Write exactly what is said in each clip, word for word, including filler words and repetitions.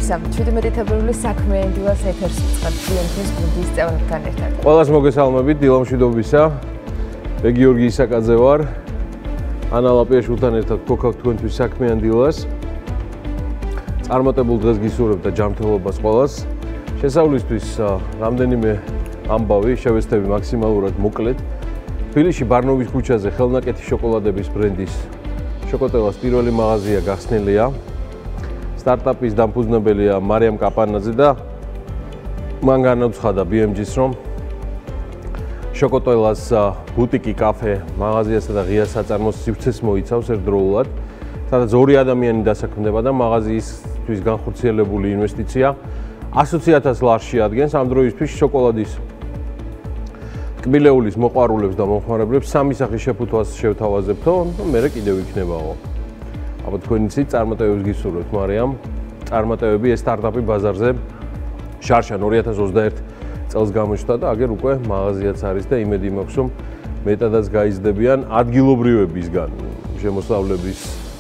მოგესალმებით. შვიდმეტითებურული საქმიანი დილას ეთერში ვწყებთ ბი ემ ჯის გუნდის წევრებთან ერთად. ყველას მოგესალმებით, დილამშვიდობისა. მე გიორგი ისაკაძე ვარ. ანა ლაპიაშვილთან ერთად გქონავთ თქვენთვის საქმიან დილას. წარმატებულ დღეს გისურვებთ და ჯანმრთელობას ყველას. შესავლისთვის რამდენიმე ამბავი შევესწრები მაქსიმალურად მოკლედ. თბილისში ბარნოვის ქუჩაზე ხელნაკეთი შოკოლადების ბრენდის შოკოტელას პირველი მაღაზია გახსნილია. სტარტაპის დამფუძნებელია მარიამ კაპანაძე და მან განაცხადა ბი ემ ჯის რომ შოკოტელას ბუტიკი კაფე მაღაზიასა და ღია საწარმოს სივრცეს მოიცავს ერთდროულად, სადაც ორი ადამიანი დასაქმდება და მაღაზიისთვის განხორციელებული ინვესტიცია ასი ათას ლარში ადგენს. ამ დროისთვის შოკოლადის კბილეულის მოყვარულებს და მომხმარებლებს სამი სახის შეფუთვას შევთავაზებთო, მერე კიდევ იქნებაო. აბა თქვენ იცით წარმატებებს გისურვებთ მარიამ. წარმატებები ეს სტარტაპი ბაზარზე შარშან ორი ათას ოცდაერთი წელს გამოჩნდა და აგერ უკვე მაღაზიაც არის და იმედი მაქვს რომ მეტადაც გაიზრდებიან ადგილობრივებისგან შემოსავლების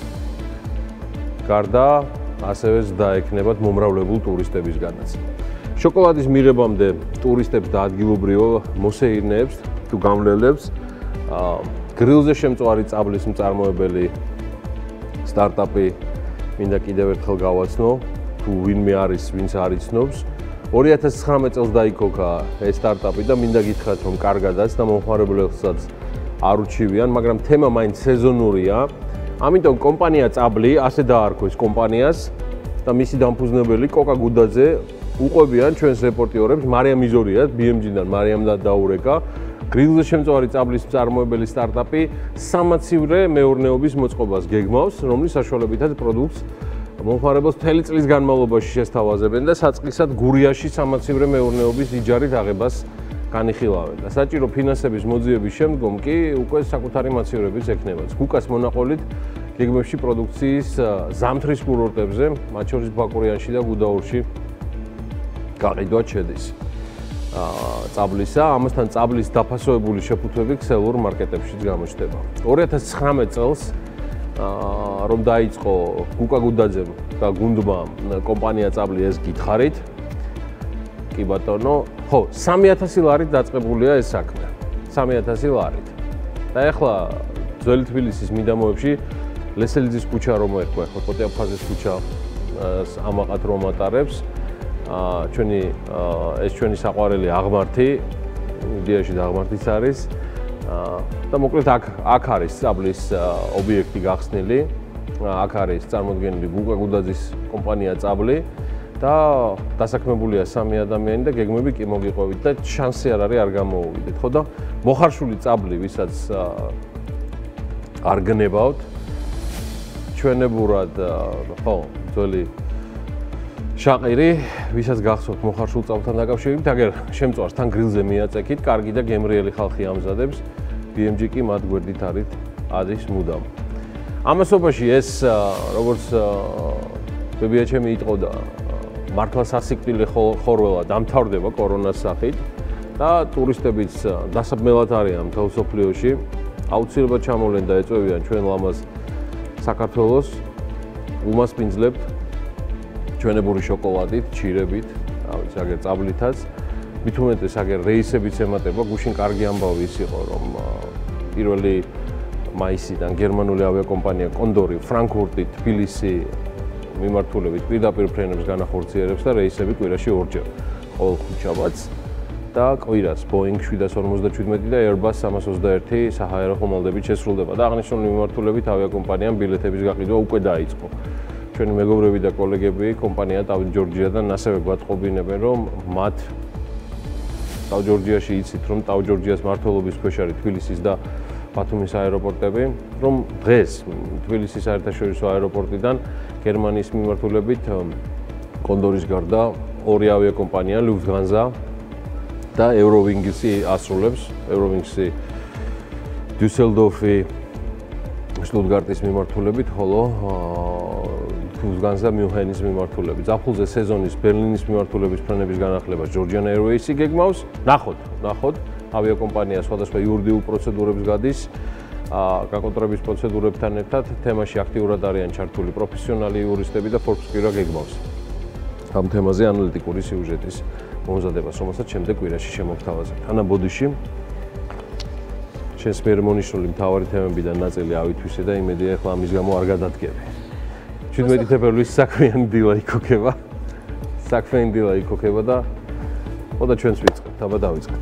გარდა, ასევე დაექნებათ მომრავლებულ ტურისტებისგანაც. შოკოლადის მიღებამდე ტურისტებს და ადგილობრივ მოსეირნეებს თუ გამლელებს გრილზე შემწვარი წაბლის მწარმოებელი სტარტაპი მინდა კიდევ ერთხელ გავაცნო, თუ ვინმე არის, ვინც არ იცნობს. ორი ათას ცხრამეტ წელს დაიქოქა ეს სტარტაპი და მინდა გითხრათ რომ კარგადაც და მომხმარებლებსაც არ ურჩივიან, მაგრამ თემა მაინც სეზონურია. ამიტომ კომპანია წაბლი ასე დაარქვეს კომპანიას და მისი დამფუძნებელი კოკა გუდაძე უყვებიან ჩვენს რეპორტიორებს, მარიამ იზორიათ ბი ემ ჯიდან მარიამ და დაურეკა. გრილზე შემწვარი წაბლის მწარმოებელი სტარტაპი სამაცივრე მეურნეობის მოწყობას გეგმავს, რომლის საშუალებითაც პროდუქტს მომხმარებელს მთელი წლის განმავლობაში შესთავაზებენ და საწყისად გურიაში სამაცივრე მეურნეობის იჯარით აღებას განიხილავენ და საჭირო ფინანსების მოძიების შემდგომ კი უკვე საკუთარი მაცივრებიც ექნებათ. გუკას მონაყოლით გეგმებში პროდუქციის ზამთრის კურორტებზე, მათ შორის ბაკურიანში და გუდაურში გაყიდვა შედის. წაბლისა, ამასთან წაბლის დაფასოებული შეფუთვები ქსელურ მარკეტებშიც გამოჩნდება. ორი ათას ცხრამეტ წელს რომ დაიწყო გუკა გუდაძემ და გუნდმა კომპანია წაბლი ეს გითხარით. კი ბატონო, ხო, სამი ათასი ლარით დაწყებულია ეს საქმე. სამი ათასი ლარით. და ეხლა ძველი თბილისის მიდამოებში ლესელიძის ქუჩა რომ ერქვა, ხო, პოტიაფაზის ქუჩა ამაყად რომ ატარებს. ჩვენი ეს ჩვენი საყვარელი აღმართი, იდეაში და აღმართიც არის. და მოკლედ აქ აქ არის წაბლის ობიექტი გახსნილი. აქ არის წარმოდგენილი გუკა გუდაძის კომპანია წაბლი და დასაქმებულია სამი ადამიანი და გეგმები კი მოგიყვებით და შანსი არ არის არ გამოუვიდეთ, ხო და მოხარშული წაბლი, ვისაც არ გნებავთ ჩვენებურად, ხო, ძველი შაყირი, ვისაც გახსოვთ მოხარშულ წაბლთან დაკავშირებით, აგერ შემწვარს თან გრილზე მიაწექით, კარგი და გემრიელი ხალხი ამზადებს, ბი ემ ჯი კი მათ გვერდით არის ადის მუდამ. ამასობაში ეს როგორც ბებიაჩემი იტყოდა, მართლა სასიკვდილე ხორველა დამთავრდება კორონას სახით და ტურისტებიც დასაბმელად არიან მთელ მსოფლიოში. აუცილებლად ჩამოვლენ და ეწვევიან ჩვენ ლამაზ საქართველოს, უმასპინძლებთ ჩვენებური შოკოლადით, ჩირებით, რა ვიცი, აგერ წაბლითაც. მით უმეტეს აგერ რეისებიც ემატება, გუშინ კარგი ამბავი ის იყო, რომ პირველი მაისიდან გერმანული ავიაკომპანია კონდორი ფრანკფურტი თბილისი მიმართულებით პირდაპირ ფრენებს განახორციელებს და რეისები კვირაში ორჯერ ყოველ ხუთშაბათს და კვირას Boeing შვიდას ორმოცდაჩვიდმეტი და Airbus სამას ოცდაერთი საჰაერო ხომალდებით შესრულდება და აღნიშნული მიმართულებით ავიაკომპანიამ ბილეთების გაყიდვა უკვე დაიწყო. ჩვენი მეგობრები და კოლეგები კომპანია ტავ ჯორჯიადან ასევე გვატყობინებენ, რომ მათ ტავ ჯორჯიაში იცით, რომ ტავ ჯორჯიას მმართველობის ქვეშ არის თბილისის და ბათუმის აეროპორტები, რომ დღეს თბილისის საერთაშორისო აეროპორტიდან გერმანიის მიმართულებით კონდორის გარდა ორი ავიაკომპანია Lufthansa და Eurowings-ი ასრულებს. Eurowings-ი Düsseldorf-ი შტუტგარტის მიმართულებით, ხოლო Lufthansa მიუნხენის მიმართულებით. ზაფხულზე სეზონის ბერლინის მიმართულების ფრენების განახლებას Georgian Airways-ი გეგმავს. ნახოთ, ნახოთ, ავიაკომპანია სხვადასხვა იურიდიულ პროცედურებს გადის. გაკონტრების პროცედურებთან ერთად თემაში აქტიურად არიან ჩართული პროფესიონალი იურისტები და Forbes კი რა გეგმავს. ამ თემაზე ანალიტიკური სიუჟეტის მომზადებას, რომელსაც შემდეგ კვირაში შემოგთავაზებთ. ანა ბოდიში შენს მიერ მონიშნული მთავარი თემებიდან ნაწილი ავითვისე და იმედია ახლა ამის გამო არ გადადგები. შვიდმეტი თებერვლის საქმიანი დილა იქოქება. საქმიანი დილა იქოქება და ოდა ჩვენც ვიწყებთ, აბა დავიწყეთ.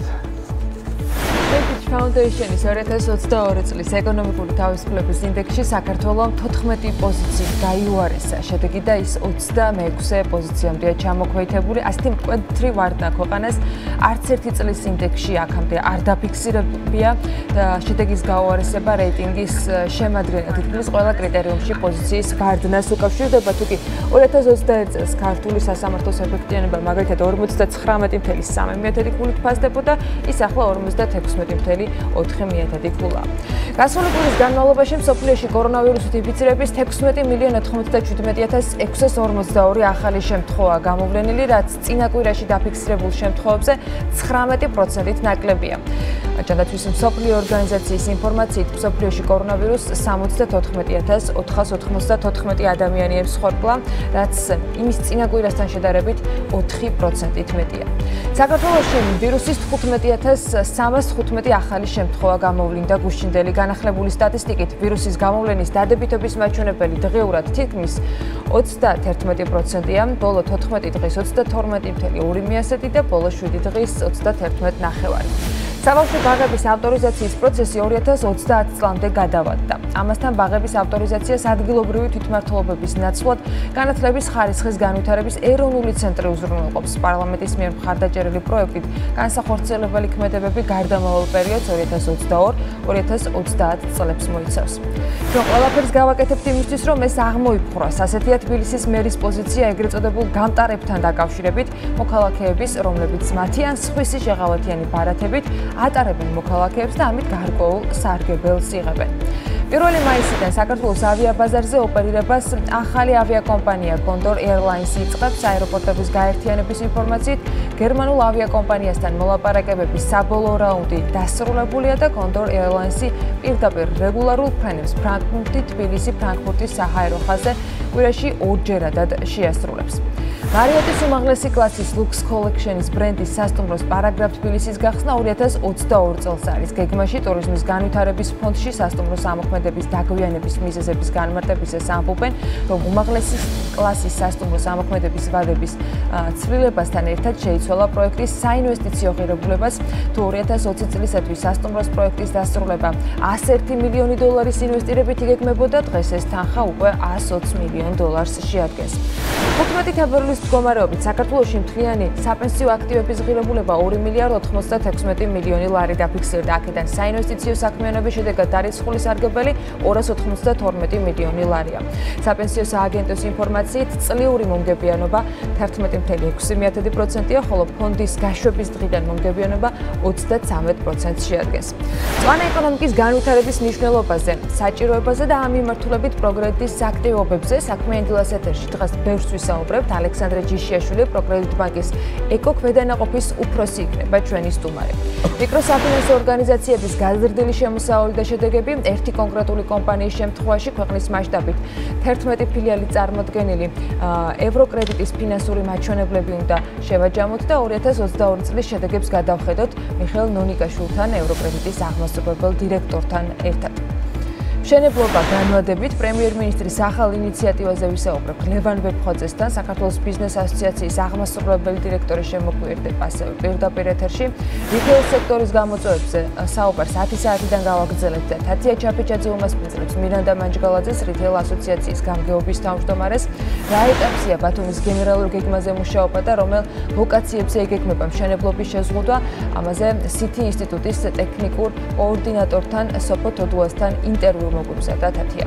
Foundation-ის ორი ათას ოცდაორი წლის ეკონომიკური თავისუფლების ინდექსში საქართველოს თოთხმეტი პოზიციით გაიუარესა. შედეგი და ის ოცდამეექვსე პოზიციამდეა ჩამოქვეითებული. ასეთი მკვეთრი ვარდნა ქვეყანას არც ერთი წლის ინდექსში აქამდე არ დაფიქსირებია და შედეგის გაუარესება რეიტინგის შემადგენელ თითქმის ყველა კრიტერიუმში პოზიციის ვარდნას უკავშირდება. თუკი ორი ათას ოცდაერთი წელს ქართული სასამართლოს ეფექტიანობა მაგალითად ორმოცდათხრამეტი ფاصლე სამი მიათედი ქულით ფასდებოდა, ის ახლა ორმოცდათექვსმეტი ფاصლე ოთხი მიათედი ქულა. გასული კვირის განმავლობაში მსოფლიოში კორონავირუსით ინფიცირების თექვსმეტი მილიონი ოთხმოცდაშვიდმეტი ათას ექვსას ორმოცდაორი ახალი შემთხვევა გამოვლენილი, რაც წინა კვირაში დაფიქსირებულ შემთხვევებზე ცხრამეტი პროცენტით ნაკლებია. ჯანდაცვის მსოფლიო ორგანიზაციის ინფორმაციით, მსოფლიოში კორონავირუსს სამოცდათოთხმეტი ათას ოთხას ოთხმოცდათოთხმეტი ადამიანი ემსხვერპლა, რაც იმის წინა კვირასთან შედარებით ოთხი პროცენტით მეტია. საქართველოში ვირუსის თხუთმეტი ათას სამას თხუთმეტი ახალი შემთხვევა გამოვლინდა გუშინდელი განახლებული სტატისტიკით. ვირუსის გამოვლენის დადებითობის მაჩვენებელი დღეურად თითქმის ოცდაათერთმეტი პროცენტია, ბოლო თოთხმეტი დღის ოცდათორმეტი ფاصლე ორი მიასეთი და ბოლო შვიდი დღის ოცდათერთმეტი ნახევარი. საბავშვო ბაღების ავტორიზაციის პროცესი ორი ათას ოცდაათ წლამდე გადავადდა. ამასთან ბაღების ავტორიზაციას ადგილობრივი თვითმმართველობების ნაცვლად განათლების ხარისხის განვითარების ეროვნული ცენტრი უზრუნველყოფს. პარლამენტის მიერ მხარდაჭერილი პროექტით განსახორციელებელი ქმედებები გარდამავალ პერიოდს ორი ათას ოცდაორი ორი ათას ოცდაათ წლებს მოიცავს. ჩვენ ყველაფერს გავაკეთებთ იმისთვის, რომ ეს აღმოიფხვრას. ასეთია თბილისის მერის პოზიცია ეგრეთ წოდებულ გამტარებთან დაკავშირებით, მოქალაქეების, რომლებიც მათი ან სხვისი შეღავათიანი ბარათებით ატარებენ მოქალაქეებს და ამით გარკვეულ სარგებელს იღებენ. პირველი მაისიდან საქართველოს ავიაბაზარზე ოპერირებას ახალი ავიაკომპანია Condor Airlines იწყებს. აეროპორტების გაერთიანების ინფორმაციით, გერმანულ ავიაკომპანიასთან მოლაპარაკებების საბოლოო რაუნდი დასრულებულია და Condor Airlines-ი პირდაპირ რეგულარულ ფრენებს ფრანკფურტი, თბილისი, ფრანკფურტის საჰაერო ხაზზე კვირაში ორჯერადად შეასრულებს. მარიოტის უმაღლესი კლასის Lux Collection-ის ბრენდის სასტუმროს პარაგრაფ თბილისის გახსნა ორი ათას ოცდაორი წელს არის. გეგმაში ტურიზმის განვითარების ფონდში სასტუმროს ამოქმედების დაგვიანების მიზეზების განმარტებისას ამბობენ, რომ უმაღლესი კლასის სასტუმროს ამოქმედების ვადების ცვლილებასთან ერთად შეიცვალა პროექტის საინვესტიციო ღირებულებას. თუ ორი ათას ოცი წლისათვის სასტუმროს პროექტის დასრულება ასი ერთი მილიონი დოლარის ინვესტირებით იგეგმებოდა, დღეს ეს თანხა უკვე ას ოცი მილიონ დოლარს შეადგენს. თხუთმეტი თებერვლის მდგომარეობით საქართველოში მთლიანი საპენსიო აქტივების ღირებულება ორი მილიარდი ოთხმოცდათექვსმეტი მილიონი ლარი დაფიქსირდა. აქედან საინვესტიციო საქმიანობის შედეგად დარიცხული სარგებელი ორას ოთხმოცდათორმეტი მილიონი ლარია. საპენსიო სააგენტოს ინფორმაციით, წლიური მომგებიანობა თერთმეტი ფاصლე ექვსი მიათედი პროცენტია, ხოლო ფონდის გაშვების დღიდან მომგებიანობა ოცდაცამეტ პროცენტს შეადგენს. მწვანე ეკონომიკის განვითარების მნიშვნელობაზე, საჭიროებაზე და ამ მიმართულებით პროგრესის აქტივობებზე საქმიანი დილას ეთერში დღეს ბევრს ვისაუბრებთ. ალექსანდრე ჯიშიაშვილი, პროგრესით ბანკის ეკოქვედანაყოფის უფროსი იქნება ჩვენი სტუმარი. მიკროსაფინანსო ორგანიზაციების გაზრდილი შემოსავალი და შედეგები, ერთი კონკრეტული კომპანიის შემთხვევაში ქვეყნის მასშტაბით თერთმეტი ფილიალი წარმოდგენილი ევროკრედიტის ფინანსური მაჩვენებლები უნდა შევაჯამოთ და ორი ათას ოცდაორი წლის შედეგებს გადავხედოთ მიხეილ ნონიკაშვილთან, ევროკრედიტის აღმასრულებელ დირექტორთან ერთად. მშენებლობა განვადებით პრემიერ-მინისტრის ახალ ინიციატივაზე ვისაუბრებთ ლევან ვეფხვაძესთან, საქართველოს ბიზნეს ასოციაციის აღმასრულებელი დირექტორის შემოგვიერთდება ასევე პირდაპირ ეთერში. რიტეილ სექტორის გამოწვევებზე საუბარს ათი საათიდან გავაგრძელებთ და თათია ჩაფიჩაძე უმასპინძლებს მირანდა მანჯგალაძეს, რიტეილ ასოციაციის გამგეობის თავმჯდომარეს, რა ეტაპზეა ბათუმის გენერალურ გეგმაზე მუშაობა და რომელ ლოკაციებზე იგეგმება მშენებლობის შეზღუდვა. ამაზე სითი ინსტიტუტის ტექნიკურ კოორდინატორთან სოფო თოდუასთან ინტერვიუ მოგვიბზარდა თათია.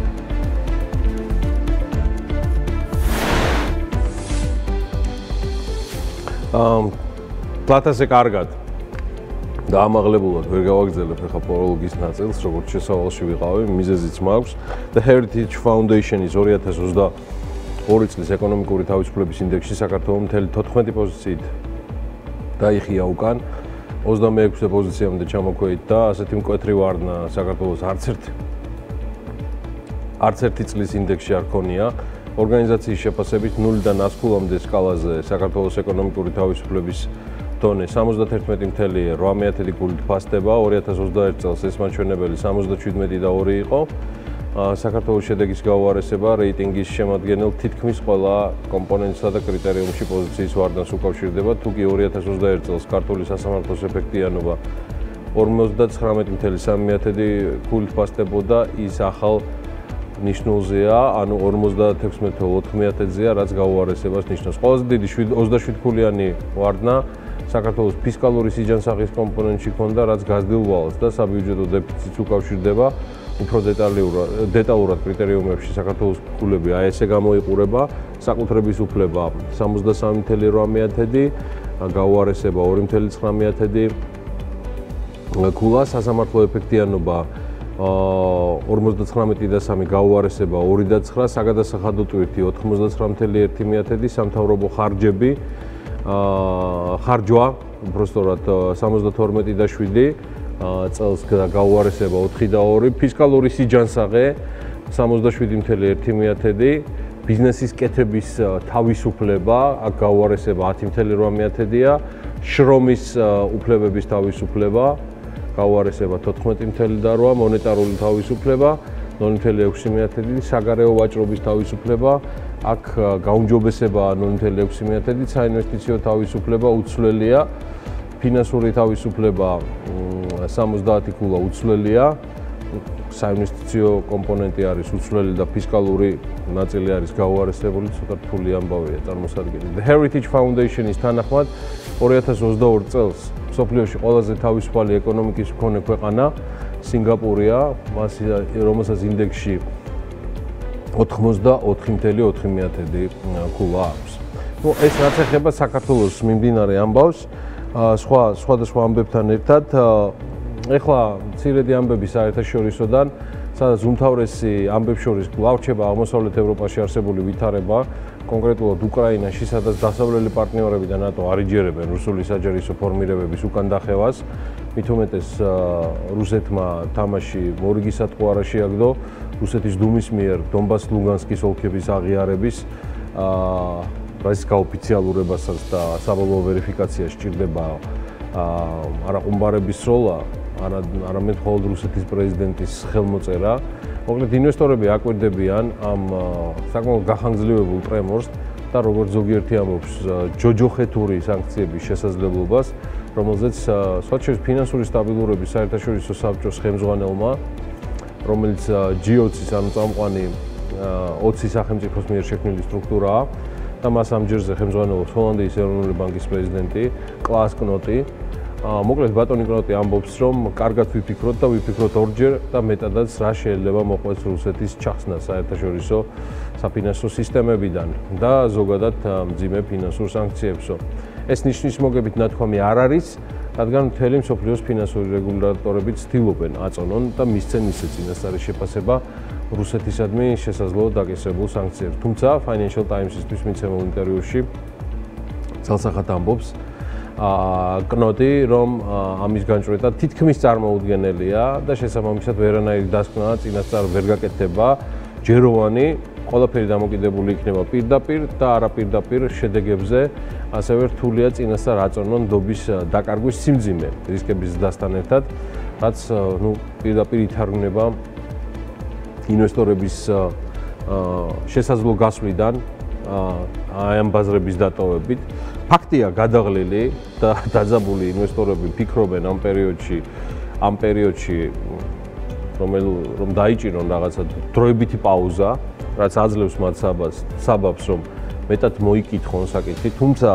ამ პლატაზე კარგად დაამაღლებულად ვერ გავაგრძელებ ახლა პროლოგის ნაწილს, როგორც შესავალში ვიყავი, მიზეზიც მაქვს და Heritage Foundation-ის ორი ათას ოცდაორი წლის ეკონომიკური თავისუფლების ინდექსში საქართველოს მთელი თოთხმეტი პოზიციით დაიხია უკან, ოცდამეექვსე პოზიციამდე ჩამოქვეითდა, ასეთი მკვეთრი ვარდნა საქართველოს არც ერთი არც ერთი წლის ინდექსში არ ქონია. ორგანიზაციის შეფასებით ნულიდან ას ქულამდე სკალაზე საქართველოს ეკონომიკური თავისუფლების დონე სამოცდაერთმეტი მცდარი რვა გულით ფასდება, ორი ათას ოცდაერთი წელს ეს მაჩვენებელი სამოცდაშვიდი და ორი იყო. საქართველოს შედეგის გაუარესება რეიტინგის შემადგენელ თითქმის ყველა კომპონენტსა და კრიტერიუმში პოზიციის ვარდანს უკავშირდება, თუკი ორი ათას ოცდაერთი წელს ქართული სასამართლოს ეფექტიანობა ორმოცდათხრამეტი მცდარი სამი გულით ფასდებოდა, ის ახალ ნიშნულზეა, ანუ ორმოცდაათექვსმეტი ოთხ ათეცია, რაც გაუარესებას ნიშნავს. ყველაზე დიდი ოცდაშვიდი ქულიანი ვარდნა საქართველოს ფისკალური სიჯანსაღის კომპონენტში ჰქონდა, რაც გაზრდილ ვალს და საბიუჯეტო დეფიციტს უკავშირდება. უფრო დეტალურად დეტალურად კრიტერიუმებში საქართველოს ქულები აი ესე გამოიყურება, საკუთრების უფლება სამოცდასამი მცდარი რვა გაუარესება ორი მცდარი ცხრა ქულა, სასამართლო ეფექტიანობა ორმოცდათხრამეტი და სამი გაუარესება ორი და ცხრა, საგადასახადო ტვირთი ოთხმოცდათცხრა მცდარი ერთი, სამთავრობო ხარჯები ხარჯვა უბრალოდ სამოცდათორმეტი და შვიდი წელს გაუარესება ოთხი და ორი, ფისკალური სიჯანსაღე სამოცდაშვიდი მცდარი ერთი, ბიზნესის კეთების თავისუფლება, აქ გაუარესება ათი მცდარი რვა, შრომის უფლებების თავისუფლება, გაუარესება თოთხმეტი მცდარი და რვა, მონეტარული თავისუფლება, ნული მცდარი ექვსი, საგარეო ვაჭრობის თავისუფლება, აქ გაუმჯობესება ნული მცდარი ექვსი, საინვესტიციო თავისუფლება უცვლელია, ფინანსური თავისუფლება სამოცდაათი ქულა უცვლელია, საინვესტიციო კომპონენტი არის უცვლელი და ფისკალური ნაწილი არის გაუარესებული, ცოტა რთული ამბავია წარმოსადგენელი. The Heritage Foundation-ის თანახმად ორი ათას ოცდაორი წელს მსოფლიოში ყველაზე თავისუფალი ეკონომიკის მქონე ქვეყანა სინგაპურია, რომელსაც ინდექსში ოთხმოცდაოთხი მცდარი ოთხი ქულა აქვს. ნუ ეს რაც ეხება საქართველოს მიმდინარე ამბავს, სხვა სხვადასხვა ამბებთან ერთად, ეხლა მცირედი ამბები საერთაშორისოდან, სადაც უმთავრესი ამბებს შორის გვავრჩება აღმოსავლეთ ევროპაში არსებული ვითარება, კონკრეტულად უკრაინაში, სადაც დასავლელი პარტნიორები და ნატო არ იჯერებენ რუსული საჯარისო ფორმირებების უკან დახევას, მით უმეტეს რუსეთმა თამაში მორიგისატყუ არ შეაგდო რუსეთის დუმის მიერ დონბას-ლუგანსკის ოლქების აღიარების რის გაოფიციალურებასაც და საბოლოო ვერიფიკაციას სჭირდება არა ყუმბარების სროლა, არამედ მხოლოდ რუსეთის პრეზიდენტის ხელმოწერა. მოკლედ ინვესტორები აკვირდებიან ამ საკმაოდ გახანგრძლივებულ ტრემორს და როგორც ზოგიერთი ამბობს, ჯოჯოხეთური სანქციების შესაძლებლობას, რომელზეც სხვა შორის ფინანსური სტაბილურობის საერთაშორისო საბჭოს ხელმძღვანელმა, რომელიც ჯი ოცი-ის ანუ წამყვანი ოცი სახელმწიფოს მიერ შექმნილი სტრუქტურაა და მას ამჯერზე ხელმძღვანელობს ჰოლანდიის ეროვნული ბანკის პრეზიდენტი კლას კნოტი. მოკლედ ბატონი კნოტი ამბობს, რომ კარგად ვიფიქროთ და ვიფიქროთ ორჯერ და მეტადაც რა შეიძლება მოყვეს რუსეთის ჩახსნა საერთაშორისო საფინანსო სისტემებიდან და ზოგადად მძიმე ფინანსურ სანქციებსო. ეს ნიშნის მოგებით ნათქვამი არ არის, რადგან მთელი მსოფლიოს ფინანსური რეგულატორები ცდილობენ აწონონ და მისცენ ისე წინასწარი შეფასება რუსეთისადმი შესაძლოა დაკისრებულ სანქციებს. თუმცა Financial Times-ისთვის მიცემულ ინტერვიუში ძალსახად ამბობს კნოტი, რომ ამის განჭვრეტა თითქმის წარმოუდგენელია და შესაბამისად ვერანაირი დასკვნა წინასწარ ვერ გაკეთდება, ჯეროვანი, ყველაფერი დამოკიდებული იქნება პირდაპირ და არაპირდაპირ შედეგებზე, ასევე რთულია წინასწარ აწონონ ნდობის დაკარგვის სიმძიმე რისკების ზრდასთან ერთად, რაც ნუ პირდაპირ ითარგმნება ინვესტორების შესაძლო გასვლიდან აი ამ ბაზრების დატოვებით. ფაქტია გადაღლილი და დაძაბული ინვესტორები ფიქრობენ ამ პერიოდში, ამ პერიოდში რომ დაიჭირონ რაღაცა დროებითი პაუზა, რაც აძლევს მათ საბაბს, რომ მეტად მოიკითხონ საკითხი, თუმცა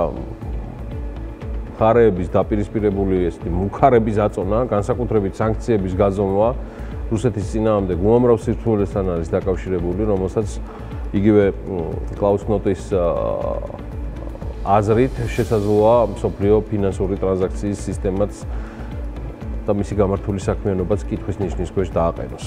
მხარეების დაპირისპირებული ესეთი მუქარების აწონა, განსაკუთრებით სანქციების გაზომვა რუსეთის წინააღმდეგ უამრავ სირთულესთან არის დაკავშირებული, რომელსაც იგივე კლაუს კნოტის აზრით შესაძლოა მსოფლიო ფინანსური ტრანზაქციის სისტემაც და მისი გამართული საქმიანობაც კითხვის ნიშნის ქვეშ დააყენოს.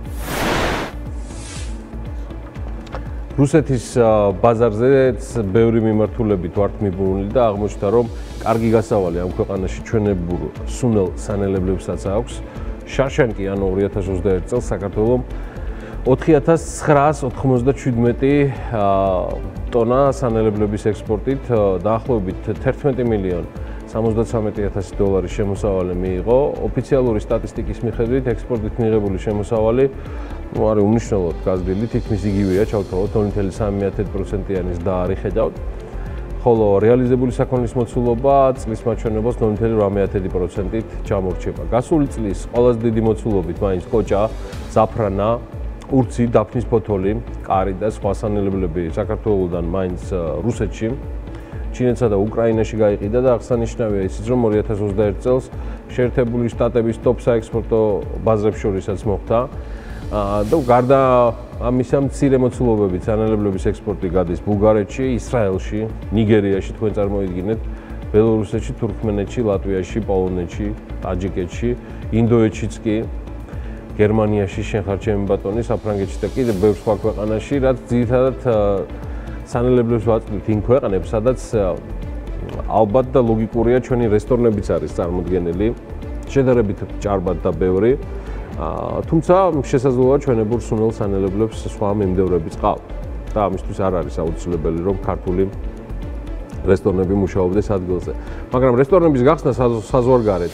რუსეთის ბაზარზეც ბევრი მიმართულებით ვართ მიბმული და აღმოჩნდა, რომ კარგი გასავალი ამ ქვეყანაში ჩვენებურ სუნელ სანელებლებსაც აქვს. შარშანკი ანუ ორი ათას ოცდაერთი წელს საქართველოს ოთხი ათას ცხრაას ოთხმოცდაშვიდმეტი ტონა სანელებლების ექსპორტით დაახლოებით თერთმეტი მილიონი სამოცდათვრამეტი ათასი დოლარის შემოსავალი მიიღო. ოფიციალური სტატისტიკის მიხედვით ექსპორტით მიღებული შემოსავალი ну არის უმნიშვნელოდ გაზრდილი, თითქმის იგივეა, ჩავთვალოთ ნული კომა სამი პროცენტიანის და არის ხედავთ. ხოლო რეალიზებული საქონლის მოცულობა წლის მაჩვენებელს ნული კომა რამე პროცენტით ჩამორჩება. გასული წლის ყველაზე დიდი მოცულობით მაინც კოჭა, ზაფრანა, ურცი, დაფნის ფოთოლი, კარი და სხვა სანელებლები საქართველოსთან მაინც რუსეთში, ჩინეთსა და უკრაინაში გაიყიდა და აღსანიშნავია ისიც, რომ ორი ათას ოცდაერთი წელს შეერთებული შტატების ტოპ საექსპორტო ბაზრებს შორისაც მოხდა. და გარდა ამისა მცირე მოცულობებით სანელებლების ექსპორტი გადის ბულგარეთში, ისრაელში, ნიგერიაში, თქვენ წარმოიდგინეთ, ბელორუსეთში, თურქმენეთში, ლატვიაში, პოლონეთში, ტაჯიკეთში, ინდოეთშიც კი, გერმანიაში, შენ ხარ ჩემი ბატონი, საფრანგეთში და კიდევ ბევრ სხვა ქვეყანაში, რაც ძირითადად სანელებლებს ვაწვდით იმ ქვეყნებს, სადაც ალბათ და ლოგიკურია ჩვენი რესტორნებიც არის წარმოდგენილი, შედარებით ჭარბად და ბევრი. თუმცა შესაძლოა ჩვენებურ სუნელ სანელებლებს სხვა მიმდევრებიც ყავთ და ამისთვის არ არის აუცილებელი რომ ქართული რესტორნები მუშაობდეს ადგილზე. მაგრამ რესტორნების გახსნა საზღვარგარეთ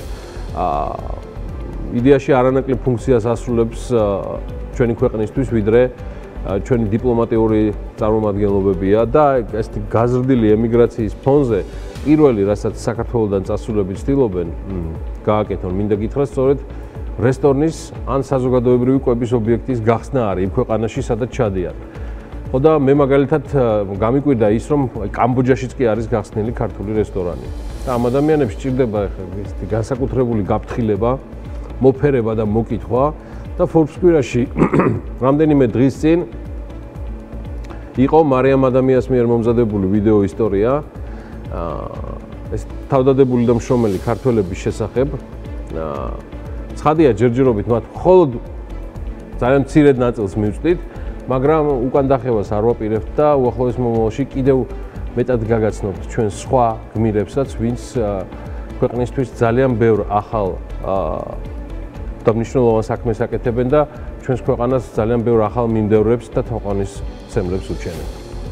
იდეაში არანაკლებ ფუნქციას ასრულებს ჩვენი ქვეყნისთვის, ვიდრე ჩვენი დიპლომატიური წარმომადგენლობებია და ეს გაზრდილი ემიგრაციის ფონზე პირველი, რასაც საქართველოსთან წასულები ცდილობენ, გააკეთონ, მინდა გითხრათ, სწორედ რესტორნის ან საზოგადოებრივი კვების ობიექტის გახსნა არის იმ ქვეყანაში, სადაც ჩადიან. ხო და მე მაგალითად გამიკვირდა ის, რომ კამბოჯაშიც კი არის გახსნილი ქართული რესტორანი. და ამ ადამიანებს სჭირდება ესეთი განსაკუთრებული გაფრთხილება, მოფერება და მოკითხვა და Forbes კვირაში რამდენიმე დღის წინ იყო მარიამ ადამიანის მიერ მომზადებული ვიდეო ისტორია ეს თავდადებული და მშრომელი ქართველების შესახებ. ცხადია ჯერჯერობით მათ მხოლოდ ძალიან მცირედ ნაწილს მივწვდით, მაგრამ უკან დახევას არ ვაპირებთ და უახლოეს მომავალში კიდევ მეტად გაგაცნობთ ჩვენ სხვა გმირებსაც, ვინც ქვეყნისთვის ძალიან ბევრ ახალ და მნიშვნელოვან საქმეს აკეთებენ და ჩვენს ქვეყანას ძალიან ბევრ ახალ მიმდევრებს და თაყვანისმცემლებს უჩენენ.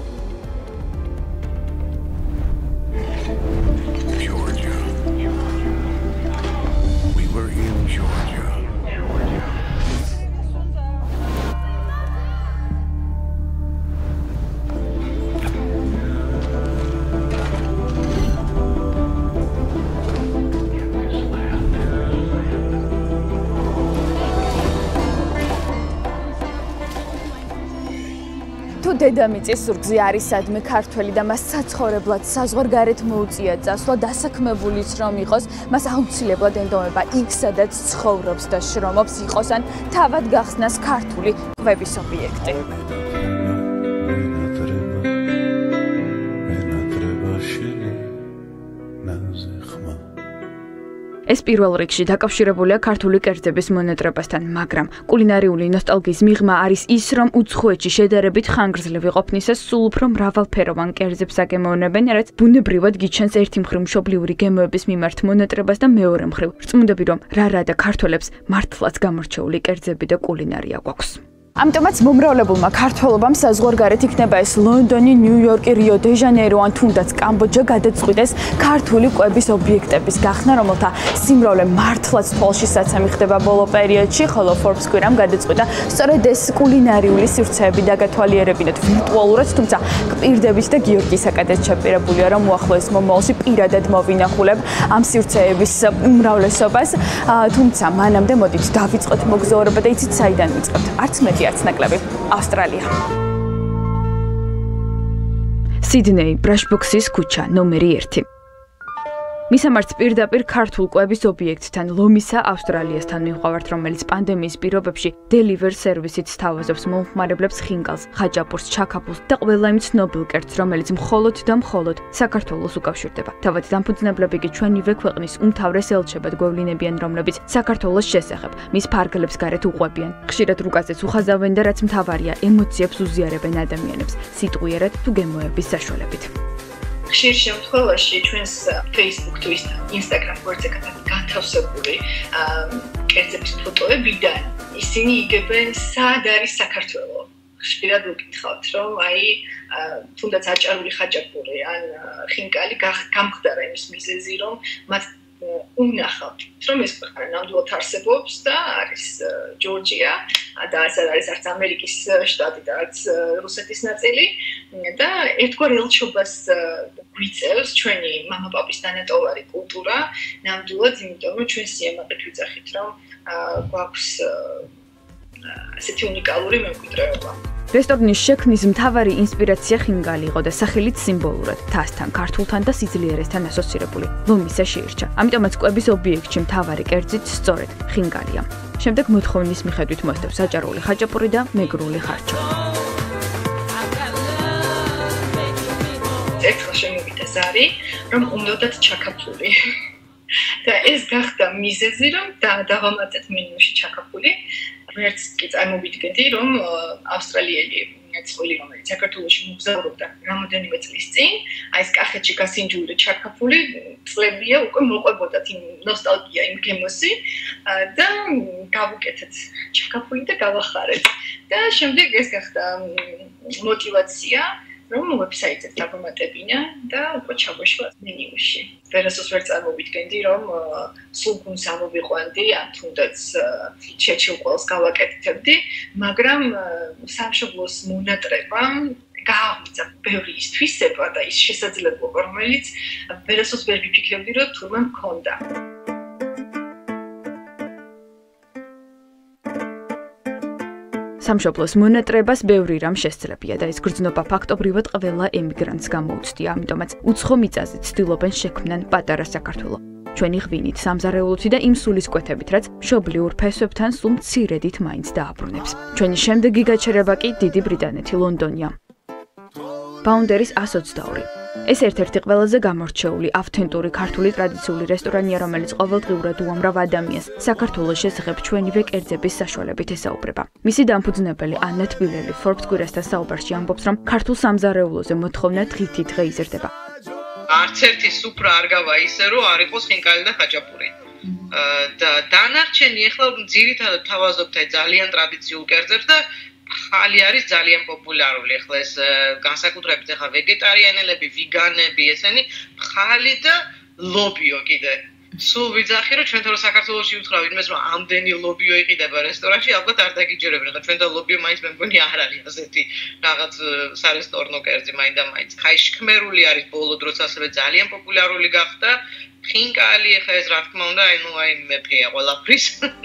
დედამიწის ზურგზე არის სადმე ქართველი და მას საცხოვრებლად საზღვარგარეთ მოუწია წასვლა, დასაქმებულიც რომ იყოს, მას აუცილებლად ენდომება იქ, სადაც ცხოვრობს და შრომობს, იყოს ან თავად გახსნას ქართული კვების ობიექტი. ეს პირველ რიგში დაკავშირებულია ქართული კერძების მონატრებასთან, მაგრამ კულინარიული ნოსტალგიის მიღმა არის ის, რომ უცხოეთში შედარებით ხანგრძლივი ყოფნისას სულ უფრო მრავალფეროვან კერძებს აგემოვნებენ, რაც ბუნებრივად გიჩენს ერთი მხრივ მშობლიური გემოების მიმართ მონატრებას და მეორე მხრივ რწმუნდები, რომ რა რა და ქართველებს მართლაც გამორჩეული კერძები და კულინარია გვაქვს. ამიტომაც მომრავლებულმა ქართველობამ საზღვარგარეთ იქნება ეს ლონდონი, ნიუ-იორკი, რიო-დე-ჟანეირო ან თუნდაც კამბოჯა გადაწყვიტეს ქართული კვების ობიექტების გახსნა, რომელთა სიმრავლე მართლაც თვალში საცემი ხდება ბოლო პერიოდში, ხოლო Forbes კვირამ გადაწყვიტა სწორედ ეს კულინარიული სივრცეები დაგათვალიერებინათ ვირტუალურად, თუმცა გპირდებით და გიორგის აკადეთ ჩაპირებულია, რომ უახლოეს მომავალში პირადად მოვინახულებ ამ სივრცეების უმრავლესობას, თუმცა მანამდე მოდით დავიწყოთ მოგზაურობა და იცით საიდან ვიწყებთ? არც მეტი არც ნაკლები. ავსტრალია. სიდნეი, ბრაშბოქსის ქუჩა, ნომერი ერთი. მისამართს პირდაპირ ქართულ კვების ობიექტთან ლომისა ავსტრალიასთან მივყავართ, რომელიც პანდემიის პირობებში deliver service-ით სთავაზობს მომხმარებლებს ხინკალს, ხაჭაპურს, ჩაქაფულს და ყველა იმ ცნობილ კერძს, რომელიც მხოლოდ და მხოლოდ საქართველოს უკავშირდება. თავად დამფუძნებლები კი ჩვენივე ქვეყნის უმთავრეს ელჩებად გვევლინებიან, რომლებიც საქართველოს შესახებ მის ფარგლებს გარეთ უყვებიან. ხშირად რუკაზეც უხაზავენ და რაც მთავარია, ემოციებს უზიარებენ ადამიანებს, სიტყვიერად თუ გემოების საშუალებით. ხშირ შემთხვევაში ჩვენს Facebook თუ Instagram გვერდზე გათავსებული კერძების ფოტოებიდან ისინი იგებენ სად არის საქართველო. ხშირად ვკითხავთ, რომ აი თუნდაც აჭარული ხაჭაპური ან ხინკალი გამხდარა იმის მიზეზი, რომ მათ უნახავთ, რომ ეს ქვეყანა ნამდვილად არსებობს და არის ჯორჯია და ეს არის არც ამერიკის შტატი და არც რუსეთის ნაწილი და ერთგვარ ელჩობას გვიწევს ჩვენი მამაპაპის დანატოვარი კულტურა ნამდვილად, იმიტომ რომ ჩვენ სიამაყით ვიძახით, რომ გვაქვს ასეთი უნიკალური მემკვიდრეობა. რესტორნის შექმნის მთავარი ინსპირაცია ხინკალი იყო და სახელით სიმბოლურად თასთან, ქართულთან და სიძლიერესთან ასოცირებული ლომისა შეირჩა. ამიტომაც კვების ობიექტში მთავარი კერძით სწორედ ხინკალია. შემდეგ მოთხოვნის მიხედვით მოსდევს აჭარული ხაჭაპური და მეგრული ხარჭა. ერთხელ შემოვიდა ზარი, რომ უნდათ ჩაქაფული. და ეს გახდა მიზეზი, რომ დავამატეთ მენიუში ჩაქაფული. ვერც კი წარმოვიდგენდი, რომ ავსტრალიელი წყვილი, რომელიც საქართველოში მოგზაურობდა რამოდენიმე წლის წინ, აი ეს კახეთში გასინჯული ჩაქაფული წლებია უკვე მოყვებოდათ იმ ნოსტალგია, იმ გემოსი და გავუკეთეთ ჩაქაფული და გავახარეთ. და შემდეგ ეს გახდა მოტივაცია, რომ ვებსაიტზე დავამატებინა და უკვე ჩაგვეშვა მენიუში. ვერასდროს ვერ წარმოვიდგენდი, რომ სულ გუნდს ამოვიყვანდი, ან თუნდაც ჩერჩილ ყველს გავაკეთებდი, მაგრამ სამშობლოს მონატრება გააღვიძა ბევრი ის თვისება და ის შესაძლებლობა, რომელიც ვერასდროს ვერ ვიფიქრებდი, რომ თურმე მქონდა. სამშობლოს მონატრებას ბევრი რამ შესძლებია და ეს გრძნობა ფაქტობრივად ყველა ემიგრანტს გამოუცდია, ამიტომაც უცხო მიწაზე ცდილობენ შექმნან პატარა საქართველო. ჩვენი ღვინით, სამზარეულოთი და იმ სულისკვეთებით, რაც მშობლიურ ფესვებთან სულ მცირედით მაინც დააბრუნებს. ჩვენი შემდეგი გაჩერება კი დიდი ბრიტანეთი, ლონდონია. ფაუნდერის ას ოცდაორი. ეს ერთ-ერთი ყველაზე გამორჩეული ავთენტური ქართული ტრადიციული რესტორანია, რომელიც ყოველდღიურად უამრავ ადამიანს საქართველოს შესახებ ჩვენივე კერძების საშუალებით ესაუბრება. მისი დამფუძნებელი ანა თბილელი Forbes კვირასთან საუბარში ამბობს, რომ ქართულ სამზარეულოზე მოთხოვნა დღითი დღე იზრდება. არც ერთი სუფრა არ გავა ისე, რომ არ იყოს ხინკალი და ხაჭაპური. და დანარჩენი ახლა ძირითადად თავაზობთ ძალიან ტრადიციულ კერძებს და ხალი არის ძალიან პოპულარული. ახლა ეს განსაკუთრებით ახლა ვეგეტარიანელები, ვიგანები, ესენი ხალი და ლობიო კიდე. სულ ვიძახი, რომ ჩვენ თორე საქართველოში უთხრა ვინმეს, რომ ამდენი ლობიო იყიდება რესტორანში, ალბათ არ დაგიჯერებენ, და ჩვენ და ლობიო მაინც მე მგონი არ არის ასეთი რაღაც სარესტორნო კერძი მაინდა-მაინც. ხაი შქმერული არის ბოლო დროს ასევე ძალიან პოპულარული გახდა. ხინკალი ახლა ეს რა თქმა უნდა, აი ნუ აი მეფეა ყველაფრის.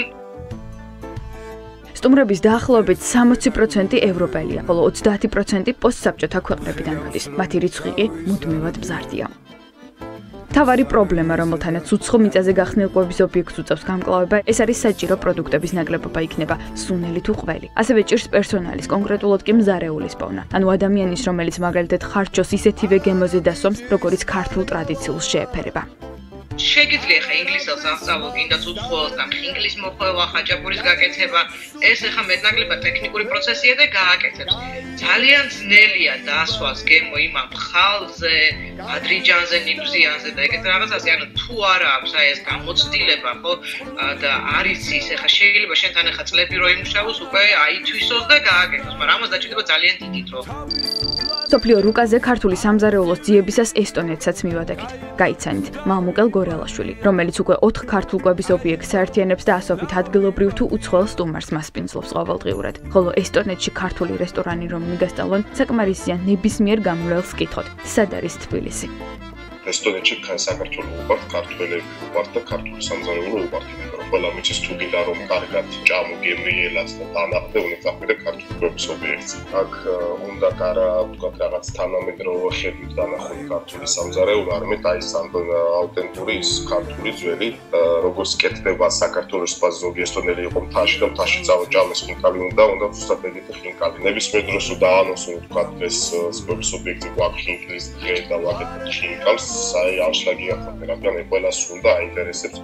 სტუმრების დაახლოებით სამოცი პროცენტი ევროპელია, ხოლო ოცდაათი პროცენტი პოსტსაბჭოთა ქვეყნებიდან მოდის. მათი რიცხვი კი მუდმივად მზარდია. თავარი პრობლემა, რომელთანაც უცხო მიწაზე გახსნილ კვების ობიექტს უწევს გამკლავება, ეს არის საჭირო პროდუქტების ნაკლებობა, იქნება სუნელი თუ ყველი. ასევე ჭირს პერსონალის, კონკრეტულად კი მზარეულის პოვნა, ანუ ადამიანის, რომელიც მაგალითად ხარჩოს ისეთივე გემოზე დასვამს, როგორიც ქართულ ტრადიციულს შეეფერება. შეგიძლია ხა ინგლისელს ასწავლო, კიდაც უცხოელს და ხინკლის მოხვევა, ხაჭაპურის გაკეთება, ეს ახლა მეტნაკლებად ტექნიკური პროცესია და გააკეთებს. ძალიან ძნელია დასვას გემო იმ მხალზე, ადრიჯანზე, ნიგვზიანზე და ეგეთ რაღაცაზე, ანუ თუ არა აქვს აი ეს გამოცდილება, ხო, და არ იცის, ახლა შეიძლება შენთან ახლა წლები რო იმუშაოს, უკვე აითვისოს და გააკეთოს, მაგრამ ამას დაჭირდება ძალიან დიდი დრო. სოფლიო რუკაზე ქართული სამზარეულოს ძიებისას ესტონეთსაც მივადექით. გაიცანით, მამუკელ გორელაშვილი, რომელიც უკვე ოთხ ქართულ კვების ობიექტს საერთიანებს და ასობით ადგილობრივ თუ უცხოელ სტუმარს მასპინძლობს ყოველდღიურად. ხოლო ესტონეთში ქართული რესტორანი რომ მიგასწავლონ, საკმარისია ნებისმიერ გამლელს კითხოთ, სად არის თბილისი. ესტონეთში საქართველოს უყვართ, ქართველები უყვართ და ქართული სამზარეულო უყვართ. ყველა მიწის თუ გინდა რომ კარგად ჭამოგემრიელას და დანახდე უნდა წახვიდე ქართული კვების ობიექტს. აქ უნდა არა ვთქვათ რაღაც თანამედროვე ხედვით დანახული ქართული სამზარეულო, არამედ აი ეს აუთენტური ის ქართული ძველი, როგორც კეთდება საქართველოს ბაზა ზოგი ესტონელი იყო მთაში და მთაში წავჭამეს ხინკალი უნდა, უნდა ზუსტად ეგეთი ხინკალი. ნებისმიერ დროს რომ დაანონსონ ვთქვათ ეს კვების ობიექტი გვაქვს ხინკლის დღე და ვაკეთებთ ხინკალს, აი აღშლაგია ხო, რადგან ყველას უნდა აინტერესებს.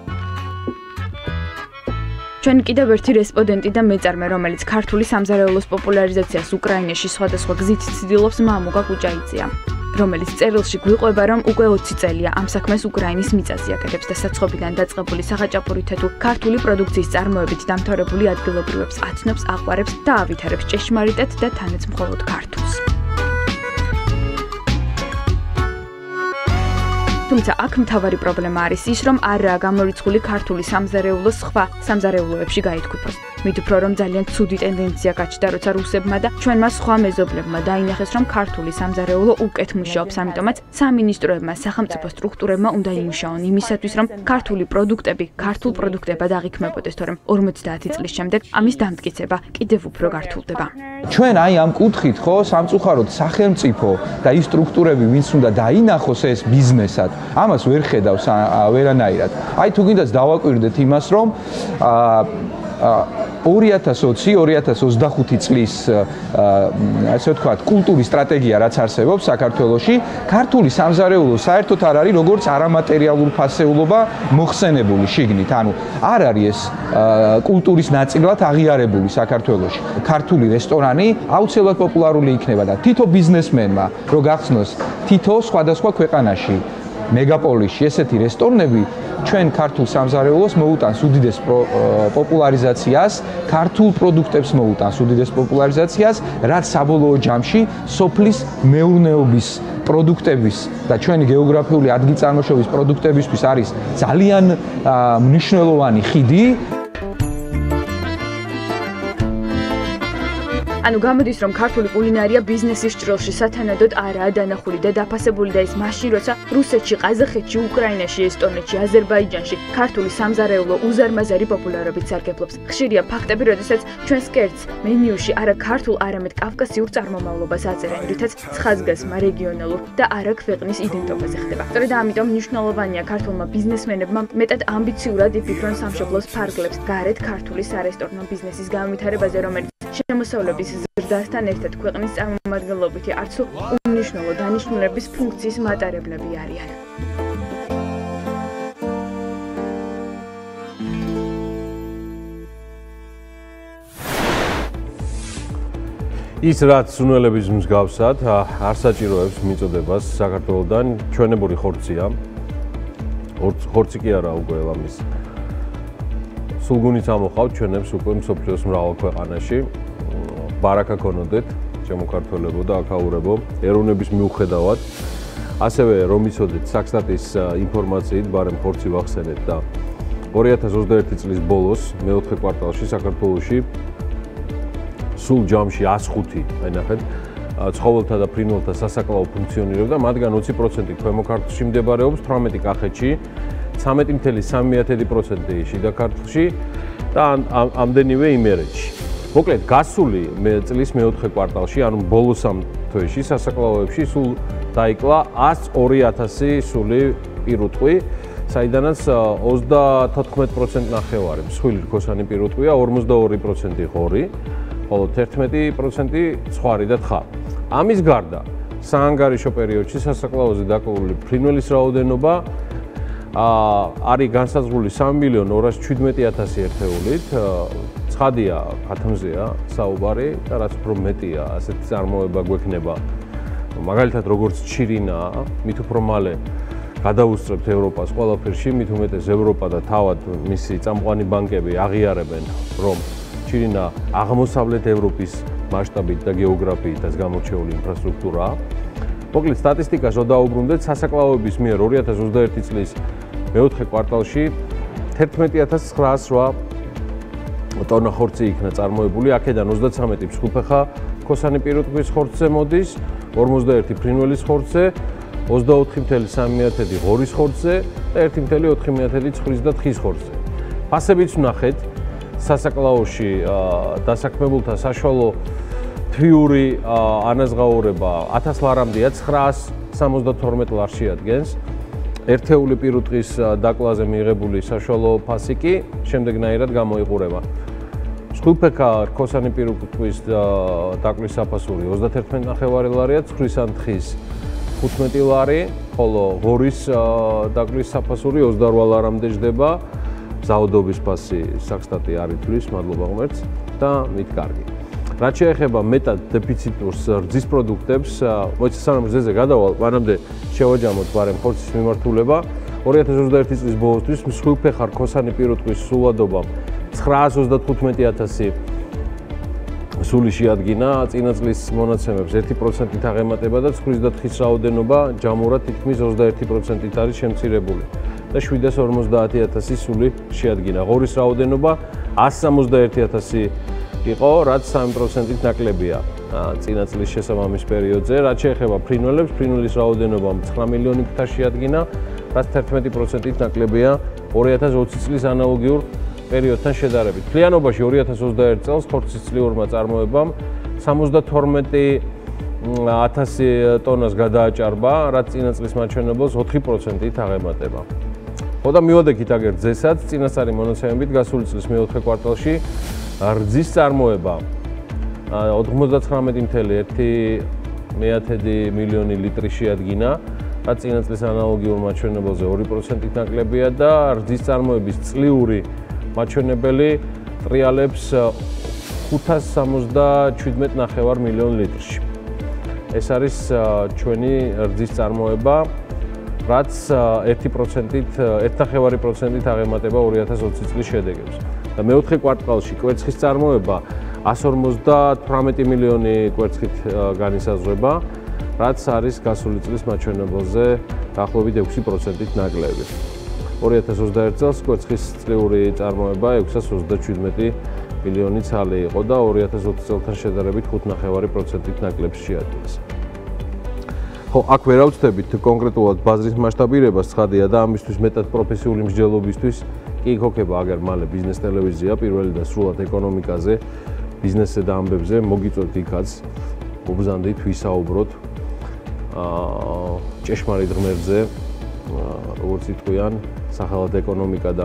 ჩვენ კიდევ ერთი რესპონდენტი და მეწარმე, რომელიც ქართული სამზარეულოს პოპულარიზაციას უკრაინაში სხვადასხვა გზით ცდილობს, მამუკა კუჭაიძეა. რომელიც წერილში გვიყვება, რომ უკვე ოცი წელია ამ საქმეს უკრაინის მიწაზე აკეთებს და საცხობიდან დაწყებული სახაჭაპური თეთრ ქართული პროდუქციის წარმოებით დამთავრებული ადგილობრივებს აცნობს, აყვარებს და ავითარებს ჭეშმარიტად და თანაც მხოლოდ ქართულს. თუმცა აქ მთავარი პრობლემა არის ის, რომ არაა გამორიცხული ქართული სამზარეულო სხვა სამზარეულოებში გაითქვიფოს. მით უფრო რომ ძალიან ცუდი ტენდენცია გაჩნდა, როცა რუსებმა და ჩვენმა სხვა მეზობლებმა დაინახეს, რომ ქართული სამზარეულო უკეთ მუშაობს, ამიტომაც სამინისტროებმა, სახელმწიფო სტრუქტურებმა უნდა იმუშაონ იმისათვის, რომ ქართული პროდუქტები, ქართულ პროდუქტებად აღიქმებოდეს, თორემ ორმოცდაათი წლის შემდეგ ამის დამტკიცება კიდევ უფრო გართულდება. ჩვენ აი ამ კუთხით ხო სამწუხაროდ სახელმწიფო და ის სტრუქტურები, ვინც უნდა დაინახოს ეს ბიზნესად, ამას ვერ ხედავს ვერანაირად. აი თუ გინდაც დავაკვირდეთ იმას, რომ ორი ათას ოცი ორი ათას ოცდახუთი წლის ასე ვთქვათ კულტურის სტრატეგია რაც არსებობს საქართველოში, ქართული სამზარეულო საერთოდ არ არის როგორც არამატერიალური ფასეულობა მოხსენებული შიგნით, ანუ არ არის ეს კულტურის ნაწილად აღიარებული საქართველოში. ქართული რესტორანი აუცილებლად პოპულარული იქნება და თითო ბიზნესმენმა რო გახსნოს თითო სხვადასხვა ქვეყანაში მეგაპოლისში ესეთი რესტორნები ჩვენ ქართულ სამზარეულოს მოუტანს უდიდეს პოპულარიზაციას, ქართულ პროდუქტებს მოუტანს უდიდეს პოპულარიზაციას, რაც საბოლოო ჯამში სოფლის მეურნეობის პროდუქტების და ჩვენი გეოგრაფიული ადგილწარმოშობის პროდუქტებისთვის არის ძალიან მნიშვნელოვანი ხიდი. ანუ გამოდის, რომ ქართული კულინარია ბიზნესის ჭრილში სათანადოდ არაა დანახული და დაფასებული და ის მაშინ, როცა რუსეთში, ყაზახეთში, უკრაინაში, ესტონეთში, აზერბაიჯანში ქართული სამზარეულო უზარმაზარი პოპულარობით სარგებლობს. ხშირია ფაქტები, როდესაც ჩვენს კერძს მენიუში არა ქართულ, არამედ კავკასიურ წარმომავლობას აწერენ, რითაც ცხაზგასმა რეგიონალურ და არა ქვეყნის იდენტობაზე ხდება. სწორედ ამიტომ მნიშვნელოვანია ქართულმა ბიზნესმენებმა მეტად ამბიციურად იფიქრონ სამშობლოს ფარგლებს გარეთ ქართული სარესტორნო ბიზნესის განვითარებაზე, რომელიც შემოსავლების ზრდასთან ერთად ქვეყნის წარმომადგენლობითი არც უმნიშვნელო დანიშნულების ფუნქციის მატარებლები არიან. ის რაც სუნელების მსგავსად არ საჭიროებს მიწოდებას საქართველოსთან ჩვენებური ხორცია. ხორცი კი არა უკვე ლამის. სულგუნიც ამოყავთ ჩვენებს უკვე მსოფლიოს მრავალ ქვეყანაში. ბარაკა ქონოდეთ, შემოქართველებო და აკაურებო ეროვნების მიუხედავად. ასევე რომ იცოდეთ საქსტატის ინფორმაციით, ბარემ ხორცი ვახსენეთ და ორი ათას ოცდაერთი წლის ბოლოს მეოთხე კვარტალში საქართველოში სულ ჯამში ას ხუთი, აი ნახეთ, ცხოველთა და ფრინველთა სასაკლაო ფუნქციონირებდა, მათგან ოცი პროცენტი ქვემო ქართლში მდებარეობს, თვრამეტი კახეთში, ცამეტი წუთი სამი პროცენტი შიდა ქართლში და ამდენივე იმერეთში. მოკლედ, გასული წლის მეოთხე კვარტალში, ანუ ბოლოს ამ თვეში სასაკლაოებში სულ დაიკლა ას ორი ათასი სული პირუტყვი, საიდანაც ოცდათოთხმეტი პროცენტი ნახევარი მსხვილი რქოსანი პირუტყვია, ორმოცდაორი პროცენტი ღორი, ხოლო თერთმეტი პროცენტი ცხვარი და თხა. ამის გარდა, საანგარიშო პერიოდში სასაკლაოზე დაკლული ფრინველის რაოდენობა არის განსაზღვრული სამი მილიონი ორას შვიდმეტი ათასი ერთეულით. ცხადია, ქათმზეა საუბარი და რაც უფრო მეტია, ასეთი წარმოება გვექნება. მაგალითად, როგორც ჩირინა, მით უფრო მალე გადაუსწრებთ ევროპას ყველაფერში, მით უმეტეს ევროპა და თავად მისი წამყვანი ბანკები აღიარებენ, რომ ჩირინა აღმოსავლეთ ევროპის მასშტაბით და გეოგრაფიითაც გამორჩეული ინფრასტრუქტურაა. მოკლედ, სტატისტიკას რო დაუბრუნდეთ, სასაკლაოების მიერ ორი ათას ოცდაერთი წლის მეოთხე კვარტალში თერთმეტი ათას ცხრაას რვა ტონა ხორცი იქნა წარმოებული, აქედან ოცდაცამეტი მსხვილფეხა რქოსანი პირუტყვის ხორცზე მოდის, ორმოცდაერთი ფრინველის ხორცზე, ოცდაოთხი წუთი სამი ღორის ხორცზე და ერთი წუთი ოთხი ცხვრის და თხის ხორცზე. ფასებიც ვნახეთ, სასაკლაოში დასაქმებულთა საშუალო თვიური ანაზღაურება ათას ლარამდეა, ცხრაას სამოცდათორმეტ ლარს შეადგენს. ერთეული პირუტყვის დაკლაზე მიღებული საშუალო ფასი კი შემდეგნაირად გამოიყურება. მსხვილფეხა რქოსანი პირუტყვის დაკლის საფასური ოცდათერთმეტი ნახევარი ლარია, ცხვრის ან თხის ხუთმეტი ლარი, ხოლო ღორის დაკლის საფასური ოცდარვა ლარამდე ჯდება. ზაუდობის ფასი საქსტატი არ ითვლის, მადლობა ღმერთს და მით კარგი. რაც შეეხება მეტად დეფიციტურს რძის პროდუქტებს, მოიცა სანამ რძეზე გადავალ, მანამდე შევაჯამოთ ბარემ ხორცის მიმართულება. ორი ათას ოცდაერთი წლის ბოლოსთვის მსხვილფეხა რქოსანი პირუტყვის სულადობამ ცხრაას ოცდათხუთმეტი ათასი სული შეადგინა, წინა წლის მონაცემებს ერთი პროცენტით აღემატება და ცხვრის და თხის რაოდენობა ჯამურად თითქმის ოცდაერთი პროცენტით არის შემცირებული და შვიდას ორმოცდაათი ათასი სული შეადგინა. ღორის რაოდენობა ას სამოცდაერთი ათასი იყო, რაც სამი პროცენტით ნაკლებია წინა წლის შესაბამის პერიოდზე. რაც შეეხება ფრინველებს, ფრინველის რაოდენობა ცხრა მილიონი ფთა შეადგინა, რაც თერთმეტი პროცენტით ნაკლებია ორი ათას ოცი წლის ანალოგიურ პერიოდთან შედარებით. მთლიანობაში ორი ათას ოცდაერთი წელს ხორცის წლიურმა წარმოებამ სამოცდათორმეტი ათასი ტონას გადააჭარბა, რაც წინა წლის მაჩვენებელს ოთხი პროცენტით აღემატება. ხო და მივადექით აგერ რძესაც, წინასწარი მონაცემებით გასული წლის მეოთხე კვარტალში რძის წარმოება ოცდათვრამეტი წუთი ერთი მეათედი მილიონი ლიტრი შეადგინა, რაც წინა წლის ანალოგიურ მაჩვენებელზე ორი პროცენტით ნაკლებია და რძის წარმოების წლიური მაჩვენებელი ტრიალებს ხუთას სამოცდაშვიდმეტ ნახევარ მილიონლიტრში. ეს არის ჩვენი რძის წარმოება, რაც ერთი პროცენტით, ერთი ნახევარი პროცენტით აღემატება ორი ათას ოცი წლის შედეგებს. და მეოთხე კვარტალში კვერცხის წარმოება ას ორმოცდათვრამეტი მილიონი კვერცხით განისაზღვრება, რაც არის გასული წლის მაჩვენებელზე დაახლოებით ექვსი პროცენტით ნაკლები. ორი ათას ოცდაერთი წელს კვერცხის წლიური წარმოება ექვსას ოცდაშვიდმეტი მილიონი ცალი იყო და ორი ათას ოცი წელთან შედარებით ხუთი ნახევარი პროცენტით ნაკლებს შეადგენს. ხო, აქ ვერ ავწდებით კონკრეტულად ბაზრის მასშტაბირებას, ცხადია და ამისთვის მეტად პროფესიული მსჯელობისთვის კი ქოქება აგერ მალე ბიზნეს ტელევიზია, პირველი და სრულად ეკონომიკაზე, ბიზნესზე და ამბებზე, მოგიწევთ იქაც, მობრძანდით ვისაუბროთ აა ჭეშმარიტ ღმერთზე, როგორც იტყვიან, სახელად ეკონომიკა და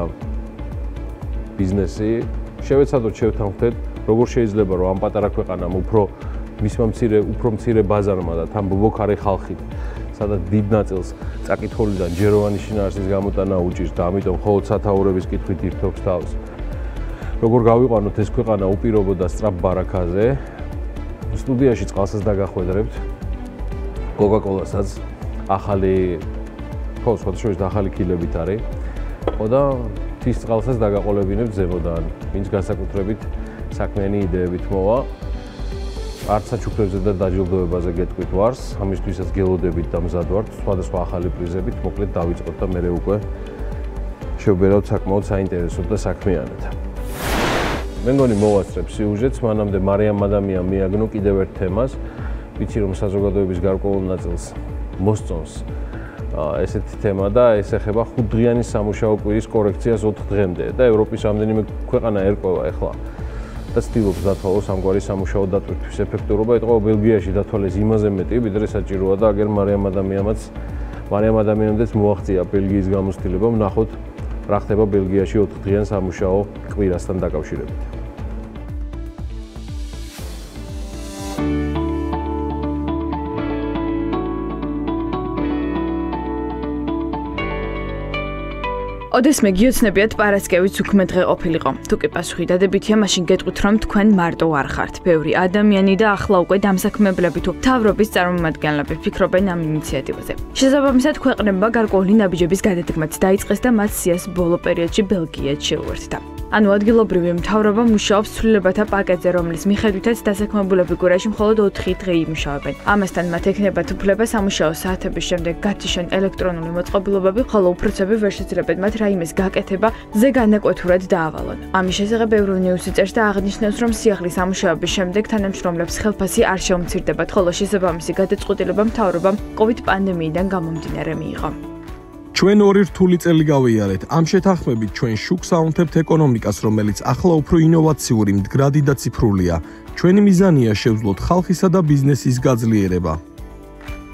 ბიზნესი. შევეცადოთ შევთანხმდეთ, როგორ შეიძლება რომ ამ პატარა ქვეყანამ უფრო მისმა მცირე, უფრო მცირე ბაზარმა და თან ბობოქარი ხალხით, სადაც დიდ ნაწილს წაკითხულიდან ჯეროვანი შინაარსის გამოტანა უჭირს და ამიტომ მხოლოდ სათაურების კითხვით ირთობს თავს. როგორ გავიყვანოთ ეს ქვეყანა უპირობო და სწრაფ ბარაქაზე. სტუდიაში წყალსაც დაგახვედრებთ. კოკა-კოლასაც ახალი ხო, სხვადასხვა ახალი კილებით არის. ხო და თის წყალსაც დაგაყოლებინებთ ზემოდან, ვინც განსაკუთრებით საქმიანი იდეებით მოვა. არც საჩუქრებზე და დაჯილდოებაზე გეტყვით ვარს, ამისთვისაც გელოდებით და მზად ვართ, სხვადასხვა ახალი პრიზებით, მოკლედ დავიწყოთ და მერე უკვე შევბერავთ საკმაოდ საინტერესოდ და საქმიანად. მე მგონი მოვასწრებ სიუჟეტს, მანამდე მარიამ ადამიანმა მიაგნო კიდევ ერთ თემას, ვიცი რომ საზოგადოების გარკვეულ ნაწილს მოსწონს ესეთი თემა და ეს ეხება ხუთდღიანი სამუშაო კვირის კორექციას ოთხ დღემდე და ევროპის რამდენიმე ქვეყანა ერკვევა ახლა და ცდილობს დათვალოს ამგვარი სამუშაო დატვირთვის ეფექტურობა. ეტყობა ბელგიაში დათვალეს იმაზე მეტი, ვიდრე საჭიროა და აგერ მარიამ ადამიანმაც მარიამ ადამიანამდეც მოაღწია ბელგიის გამოცდილება, ვნახოთ რა ხდება ბელგიაში ოთხდღიან სამუშაო კვირასთან დაკავშირებით. ოდესმე გიოცნებიათ პარასკევიც უქმე დღე ყოფილიყო. თუ კი პასუხი დადებითია, მაშინ გეტყვით რომ თქვენ მარტო არ ხართ. ბევრი ადამიანი და ახლა უკვე დამსაქმებლები თუ მთავრობის წარმომადგენლები ფიქრობენ ამ ინიციატივაზე. შესაბამისად, ქვეყნებმა გარკვეული ნაბიჯების გადადგმაც დაიწყეს და მათ სიას ბოლო პერიოდში ბელგიაც შეუერთდა. ანუ ადგილობრივი მთავრობა მუშაობს ცვლილებათა პაკეტზე, რომლის მიხედვითაც დასაქმებულები კვირაში მხოლოდ ოთხი დღე იმუშავებენ. ამასთან მათ ექნებათ უფლება სამუშაო საათების შემდეგ გათიშონ ელექტრონული მოწყობილობები, ხოლო უფროსები ვერ შეძლებენ მათ რაიმეს გაკეთება ზე განაკვეთურად დაავალონ. ამის შესახებ ევრონიუსი წერს და აღნიშნავს, რომ სიახლის სამუშაოების შემდეგ თანამშრომლებს ხელფასი არ შეუმცირდებათ, ხოლო შესაბამისი გადაწყვეტილება მთავრობამ კოვიდ პანდემიიდან გამომდინარე მიიღო. ჩვენ ორი რთული წელი გავიარეთ. ამ შეთანხმებით ჩვენ შუქს აუნთებთ ეკონომიკას, რომელიც ახლა უფრო ინოვაციური, მდგრადი და ციფრულია. ჩვენი მიზანია შევძლოთ ხალხისა და ბიზნესის გაძლიერება.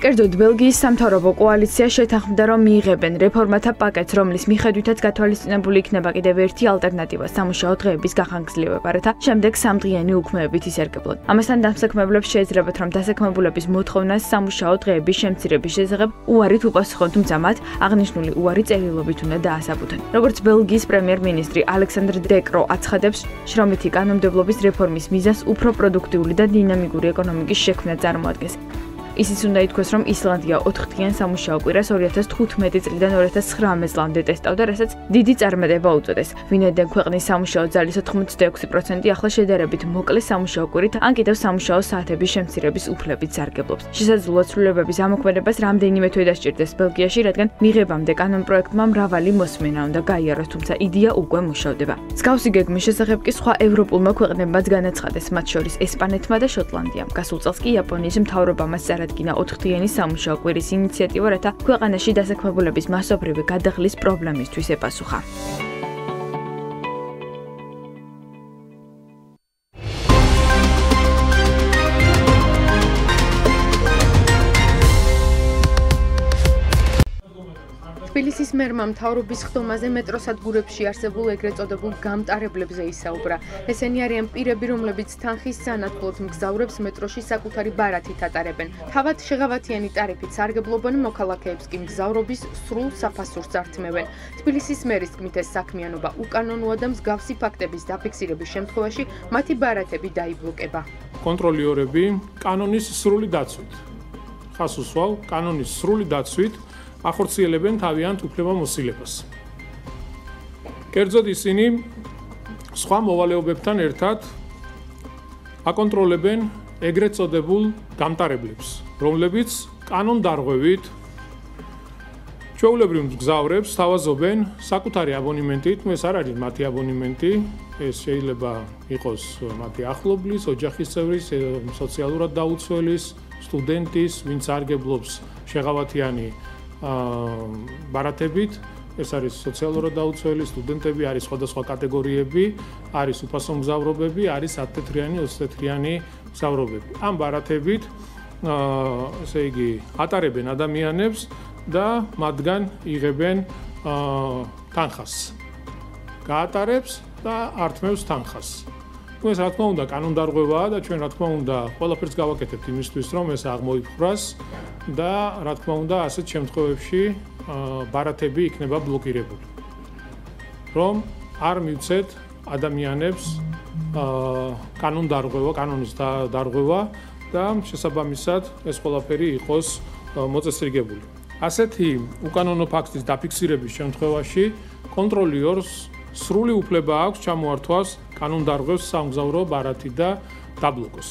კერძოდ ბელგიის სამთავრობო კოალიცია შეთანხმდა, რომ მიიღებენ რეფორმათა პაკეტს, რომლის მიხედვითაც გათვალისწინებული იქნება კიდევ ერთი ალტერნატივა სამუშაო დღეების გახანგრძლივება, რათა შემდეგ სამდღიანი უქმეებით ისერგებლონ. ამასთან დამსაქმებლებს შეეძლებათ, რომ დასაქმებულების მოთხოვნას სამუშაო დღეების შემცირების შესახებ უარით უპასუხონ, თუმცა მათ აღნიშნული უარი წერილობით უნდა დაასაბუთონ. როგორც ბელგიის პრემიერ-მინისტრი ალექსანდრ დე კრო აცხადებს, შრომითი კანონმდებლობის რეფორმის მიზანს უფრო პროდუქტიული და დინამიკური ეკონომიკის შექმნა წარმოადგენს. ისიც უნდა ითქვას, რომ ისლანდია ოთხდღიან სამუშაო კვირას ორი ათას თხუთმეტი წლიდან ორი ათას ცხრამეტ წლამდე ტესტავდა, რასაც დიდი წარმატება უწოდეს. ვინაიდან ქვეყნის სამუშაო ძალის ოთხმოცდაექვსი პროცენტი ახლა შედარებით მოკლე სამუშაო კვირით ან კიდევ სამუშაო საათების შემცირების უფლებით სარგებლობს. შესაძლოა ცვლილებების ამოქმედებას რამდენიმე თვე დასჭირდეს ბელგიაში, რადგან მიღებამდე კანონპროექტმა მრავალი მოსმენა უნდა გაიაროს, თუმცა იდეა უკვე მუშავდება. მსგავსი გეგმის შესახებ კი სხვა ევროპულმა ქვეყნებმაც განაცხადეს, მათ შორის ესპანეთმა და შოტლანდიამ. გასულ წელს კი იაპონიის მთავრობამ წარადგინა ოთხდღიანი სამუშაო კვირის ინიციატივა, რათა ქვეყანაში დასაქმებულების მასობრივი გადახლის პრობლემისთვის ეპასუხა. თბილისის მერმა მთავრობის ხდომაზე მეტროსადგურებში არსებულ ეგრეთ წოდებულ გამტარებლებზე ისაუბრა. ესენი არიან პირები, რომლებიც თანხის სანაცვლოდ მგზავრებს მეტროში საკუთარი ბარათით ატარებენ. თავად შეღავათიანი ტარიფით სარგებლობენ, მოქალაქეებს კი მგზავრობის სრულ საფასურს ართმევენ. თბილისის მერის თქმით, ეს საქმიანობა უკანონოა და მსგავსი ფაქტების დაფიქსირების შემთხვევაში მათი ბარათები დაიბლოკება. კონტროლიორები კანონის სრული დაცვით. ხას უსვავ, კანონის სრული დაცვით ახორციელებენ თავიანთ უფლებამოსილებას. კერძოდ ისინი სხვა მოვალეობებთან ერთად აკონტროლებენ ეგრეთ წოდებულ გამტარებლებს, რომლებიც კანონდარღვევით ჩვეულებრივ მგზავრებს სთავაზობენ საკუთარი აბონემენტით, ეს არ არის მათი აბონემენტი, ეს შეიძლება იყოს მათი ახლობლის, ოჯახის წევრის, სოციალურად დაუცველის, სტუდენტის, ვინც სარგებლობს შეღავათიანი ბარათებით, ეს არის სოციალურად დაუცველი სტუდენტები, არის სხვადასხვა კატეგორიები, არის უფასო მგზავრობები, არის ათთეთრიანი, ოცდათეთრიანი მგზავრობები. ამ ბარათებით, ესე იგი, ატარებენ ადამიანებს და მათგან იღებენ თანხას. გაატარებს და ართმევს თანხას. ეს რა თქმა უნდა კანონდარღვევაა და ჩვენ რა თქმა უნდა ყველაფერს გავაკეთებთ იმისთვის, რომ ეს აღმოიფხვრას და რა თქმა უნდა ასეთ შემთხვევებში ბარათები იქნება ბლოკირებული. რომ არ მივცეთ ადამიანებს კანონდარღვევა, კანონის დარღვევა და შესაბამისად ეს ყველაფერი იყოს მოწესრიგებული. ასეთი უკანონო ფაქტის დაფიქსირების შემთხვევაში კონტროლიორს სრული უფლება აქვს ჩამოართვას კანონდარღვევს სამგზავრო ბარათი და დაბლოკოს.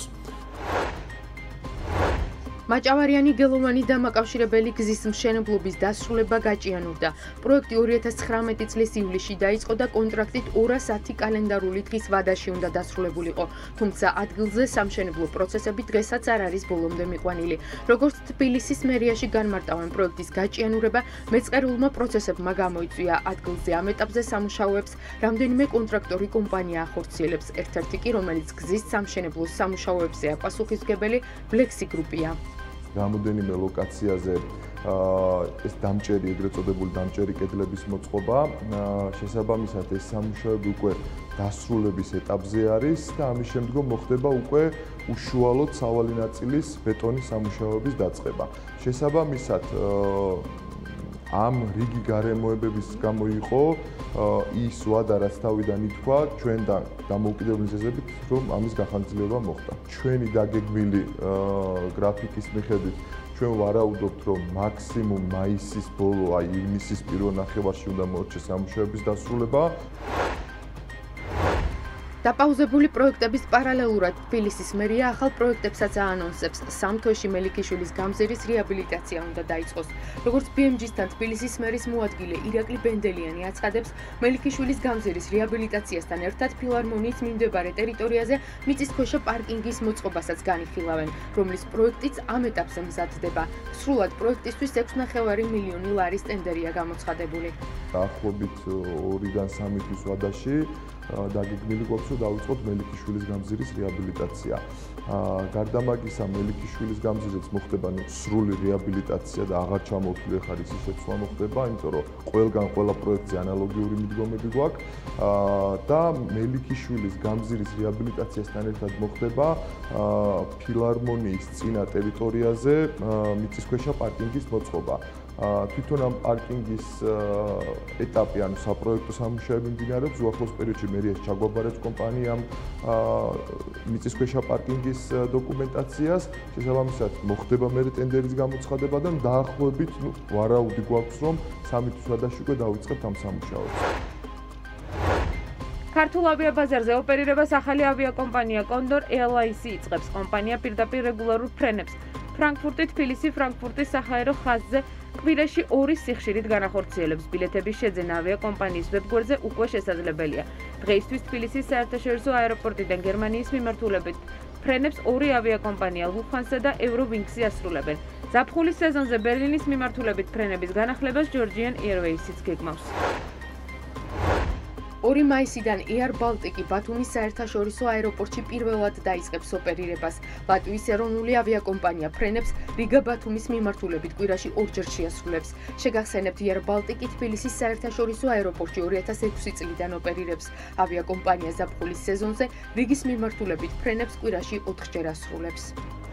მაჭავარიანი გელოვანი დამაკავშირებელი გზის მშენებლობის დასრულება გაჭიანურდა. პროექტი ორი ათას ცხრამეტი წლის ივლისში დაიწყო და კონტრაქტით ორას ათი კალენდარული დღის ვადაში უნდა დასრულებულიყო. თუმცა ადგილზე სამშენებლო პროცესები დღესაც არ არის ბოლომდე მიყვანილი. როგორც თბილისის მერიაში განმარტავენ, პროექტის გაჭიანურება მეწყერულმა პროცესებმა გამოიწვია. ადგილზე ამ ეტაპზე სამუშაოებს რამდენიმე კონტრაქტორი კომპანია ახორციელებს. ერთ-ერთი კი, რომელიც გზის სამშენებლო სამუშაოებზეა პასუხისმგებელი, Blexi Group-ია. Გამოდენიმე ლოკაციაზე ეს დამჭერი, ეგრეთ წოდებული დამჭერი კედლების მოწყობა, შესაბამისად ეს სამუშაოები უკვე დასრულების ეტაპზე არის და ამის შემდგომ მოხდება უკვე უშუალოდ სავალი ნაწილის ბეტონის სამუშაოების დაწყება. შესაბამისად ამ რიგი გარემოებების გამო იყო ის ვადა, რაც თავიდან ითქვა ჩვენთან დამოუკიდებელი მიზეზებით, რომ ამის გახანგრძლივება მოხდა. ჩვენი დაგეგმილი გრაფიკის მიხედვით ჩვენ ვარაუდობთ, რომ მაქსიმუმ მაისის ბოლო, აი ივნისის პირველ ნახევარში უნდა მოხდეს სამუშაოების დასრულება. დაპაუზებული პროექტების პარალელურად თბილისის მერია ახალ პროექტებსაც აანონსებს. სამ თვეში მელიქიშვილის გამზირის რეაბილიტაცია უნდა დაიწყოს. როგორც ბი ემ ჯი-სთან თბილისის მერის მოადგილე ირაკლი ბენდელიანი აცხადებს, მელიქიშვილის გამზირის რეაბილიტაციასთან ერთად ფილარმონიის მიმდებარე ტერიტორიაზე მიწისქვეშა პარკინგის მოწყობასაც განიხილავენ, რომლის პროექტიც ამ ეტაპზე მზადდება. სრულად პროექტისთვის ექვსი ნახევარი მილიონი ლარის ტენდერია გამოცხადებული. დაახლოებით ორიდან სამი თვის ვადაში დაგეგმილი გვაქვს, რომ დავიწყოთ მელიქიშვილის გამზირის რეაბილიტაცია. გარდა მაგისა, მელიქიშვილის გამზირიც მოხდება სრული რეაბილიტაცია და აღარ ჩამოვთვლი ახლა ისი შეცვლა მოხდება, იმიტომ რომ ყველგან ყველა პროექტზე ანალოგიური მიდგომები გვაქვს და მელიქიშვილის გამზირის რეაბილიტაციასთან ერთად მოხდება ფილარმონიის წინა ტერიტორიაზე მიწისქვეშა პარკინგის მოწყობა. თვითონ ამ პარკინგის ეტაპი, ანუ საპროექტო სამუშაოები მიმდინარეობს, უახლოს პერიოდში მერიას ჩაგვაბარებს კომპანიამ მიწისქვეშა პარკინგის დოკუმენტაციას, შესაბამისად მოხდება მერე ტენდერის გამოცხადება და დაახლოებით, ნუ ვარაუდი გვაქვს, რომ სამი თვის ვადაში უკვე დავიწყებთ ამ სამუშაოებს. ქართულ ავიაბაზარზე ოპერირებას ახალი ავიაკომპანია Condor Airlines იწყებს. კომპანია პირდაპირ რეგულარულ ფრენებს ფრანკფურტი, თბილისი, ფრანკფურტის საჰაერო ხაზზე კვირაში ორი სიხშირით განახორციელებს. ბილეთების შეძენა ავიაკომპანიის ვებგვერდზე უკვე შესაძლებელია. დღეისთვის თბილისის საერთაშორისო აეროპორტიდან გერმანიის მიმართულებით ფრენებს ორი ავიაკომპანია Lufthansa და Eurowings-ი ასრულებენ. ზაფხულის სეზონზე ბერლინის მიმართულებით ფრენების განახლებას Georgian Airways-იც გეგმავს. ორი მაისიდან Air Baltic-ი ბათუმის საერთაშორისო აეროპორტში პირველად დაიწყებს ოპერირებას. ლატვიის ეროვნული ავიაკომპანია ფრენებს რიგა-ბათუმის მიმართულებით კვირაში ორჯერ შეასრულებს. შეგახსენებთ, Air Baltic-ი თბილისის საერთაშორისო აეროპორტში ორი ათას ექვსი წლიდან ოპერირებს. ავიაკომპანია ზაფხულის სეზონზე რიგის მიმართულებით ფრენებს კვირაში ოთხჯერ ასრულებს.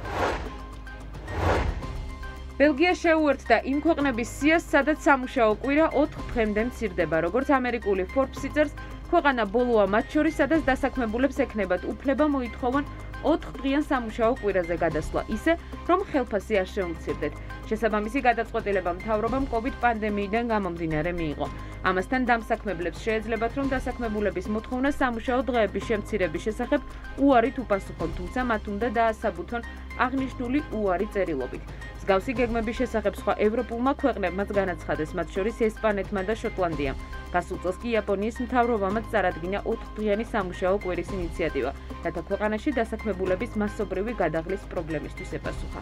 ბელგია შეუერთდა იმ ქვეყნების სიას, სადაც სამუშაო კვირა ოთხ დღემდე მცირდება. როგორც ამერიკული Forbes-ი წერს, ქვეყანა ბოლოა მათ შორის, სადაც დასაქმებულებს ექნებათ უფლება მოითხოვონ ოთხ დღიან სამუშაო კვირაზე გადასვლა, ისე რომ ხელფასი არ შეუმცირდეთ. შესაბამისი გადაწყვეტილება მთავრობამ COVID პანდემიიდან გამომდინარე მიიღო. ამასთან დამსაქმებლებს შეეძლებათ, რომ დასაქმებულების მოთხოვნა სამუშაო დღეების შემცირების შესახებ უარით უპასუხონ, თუმცა მათ უნდა დაასაბუთონ აღნიშნული უარი წერილობით. მსგავსი გეგმების შესახებ სხვა ევროპულმა ქვეყნებმაც განაცხადეს, მათ შორის ესპანეთმა და შოტლანდიამ. გასულ წელს კი იაპონიის მთავრობამაც წარადგინა ოთხდღიანი სამუშაო კვირის ინიციატივა, რათა ქვეყანაში დასაქმებულების მასობრივი გადაღლის პრობლემისთვის ეპასუხა.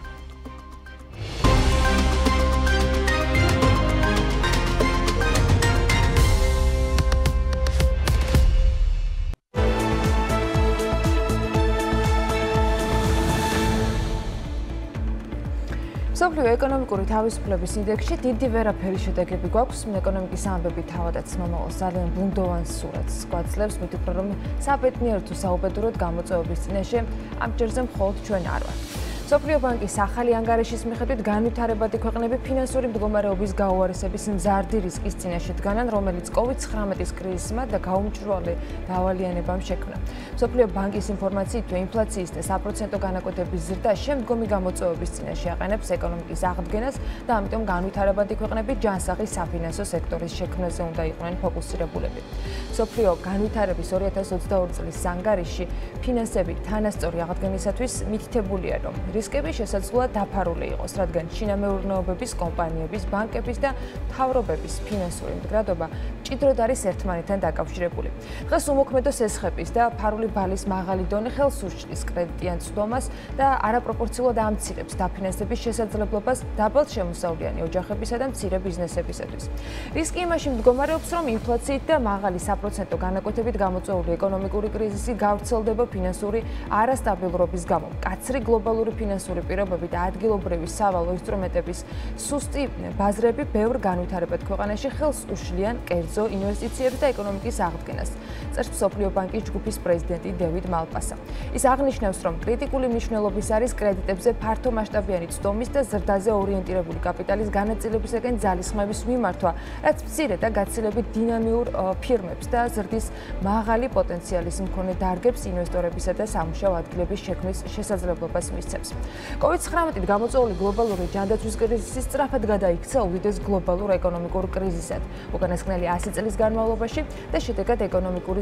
მსოფლიო ეკონომიკური თავისუფლების ინდექსში დიდი ვერაფერი შედეგები გვაქვს. ეკონომიკის ამბები თავადაც მომავალს ძალიან ბუნდოვან სურათს გვაძლევს. მითხრა რომ საბედნიეროდ თუ საუბედუროდ გამოწვევების წინაშე ამ ჯერზე მხოლოდ ჩვენ არ ვართ. მსოფლიო ბანკის ახალი ანგარიშის მიხედვით განვითარებადი ქვეყნები ფინანსური მდგომარეობის გაუარესების მზარდი რისკის წინაშე დგანან, რომელიც COVID ცხრამეტის კრიზისმა და გაუმჭრვალე დავალიანებამ შექმნა. მსოფლიო ბანკის ინფორმაციით, თუ ინფლაციის და საპროცენტო განაკვეთების ზრდა შემდგომი გამოწვევების წინაშე აყენებს ეკონომიკის აღდგენას და ამიტომ განვითარებადი ქვეყნები ჯანსაღი საფინანსო სექტორის შექმნაზე უნდა იყვნენ ფოკუსირებულები. მსოფლიო განვითარების ორი ათას ოცდაორი წლის ანგარიში ფინანსები თანასწორი აღდგენისათვის მითითებულია, რომ რისკები შესაძლოა დაფარული იყოს, რადგან შინამეურნეობების კომპანიების, ბანკების და მთავრობების ფინანსური მდგრადობა მჭიდროდ არის ერთმანეთთან დაკავშირებული. დღეს უმოქმედო სესხების და ფარული ბალის მაღალი დონე ხელს უშლის კრედიტიან ცდომას და არაპროპორციულად ამცირებს დაფინანსების შესაძლებლობას დაბალ შემოსავლიანი ოჯახებისა და მცირე ბიზნესებისათვის. რისკი იმაში მდგომარეობს, რომ ინფლაციით და მაღალი საპროცენტო განაკვეთებით გამოწვეული ეკონომიკური კრიზისი გავრცელდება ფინანსური არასტაბილურობის გამო. მკაცრი გლობალური ფინანსური პირობები და ადგილობრივი სავალო ინსტრუმენტების სუსტი ბაზრები ბევრ განვითარებად ქვეყანაში ხელს უშლიან კერძო ინვესტიციებს და ეკონომიკის აღდგენას, წერს მსოფლიო ბანკის ჯგუფის პრეზიდენტი დევიდ მალპასა. ის აღნიშნავს, რომ კრიტიკული მნიშვნელობის არის კრედიტებზე ფართომასშტაბიანი ცდომის და ზრდაზე ორიენტირებული კაპიტალის განაწილებისაკენ ძალისხმევის მიმართვა, რაც მცირე და გაცილებით დინამიურ ფირმებს და ზრდის მაღალი პოტენციალის მქონე დარგებს ინვესტორებისა და სამუშაო ადგილების შექმნის შესაძლებლობას მისცემს. COVID ცხრამეტით გამოწვეული გლობალური ჯანდაცვის კრიზისი სწრაფად გადაიქცა უდიდეს გლობალურ ეკონომიკურ კრიზისად უკანასკნელი ასი წლის განმავლობაში და შედეგად ეკონომიკური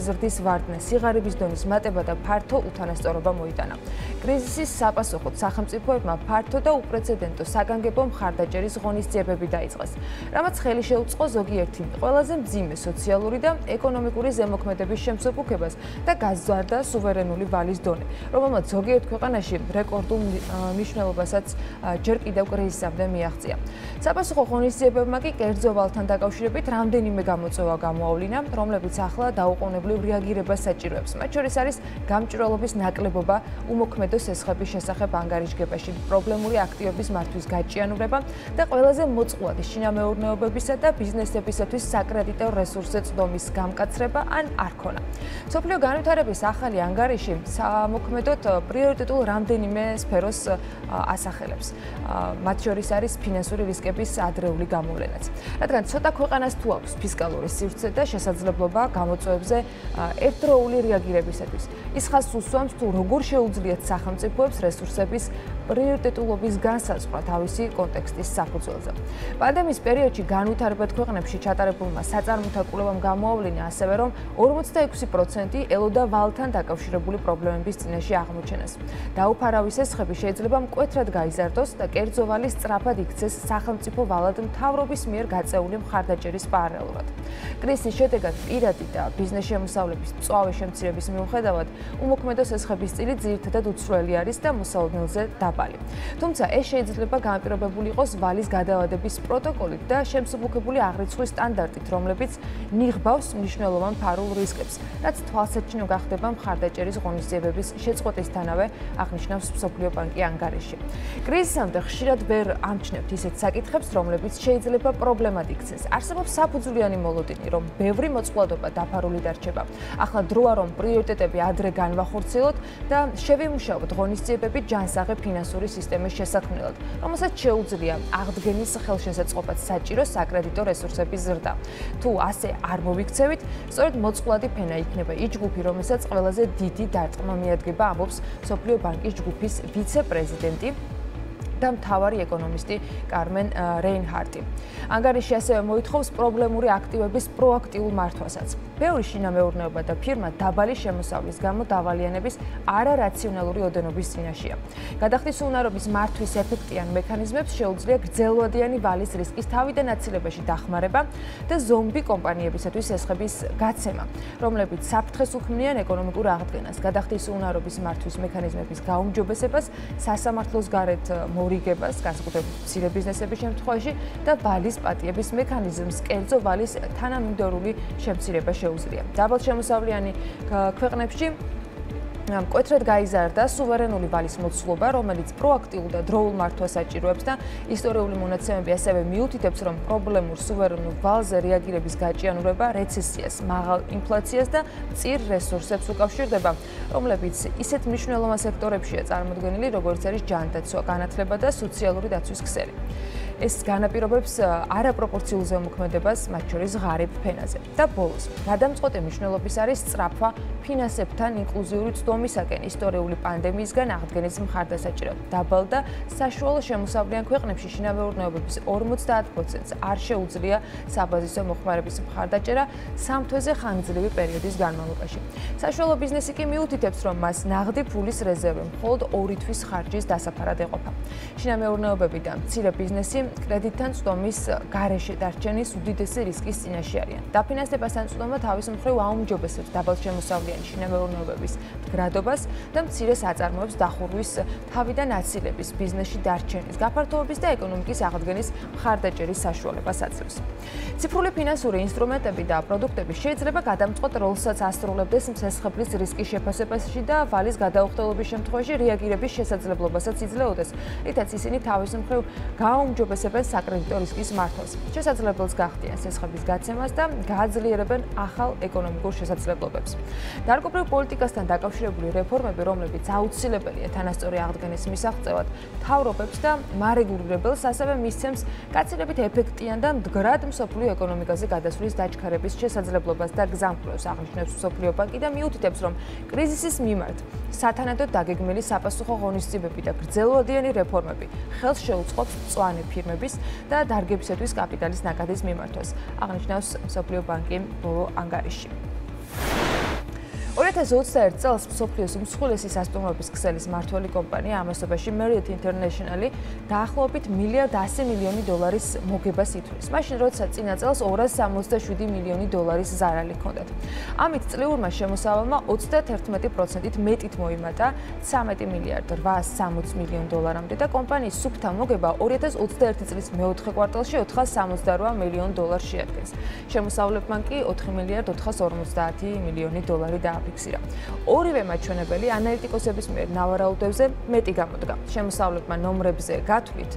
ზრდის ვარდნა, სიღარიბის დონის მატება და ფართო უთანასწორობა მოიტანა. კრიზისის საპასუხოდ სახელმწიფოებმა ფართო და უპრეცედენტო საგანგებო მხარდაჭერის ღონისძიებები დაიწყეს, რამაც ხელი შეუწყო ზოგიერთი ყველაზე მძიმე სოციალური და ეკონომიკური ზემოქმედების შემსოფუქებას და გაზარდა სუვერენული ვალის დონე, რომელმაც ზოგიერთ ქვეყანაში რეკორდულ მნიშვნელობასაც ჯერ კიდევ კრიზისამდე მიაღწია. საპასუხო ღონისძიებებმა კი კერძო ვალთან დაკავშირებით რამდენიმე გამოწვევა გამოავლინა, რომლებიც ახლა დაუყოვნებლივ რეაგირებას საჭიროებს. მათ შორის არის გამჭვირვალობის ნაკლებობა უმოქმედო სესხების შესახებ ანგარიშგებაში, პრობლემური აქტივების მართვის გაჭიანურება და ყველაზე მოწყვლადი შინამეურნეობებისა და ბიზნესებისათვის საკრედიტო რესურსზე წვდომის გამკაცრება ან არქონა. სოფლიო განვითარების ახალი ანგარიში სამოქმედოდ პრიორიტეტულ რამდენიმე სფეროს ასახელებს. მათ შორის არის ფინანსური რისკების ადრეული გამოვლენაც. რადგან ცოტა ქვეყანას თუ აქვს ფისკალური სივრცე და შესაძლებლობა გამოწვევებზე ერთდროული რეაგირებისათვის, ის ხაზს უსვამს თუ როგორ შეუძლიათ სახელმწიფოებს რესურსების პრიორიტეტულობის განსაზღვრა თავისი კონტექსტის საფუძველზე. პანდემიის პერიოდში განვითარებად ქვეყნებში ჩატარებულმა საწარმოთა კვლევამ გამოავლინა ასევე, რომ ორმოცდაექვსი პროცენტი ელოდა ვალთან დაკავშირებული პრობლემების წინაშე აღმოჩენას. დაუფარავი სესხები შეიძლება მკვეთრად გაიზარდოს და კერძო ვალი სწრაფად იქცეს სახელმწიფო ვალად მთავრობის მიერ გაწეული მხარდაჭერის პარალელურად. კრიზისის შედეგად პირადი და ბიზნეს შემოსავლების მწვავე შემცირების მიუხედავად, უმოქმედო სესხების წილი ძირითადად უცვლელი არის და მოსალოდნელზე დაბალი. თუმცა ეს შეიძლება განპირობებული იყოს ვალის გადავადების პროტოკოლით და შემსუბუქებული აღრიცხვის სტანდარტით, რომლებიც ნიღბავს მნიშვნელოვან ფარულ რისკებს, რაც თვალსაჩინო გახდება მხარდაჭერის ღონისძიებების შეწყვეტისთანავე, აღნიშნავს მსოფლიო ბანკი ანგარიში. კრიზისამდე ხშირად ვერ ამჩნევთ ისეთ საკითხებს, რომლებიც შეიძლება პრობლემად იქცეს. არსებობს საფუძვლიანი მოლოდინი, რომ ბევრი მოწყვლადობა დაფარული დარჩება. ახლა დროა, რომ პრიორიტეტები ადრე განვახორციელოთ და შევიმუშაოთ ღონისძიებები ჯანსაღი ფინანსური სისტემის შესაქმნელად, რომელსაც შეუძლია აღდგენის ხელშესაწყობად საჭირო საკრედიტო რესურსების ზრდა. თუ ასე არ მოვიქცევით, სწორედ მოწყვლადი ფენა იქნება ის ჯგუფი, რომელსაც ყველაზე დიდი დარტყმა მიადგება, ამბობს მსოფლიო ბანკის ჯგუფის ვიცე-პრეზიდენტი და მთავარი ეკონომისტი კარმენ რეინჰარტი. ანგარიში ასევე მოითხოვს პრობლემური აქტივების პროაქტიულ მართვასაც. ბევრი შინამეურნეობა და ფირმა დაბალი შემოსავლის გამო დავალიანების არარაციონალური ოდენობის წინაშეა. გადახდის უნარობის მართვის ეფექტიან მექანიზმებს შეუძლია გრძელვადიანი ვალის რისკის თავიდან აცილებაში დახმარება და ზომბი კომპანიებისათვის ესხების გაცემა, რომლებიც საფრთხეს უქმნიან ეკონომიკურ აღდგენას, გადახდის უნარობის მართვის მექანიზმების გაუმჯობესებას, სასამართლოს გარეთ მორიგებას, განსაკუთრებით მცირე ბიზნესების შემთხვევაში და ვალის პატიების მექანიზმს კერძო ვალის თანამიმდევრული შემცირება შეუძლია. დაბალშემოსავლიანი ქვეყნებში მკვეთრად გაიზარდა სუვერენული ვალის მოცულობა, რომელიც პროაქტიულ და დროულ მართვას საჭიროებს და ისტორიული მონაცემები ასევე მიუთითებს, რომ პრობლემურ სუვერენულ ვალზე რეაგირების გაჭიანურება რეცესიას, მაღალ ინფლაციას და მწირ რესურსებს უკავშირდება, რომლებიც ისეთ მნიშვნელოვან სექტორებშია წარმოდგენილი, როგორც არის ჯანდაცვა, განათლება და სოციალური დაცვის ქსელი. ეს განაპირობებს არაპროპორციულ ზემოქმედებას, მათ შორის ღარიბ ფენაზე. და ბოლოს, გადამწყვეტი მნიშვნელობის არის სწრაფვა ფინანსებთან ინკლუზიური წვდომისაკენ ისტორიული პანდემიისგან აღდგენის მხარდასაჭერად. დაბალ და საშუალო შემოსავლიან ქვეყნებში შინამეურნეობების ორმოცდაათ პროცენტს არ შეუძლია საბაზისო მოხმარების მხარდაჭერა სამ თვეზე ხანგრძლივი პერიოდის განმავლობაში. საშუალო ბიზნესი კი მიუთითებს, რომ მას ნაღდი ფულის რეზერვი მხოლოდ ორი თვის ხარჯის დასაფარად ეყოფა. შინამეურნეობები და მცირე ბიზნესი კრედიტთან წვდომის გარეშე დარჩენის უდიდესი რისკის წინაშე არიან. დაფინანსებასთან წვდომა თავის მხრივ აუმჯობესებს დაბალშემოსავლიანი შინამეურნეობების მდგრადობას და მცირე საწარმოებს დახურვის თავიდან აცილების, ბიზნესში დარჩენის, გაფართოების და ეკონომიკის აღდგენის მხარდაჭერის საშუალებას აძლევს. ციფრული ფინანსური ინსტრუმენტები და პროდუქტები შეიძლება გადამწყვეტ როლსაც ასრულებდეს მსესხებლის რისკის შეფასებაში და ვალის გადაუხდელობის შემთხვევაში რეაგირების შესაძლებლობასაც იძლეოდეს, რითაც ისინი თავის მხრივ გააუმჯობესებენ საკრედიტო რისკის მართვას, შესაძლებელს გახდიან სესხების გაცემას და გააძლიერებენ ახალ ეკონომიკურ შესაძლებლობებს. დარგობრივ პოლიტიკასთან დაკავშირებული რეფორმები, რომლებიც აუცილებელია თანასწორი აღდგენის მისაღწევად, მთავრობებს და მარეგულირებელს ასევე მისცემს გაცილებით ეფექტიან და მდგრად მსოფლიო ეკონომიკაზე გადასვლის დაჩქარების შესაძლებლობას და გზამკვლევს, აღნიშნავს მსოფლიო ბანკი და მიუთითებს, რომ კრიზისის მიმართ სათანადოდ დაგეგმილი საპასუხო ღონისძიებები და გრძელვადიანი რეფორმები ხელს შეუწყობს მწვანე ფირმების და დარგებისათვის კაპიტალის ნაკადის მიმართვას, აღნიშნავს მსოფლიო ბანკი ბოლო ანგარიში. ორი ათას ოცდაერთ წელს მსოფლიოს უმსხვილესი სასტუმროების ქსელის მმართველი კომპანია ამასობაში Marriott International-ი დაახლოებით მილიარდ ასი მილიონი დოლარის მოგებას ითვლის. მაშინ როცა წინა წელს ორას სამოცდაშვიდი მილიონი დოლარის ზარალი ჰქონდათ. ამით წლიურმა შემოსავალმა ოცდაათერთმეტი პროცენტით მეტით მოიმატა ცხრამეტი მილიარდ რვაას სამოცი მილიონი დოლარამდე და კომპანიის სუფთა მოგება ორი ათას ოცდაერთი წლის მეოთხე კვარტალში ოთხას სამოცდარვა მილიონი დოლარს შეადგენს. შემოსავლებმა კი ოთხი მილიარდ ოთხას ორმოცდაათი მილიონი დოლარი დააფიქსირა. ორივე მაჩვენებელი ანალიტიკოსების მიერ ნავარაუდებზე მეტი გამოდგა. შემოსავლებმა ნომრებზე გათვლით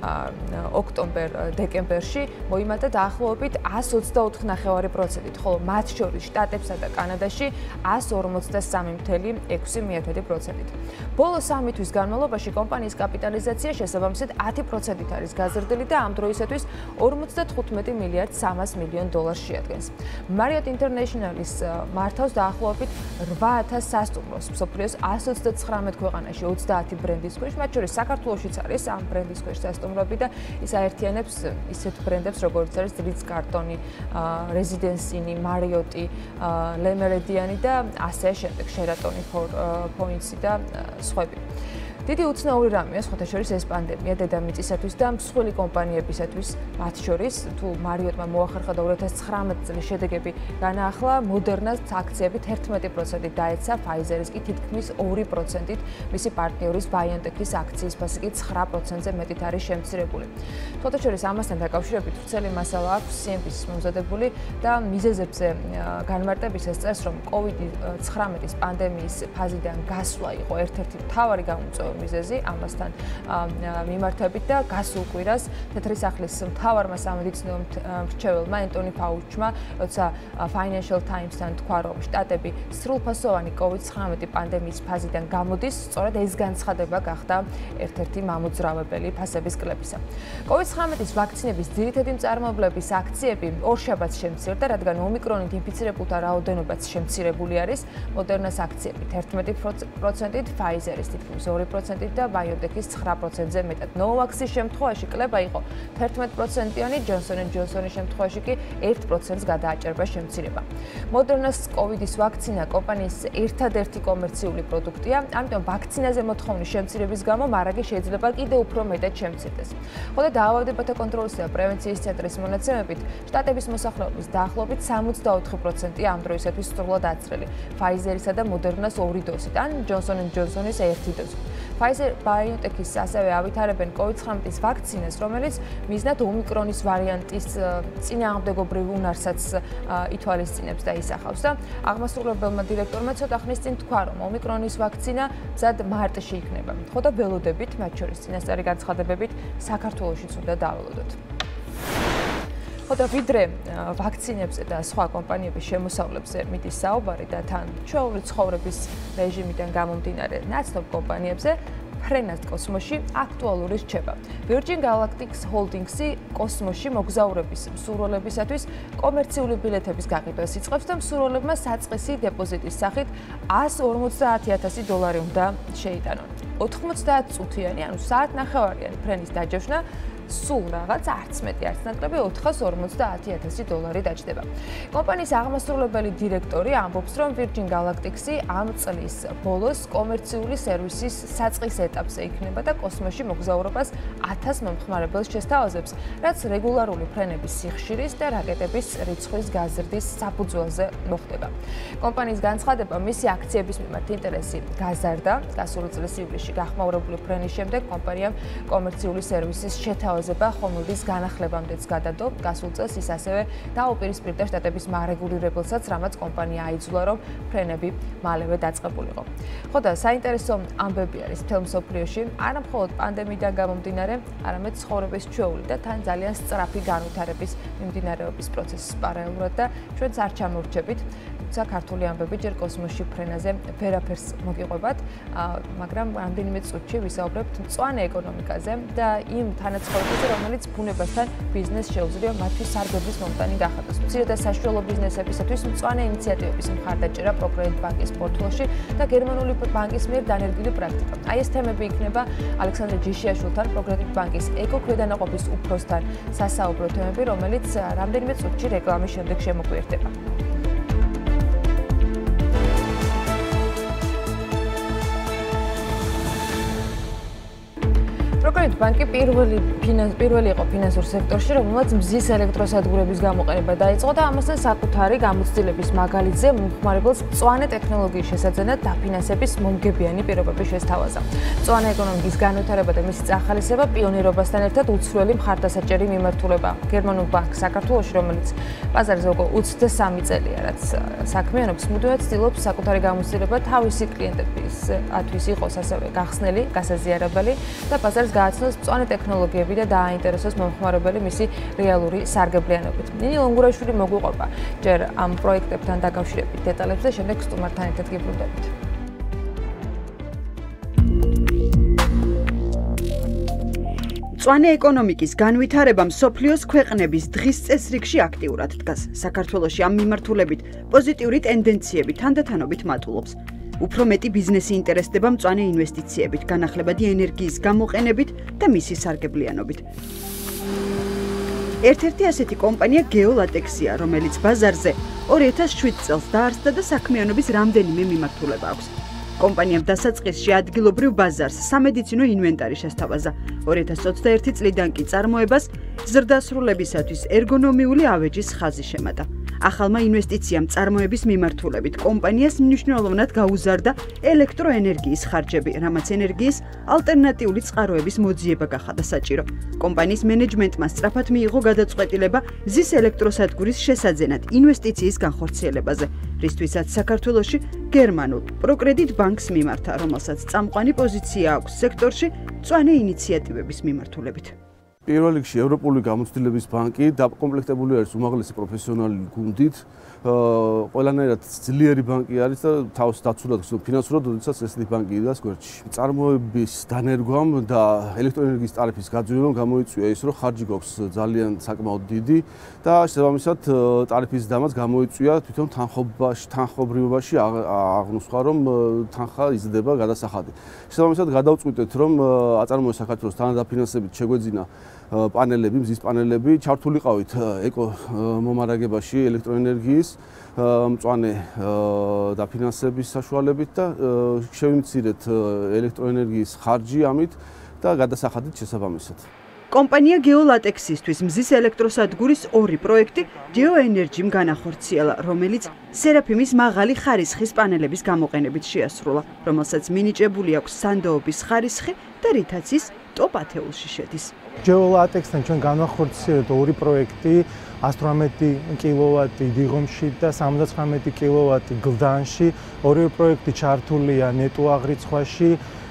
ოქტომბერ-დეკემბერში მოიმატა დაახლოებით ასს ოცდაოთხი ნახევარი პროცენტით, ხოლო მათ შორის შტატებსა და კანადაში ასს ორმოცდასამი მცდარი ექვსი მიერთადი პროცენტით. ბოლო სამი თვის განმავლობაში კომპანიის კაპიტალიზაცია შესაბამისად ათი პროცენტით არის გაზრდილი და ამ დროისათვის ორმოცდათხუთმეტი მილიარდ სამას მილიონი დოლარს შეადგენს. Marriott International-ის მართავს დაახლოებით რვა ათას სასტუმროს მსოფლიოს ასს ოცდაცხრამეტ ქვეყანაში ოცდაათი ბრენდის ქვეშ, მათ შორის საქართველოშიც არის ამ ბრენდის ქვეშ სასტუმროები და ის აერთიანებს ისეთ ბრენდებს როგორც არის Ritz-Carlton-ი, Residence-ი, Marriott-ი, Le Méridien-ი და ასე შემდეგ, Sheraton-ი, Four Points-ი და სხვები. დიდი უცნაური რამეა სხვათა შორის ეს პანდემია დედამიწისათვის და მსხვილი კომპანიებისათვის, მათ შორის თუ Marriott-მა მოახერხა და ორი ათას ცხრამეტ წლის შედეგები განაახლა, Moderna-ს აქციები თერთმეტი პროცენტით დაეცა, Pfizer-ის კი თითქმის ორი პროცენტით, მისი პარტნიორის BioNTech-ის აქციის ფასი კი ცხრა პროცენტზე მეტით არის შემცირებული. სხვათა შორის ამასთან დაკავშირებით ვრცელი მასალა აქვს C N B C-ის მომზადებული და მიზეზებზე განმარტებისას წერს, რომ კოვიდ ცხრამეტის პანდემიის ფაზიდან გასვლა იყო ერთ-ერთი მთავარი გამომწვევი მიზეზი ამასთან მიმართებით და გასულ კვირას თეთრი სახლის მთავარმა სამედიცინო მრჩეველმა ენტონი ფაუჩმა, როცა Financial Times-თან თქვა, რომ შტატები სრულფასოვანი კოვიდ ცხრამეტი პანდემიის ფაზიდან გამოდის, სწორედ ეს განცხადება გახდა ერთ-ერთი მამოძრავებელი ფასების კლებისა. კოვიდ ცხრამეტის ვაქცინების ძირითადი მწარმოებლების აქციები ორშაბათს შემცირდა, რადგან ომიკრონით ინფიცირებულთა რაოდენობაც შემცირებული არის. Moderna-ს აქციები თერთმეტი პროცენტით, Pfizer-ის თითქმის ორი პროცენტით და BioNTech-ის ცხრა პროცენტზე მეტად. Novavax-ის შემთხვევაში კლება იყო თერთმეტ პროცენტიანი, Johnson and Johnson-ის შემთხვევაში კი ერთ პროცენტს გადააჭერბა შემცირება. Moderna-ს კოვიდის ვაქცინა კომპანიის ერთადერთი კომერციული პროდუქტია, ამიტომ ვაქცინაზე მოთხოვნის შემცირების გამო მარაგი შეიძლება კიდევ უფრო მეტად შემცირდეს. ხოლო დაავადებათა კონტროლისა და პრევენციის ცენტრის მონაცემებით, შტატების მოსახლეობის დაახლოებით სამოცდაოთხი პროცენტია ამ დროისათვის სრულად აცრელი, Pfizer-ისა და Moderna-ს ორი დოზით, ან Johnson and Johnson-ის ერთი დოზით. Pfizer BioNTech-ის ასევე ავითარებენ კოვიდ ცხრამეტის ვაქცინას, რომელიც მიზნად ომიკრონის ვარიანტის წინააღმდეგობრივ უნარსაც ითვალისწინებს და ისახავს და აღმასრულებელმა დირექტორმა ცოტა ხნის წინ თქვა, რომ ომიკრონის ვაქცინა მზად მარტში იქნება. ხო და ველოდებით, მათ შორის წინასწარი განცხადებებით, საქართველოშიც უნდა დაველოდოთ. ხო და ვიდრე ვაქცინებზე და სხვა კომპანიების შემოსავლებზე მიდის საუბარი და თან ჩვეული ცხოვრების რეჟიმიდან გამომდინარე ნაცნობ კომპანიებზე, ფრენად კოსმოსში აქტუალური რჩება. Virgin Galactic Holdings-ი კოსმოსში მოგზაურების მსურველებისათვის კომერციული ბილეთების გაყიდვას იწყებს და მსურველებმა საწყისი დეპოზიტის სახით ასს ორმოცდაათი ათასი დოლარი უნდა შეიტანონ. ოთხმოცდაათ წუთიანი, ანუ საათნახევარიანი ფრენის დაჯავშნა სულ რაღაც არც მეტი არც ნაკლები ოთხას ორმოცდაათი ათასი დოლარი დაჯდება. კომპანიის აღმასრულებელი დირექტორი ამბობს, რომ Virgin Galactic-ი ამ წლის ბოლოს კომერციული სერვისის საწყის ეტაპზე იქნება და კოსმოსში მოგზაურობას ათას მომხმარებელს შესთავაზებს, რაც რეგულარული ფრენების სიხშირის და რაკეტების რიცხვის გაზრდის საფუძველზე მოხდება. კომპანიის განცხადება მისი აქციების მიმართ ინტერესი გაზარდა. გასული წლის ივლისში გახმაურებული ფრენის შემდეგ კომპანიამ კომერციული სერვისის შეთავაზება ხომილდის განახლებამდეც გადადო. გასულ წელს ის ასევე დაუპირისპირდა შტატების მარეგულირებელსაც, რამაც კომპანია აიძულა, რომ ფრენები მალევე დაწყებულიყო. ხო და საინტერესო ამბები არის მთელ მსოფლიოში, არა მხოლოდ პანდემიიდან გამომდინარე, არამედ ცხოვრების ჩვეული და თან ძალიან სწრაფი განვითარების მიმდინარეობის პროცესის პარალელურად და ჩვენც არ ჩამორჩებით. თუმცა ქართული ამბები ჯერ კოსმოსში ფრენაზე ვერაფერს მოგიყვებათ, მაგრამ რამდენიმე წუთში ვისაუბრებთ მწვანე ეკონომიკაზე და იმ თანაცხოვრებაზე, რომელიც ბუნებასთან ბიზნესს შეუძლია მათთვის სარგებლის მომტანი გახადოს. მცირე და საშუალო ბიზნესებისათვის მწვანე ინიციატივების მხარდაჭერა Progressive ბანკის პორტფოლში და გერმანული ბანკის მიერ დანერგილი პრაქტიკა. აი ეს თემები იქნება ალექსანდრე ჯიშიაშვილთან, Progressive ბანკის ეკო-ქვედანაყოფის უფროსთან სასაუბრო თემები, რომელიც რამდენიმე წუთში რეკლამის შემდეგ შემოგვიერთდება. პროექტ ბანკი პირველი პირველი იყო ფინანსურ სექტორში, რომელმაც მზის ელექტროსადგურების გამოყენება დაიწყო და ამასთან საკუთარი გამოცდილების მაგალითზე მომხმარებელს მწვანე ტექნოლოგიის შესაძენად დაფინანსების მომგებიანი პირობები შესთავაზა. მწვანე ეკონომიკის განვითარება და მისი წახალისება პიონერობასთან ერთად უცვლელი მხარდასაჭერი მიმართულება. გერმანულ ბანკ საქართველოში, რომელიც ბაზარზე უკვე ოცდასამი წელია, რაც საქმიანობს, მუდმივად ცდილობს საკუთარი გამოცდილება თავისი კლიენტებისათვის იყოს ასევე გახსნელი, გასაზიარებელი და ბაზარს გააცნოს მწვანე ტექნოლოგიები და დააინტერესოს მომხმარებელი მისი რეალური სარგებლიანობით. ნინი ლონგურაშვილი მოგვიყვება ჯერ ამ პროექტებთან დაკავშირებით დეტალებს და შემდეგ სტუმართან ერთად გიბრუნდებით. მწვანე ეკონომიკის განვითარება მსოფლიოს ქვეყნების დღის წესრიგში აქტიურად დგას. საქართველოში ამ მიმართულებით პოზიტიური ტენდენციები თანდათანობით მატულობს. უფრო მეტი ბიზნესი ინტერესდება მწვანე ინვესტიციებით, განახლებადი ენერგიის გამოყენებით და მისი სარგებლიანობით. ერთ-ერთი ასეთი კომპანია გეოლატექსია, რომელიც ბაზარზე ორი ათას შვიდ წელს დაარსდა და საქმიანობის რამდენიმე მიმართულება აქვს. კომპანიამ დასაწყისში ადგილობრივ ბაზარს სამედიცინო ინვენტარი შესთავაზა. ორი ათას ოცდაერთი წლიდან კი წარმოებას ზრდასრულებისათვის ერგონომიული ავეჯის ხაზი შემატა. ახალმა ინვესტიციამ წარმოების მიმართულებით კომპანიას მნიშვნელოვნად გაუზარდა ელექტროენერგიის ხარჯები, რამაც ენერგიის ალტერნატიული წყაროების მოძიება გახადა საჭირო. კომპანიის მენეჯმენტმა სწრაფად მიიღო გადაწყვეტილება მზის ელექტროსადგურის შესაძენად ინვესტიციის განხორციელებაზე, რისთვისაც საქართველოში გერმანულ პროკრედიტ ბანკს მიმართა, რომელსაც წამყვანი პოზიცია აქვს სექტორში მწვანე ინიციატივების მიმართულებით. პირველ რიგში ევროპული გამოცდილების ბანკი დაკომპლექტებული არის უმაღლესი პროფესიონალური გუნდით. ყველანაირად ძლიერი ბანკი არის და თავს დაცულად ფინანსურად, როდესაც ესეთი ბანკი იდას გვერდში. წარმოების დანერგვამ და ელექტროენერგიის ტარიფის გაძვირებამ გამოიწვია ის, რომ ხარჯი გვაქვს ძალიან საკმაოდ დიდი და შესაბამისად ტარიფის დამაც გამოიწვია თვითონ თანხმობაში, თანხმობრიობაში აღნუსხა, რომ თანხა იზრდება გადასახადი. შესაბამისად გადავწყვიტეთ, რომ აწარმოეს საქართველოს თანადაფინანსებით შეგვეძინა პანელები, მზის პანელები, ჩართულიყავით ეკო მომარაგებაში ელექტროენერგიის მწვანე დაფინანსების საშუალებით და შევიმცირეთ ელექტროენერგიის ხარჯი ამით და გადასახადით შესაბამისად. კომპანია გეოლატექსისთვის მზის ელექტროსადგურის ორი პროექტი GeoEnergy-მ განახორციელა, რომელიც სერაფიმის მაღალი ხარისხის პანელების გამოყენებით შეასრულა, რომელსაც მინიჭებული აქვს სანდოობის ხარისხი და რითაც ის ტოპ ათეულში შედის. GeoLatex-თან ჩვენ განახორციელებთ ორი პროექტი, ათს ოცდაათი კილოვატი დიღომში და სამოცდათვრამეტი კილოვატი გლდანში. ორივე პროექტი ჩართულია ნეტო აღრიცხვაში.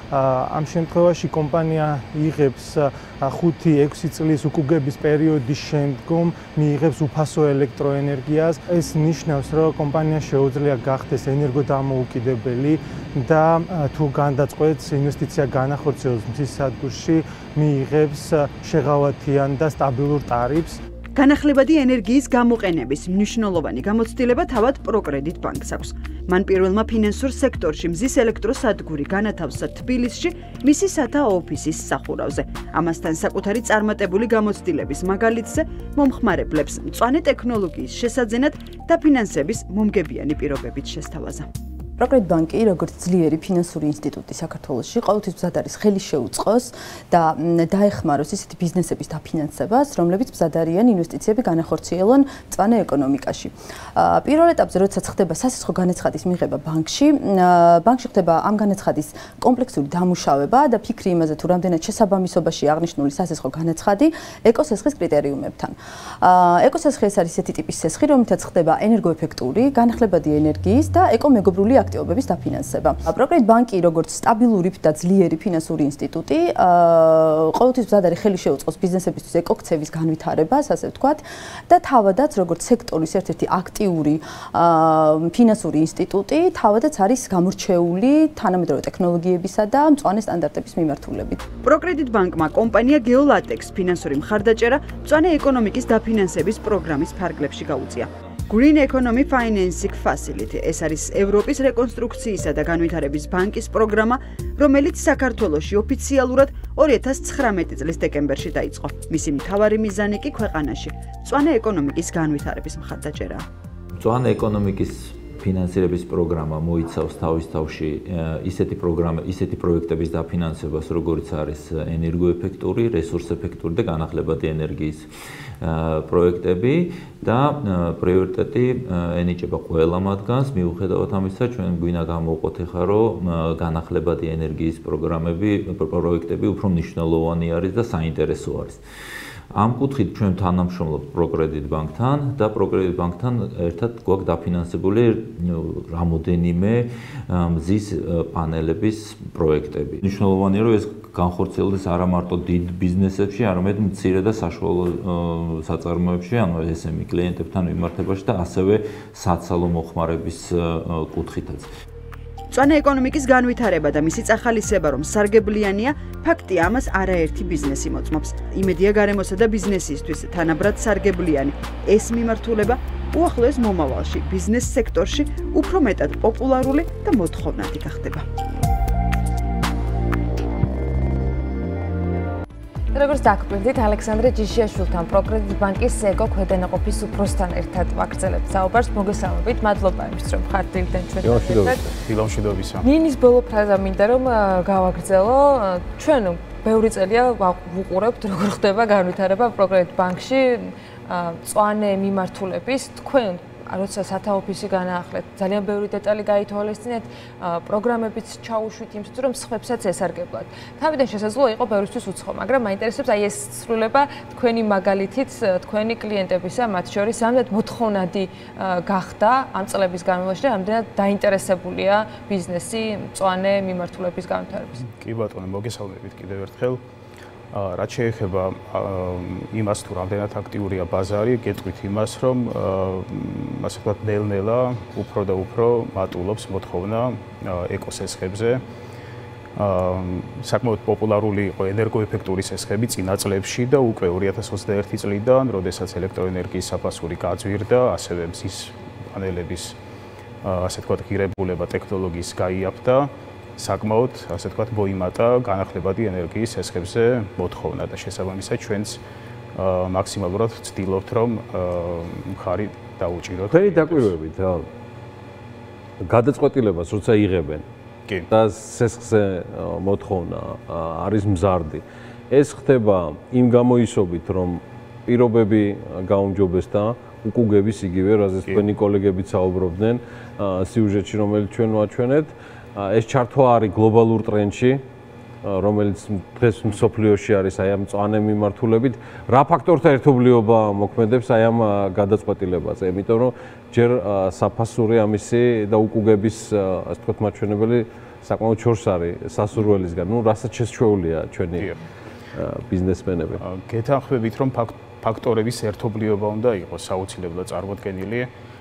ამ შემთხვევაში კომპანია იღებს ხუთი ექვსი წლის უკუგების პერიოდის შემდგომ მიიღებს უფასო ელექტროენერგიას. ეს ნიშნავს, რომ კომპანია შეუძლია გახდეს ენერგოდამოუკიდებელი და თუ განდაწყვეტს ინვესტიცია განახორციელოს მზის სადგურში, მიიღებს შეღავათიან და სტაბილურ ტარიფს. განახლებადი ენერგიის გამოყენების მნიშვნელოვანი გამოცდილება თავად პროკრედიტ ბანკს აქვს. მან პირველმა ფინანსურ სექტორში მზის ელექტროსადგური განათავსა თბილისში მისი სათაო ოფისის სახურავზე. ამასთან საკუთარი წარმატებული გამოცდილების მაგალითზე მომხმარებლებს მწვანე ტექნოლოგიის შესაძენად დაფინანსების მომგებიანი პირობებით შესთავაზა. პროკრედიტ ბანკი, როგორც ძლიერი ფინანსური ინსტიტუტი საქართველოში, ყოველთვის მზად არის ხელი შეუწყოს და დაეხმაროს ისეთი ბიზნესების დაფინანსებას, რომლებიც მზად არიან ინვესტიციები განახორციელონ მწვანე ეკონომიკაში. პირველ ეტაპზე, როდესაც ხდება სასისხო განაცხადის მიღება ბანკში, ბანკში ხდება ამ განაცხადის კომპლექსური დამუშავება და ფიქრი იმაზე, თუ რამდენად შესაბამისობაში აღნიშნული სასისხო განაცხადი ეკოსესხის კრიტერიუმებთან. ეკოსესხი ეს არის ისეთი ტიპის სესხი, რომელთაც ხდება ენერგოეფექტური, განახლებადი ენერგიის და ეკომეგობრული აქტივობების დაფინანსება. პროკრედიტ ბანკი, როგორც სტაბილური და ძლიერი ფინანსური ინსტიტუტი, ყოველთვის მზად არის ხელი შეუწყოს ბიზნესებისთვის ეკოქცევის განვითარებას, ასე ვთქვათ, და თავადაც როგორც სექტორის ერთ-ერთი აქტიური ფინანსური ინსტიტუტი, თავადაც არის გამორჩეული თანამედროვე ტექნოლოგიებისა და მწვანე სტანდარტების მიმართულებით. პროკრედიტ ბანკმა კომპანია GeoLatex ფინანსური მხარდაჭერა მწვანე ეკონომიკის დაფინანსების პროგრამის ფარგლებში გაუწია. Green Economy Financing Facility ეს არის ევროპის რეკონსტრუქციისა და განვითარების ბანკის პროგრამა, რომელიც საქართველოში ოფიციალურად ორი ათას ცხრამეტი წლის დეკემბერში დაიწყო. მისი მთავარი მიზანი კი ქვეყანაში მწვანე ეკონომიკის განვითარების მხარდაჭერაა. მწვანე ეკონომიკის ფინანსირების პროგრამა მოიცავს თავის თავში ისეთი პროგრამა, ისეთი პროექტების დაფინანსებას, როგორიც არის ენერგოეფექტური, რესურსეფექტური და განახლებადი ენერგიის პროექტები და პრიორიტეტი ენიჭება ყველა მათგანს, მიუხედავად ამისა, ჩვენ გვინდა გამოვყოთ ახლა, რომ განახლებადი ენერგიის პროგრამები, პროექტები უფრო მნიშვნელოვანი არის და საინტერესო არის. ამ კუთხით ჩვენ თანამშრომლობთ პროკრედიტ ბანკთან და პროკრედიტ ბანკთან ერთად გვაქვს დაფინანსებული რამოდენიმე მზის პანელების პროექტები. მნიშვნელოვანია, რომ ეს განხორციელდეს არა მარტო დიდ ბიზნესებში, არამედ მცირე და საშუალო საწარმოებში, ანუ ეს ემ ი კლიენტებთან მიმართებაში და ასევე საცალო მოხმარების კუთხითაც. მწვანე ეკონომიკის განვითარება და მისი წახალისება, რომ სარგებლიანია, ფაქტია, ამას არაერთი ბიზნესი მოწმობს. იმედია გარემოსა და ბიზნესისთვის თანაბრად სარგებლიანი ეს მიმართულება უახლოეს მომავალში ბიზნეს სექტორში უფრო მეტად პოპულარული და მოთხოვნადი გახდება. როგორც დაგვირდით, ალექსანდრე ჯიშიაშვილთან პროკრედიტ ბანკის ეკო ქვედანაყოფის უფროსთან ერთად ვაგრძელებთ საუბარს. მოგესალმებით, მადლობა იმისთვის, რომ ხართ დილიდან ჩვენთან ერთად. დილამშვიდობისა. მინის ბოლო ფრაზა მინდა რომ გავაგრძელო. ჩვენ ბევრი წელია ვუყურებთ, როგორ ხდება განვითარება პროკრედიტ ბანკში მწვანე მიმართულების. თქვენ როცა სათა ოფისი განაახლეთ, ძალიან ბევრი დეტალი გაითვალისწინეთ, პროგრამებიც ჩაუშვით იმისთვის, რომ სხვებსაც ესარგებლათ. თავიდან შესაძლოა იყო ბევრისთვის უცხო, მაგრამ მაინტერესებს აი ეს ცვლილება თქვენი მაგალითით, თქვენი კლიენტებისა, მათ შორის რამდენად მოთხოვნადი გახდა ამ წლების განმავლობაში, რამდენად დაინტერესებულია ბიზნესი მწვანე მიმართულების განვითარებას. კი ბატონო, მოგესალმებით კიდევ ერთხელ. რაც შეეხება იმას, თუ რამდენად აქტიურია ბაზარი, გეტყვით იმას, რომ ასე ვთქვათ, ნელ-ნელა უფრო და უფრო მატულობს მოთხოვნა ეკოსესხებზე. საკმაოდ პოპულარული იყო ენერგოეფექტური სესხები წინა წლებში და უკვე ორი ათას ოცდაერთი წლიდან, როდესაც ელექტროენერგიის საფასური გაძვირდა, ასევე მზის პანელების ასე ვთქვათ, ღირებულება ტექნოლოგიის გაიაფთა. საკმაოდ, ასე ვთქვათ, მოიმატა განახლებადი ენერგიის სესხებზე მოთხოვნა და შესაბამისად ჩვენც მაქსიმალურად ვცდილობთ, რომ მხარი დაუჭიროთ. თქვენი დაკვირვებით, გადაწყვეტილებას როცა იღებენ და სესხზე მოთხოვნა არის მზარდი. ეს ხდება იმ გამოისობით, რომ პირობები გაუმჯობესდა, უკუგების იგივე, რაზეც თქვენი კოლეგებიც საუბრობდნენ სიუჟეტში, რომელიც ჩვენ ვაჩვენეთ. ეს ჩართვა არის გლობალურ ტრენდში, რომელიც დღეს მსოფლიოში არის აი ამ მწვანე მიმართულებით. რა ფაქტორთა ერთობლიობა მოქმედებს აი ამ გადაწყვეტილებაზე? იმიტომ რომ ჯერ საფასური ამისი და უკუგების, ასე ვთქვათ, მაჩვენებელი საკმაოდ შორს არის სასურველისგან. ნუ რასაც შესჩეულია ჩვენი ბიზნესმენები. გეთანხმებით, რომ ფაქტორების ერთობლიობა უნდა იყოს საუცილებლად წარმოდგენილი.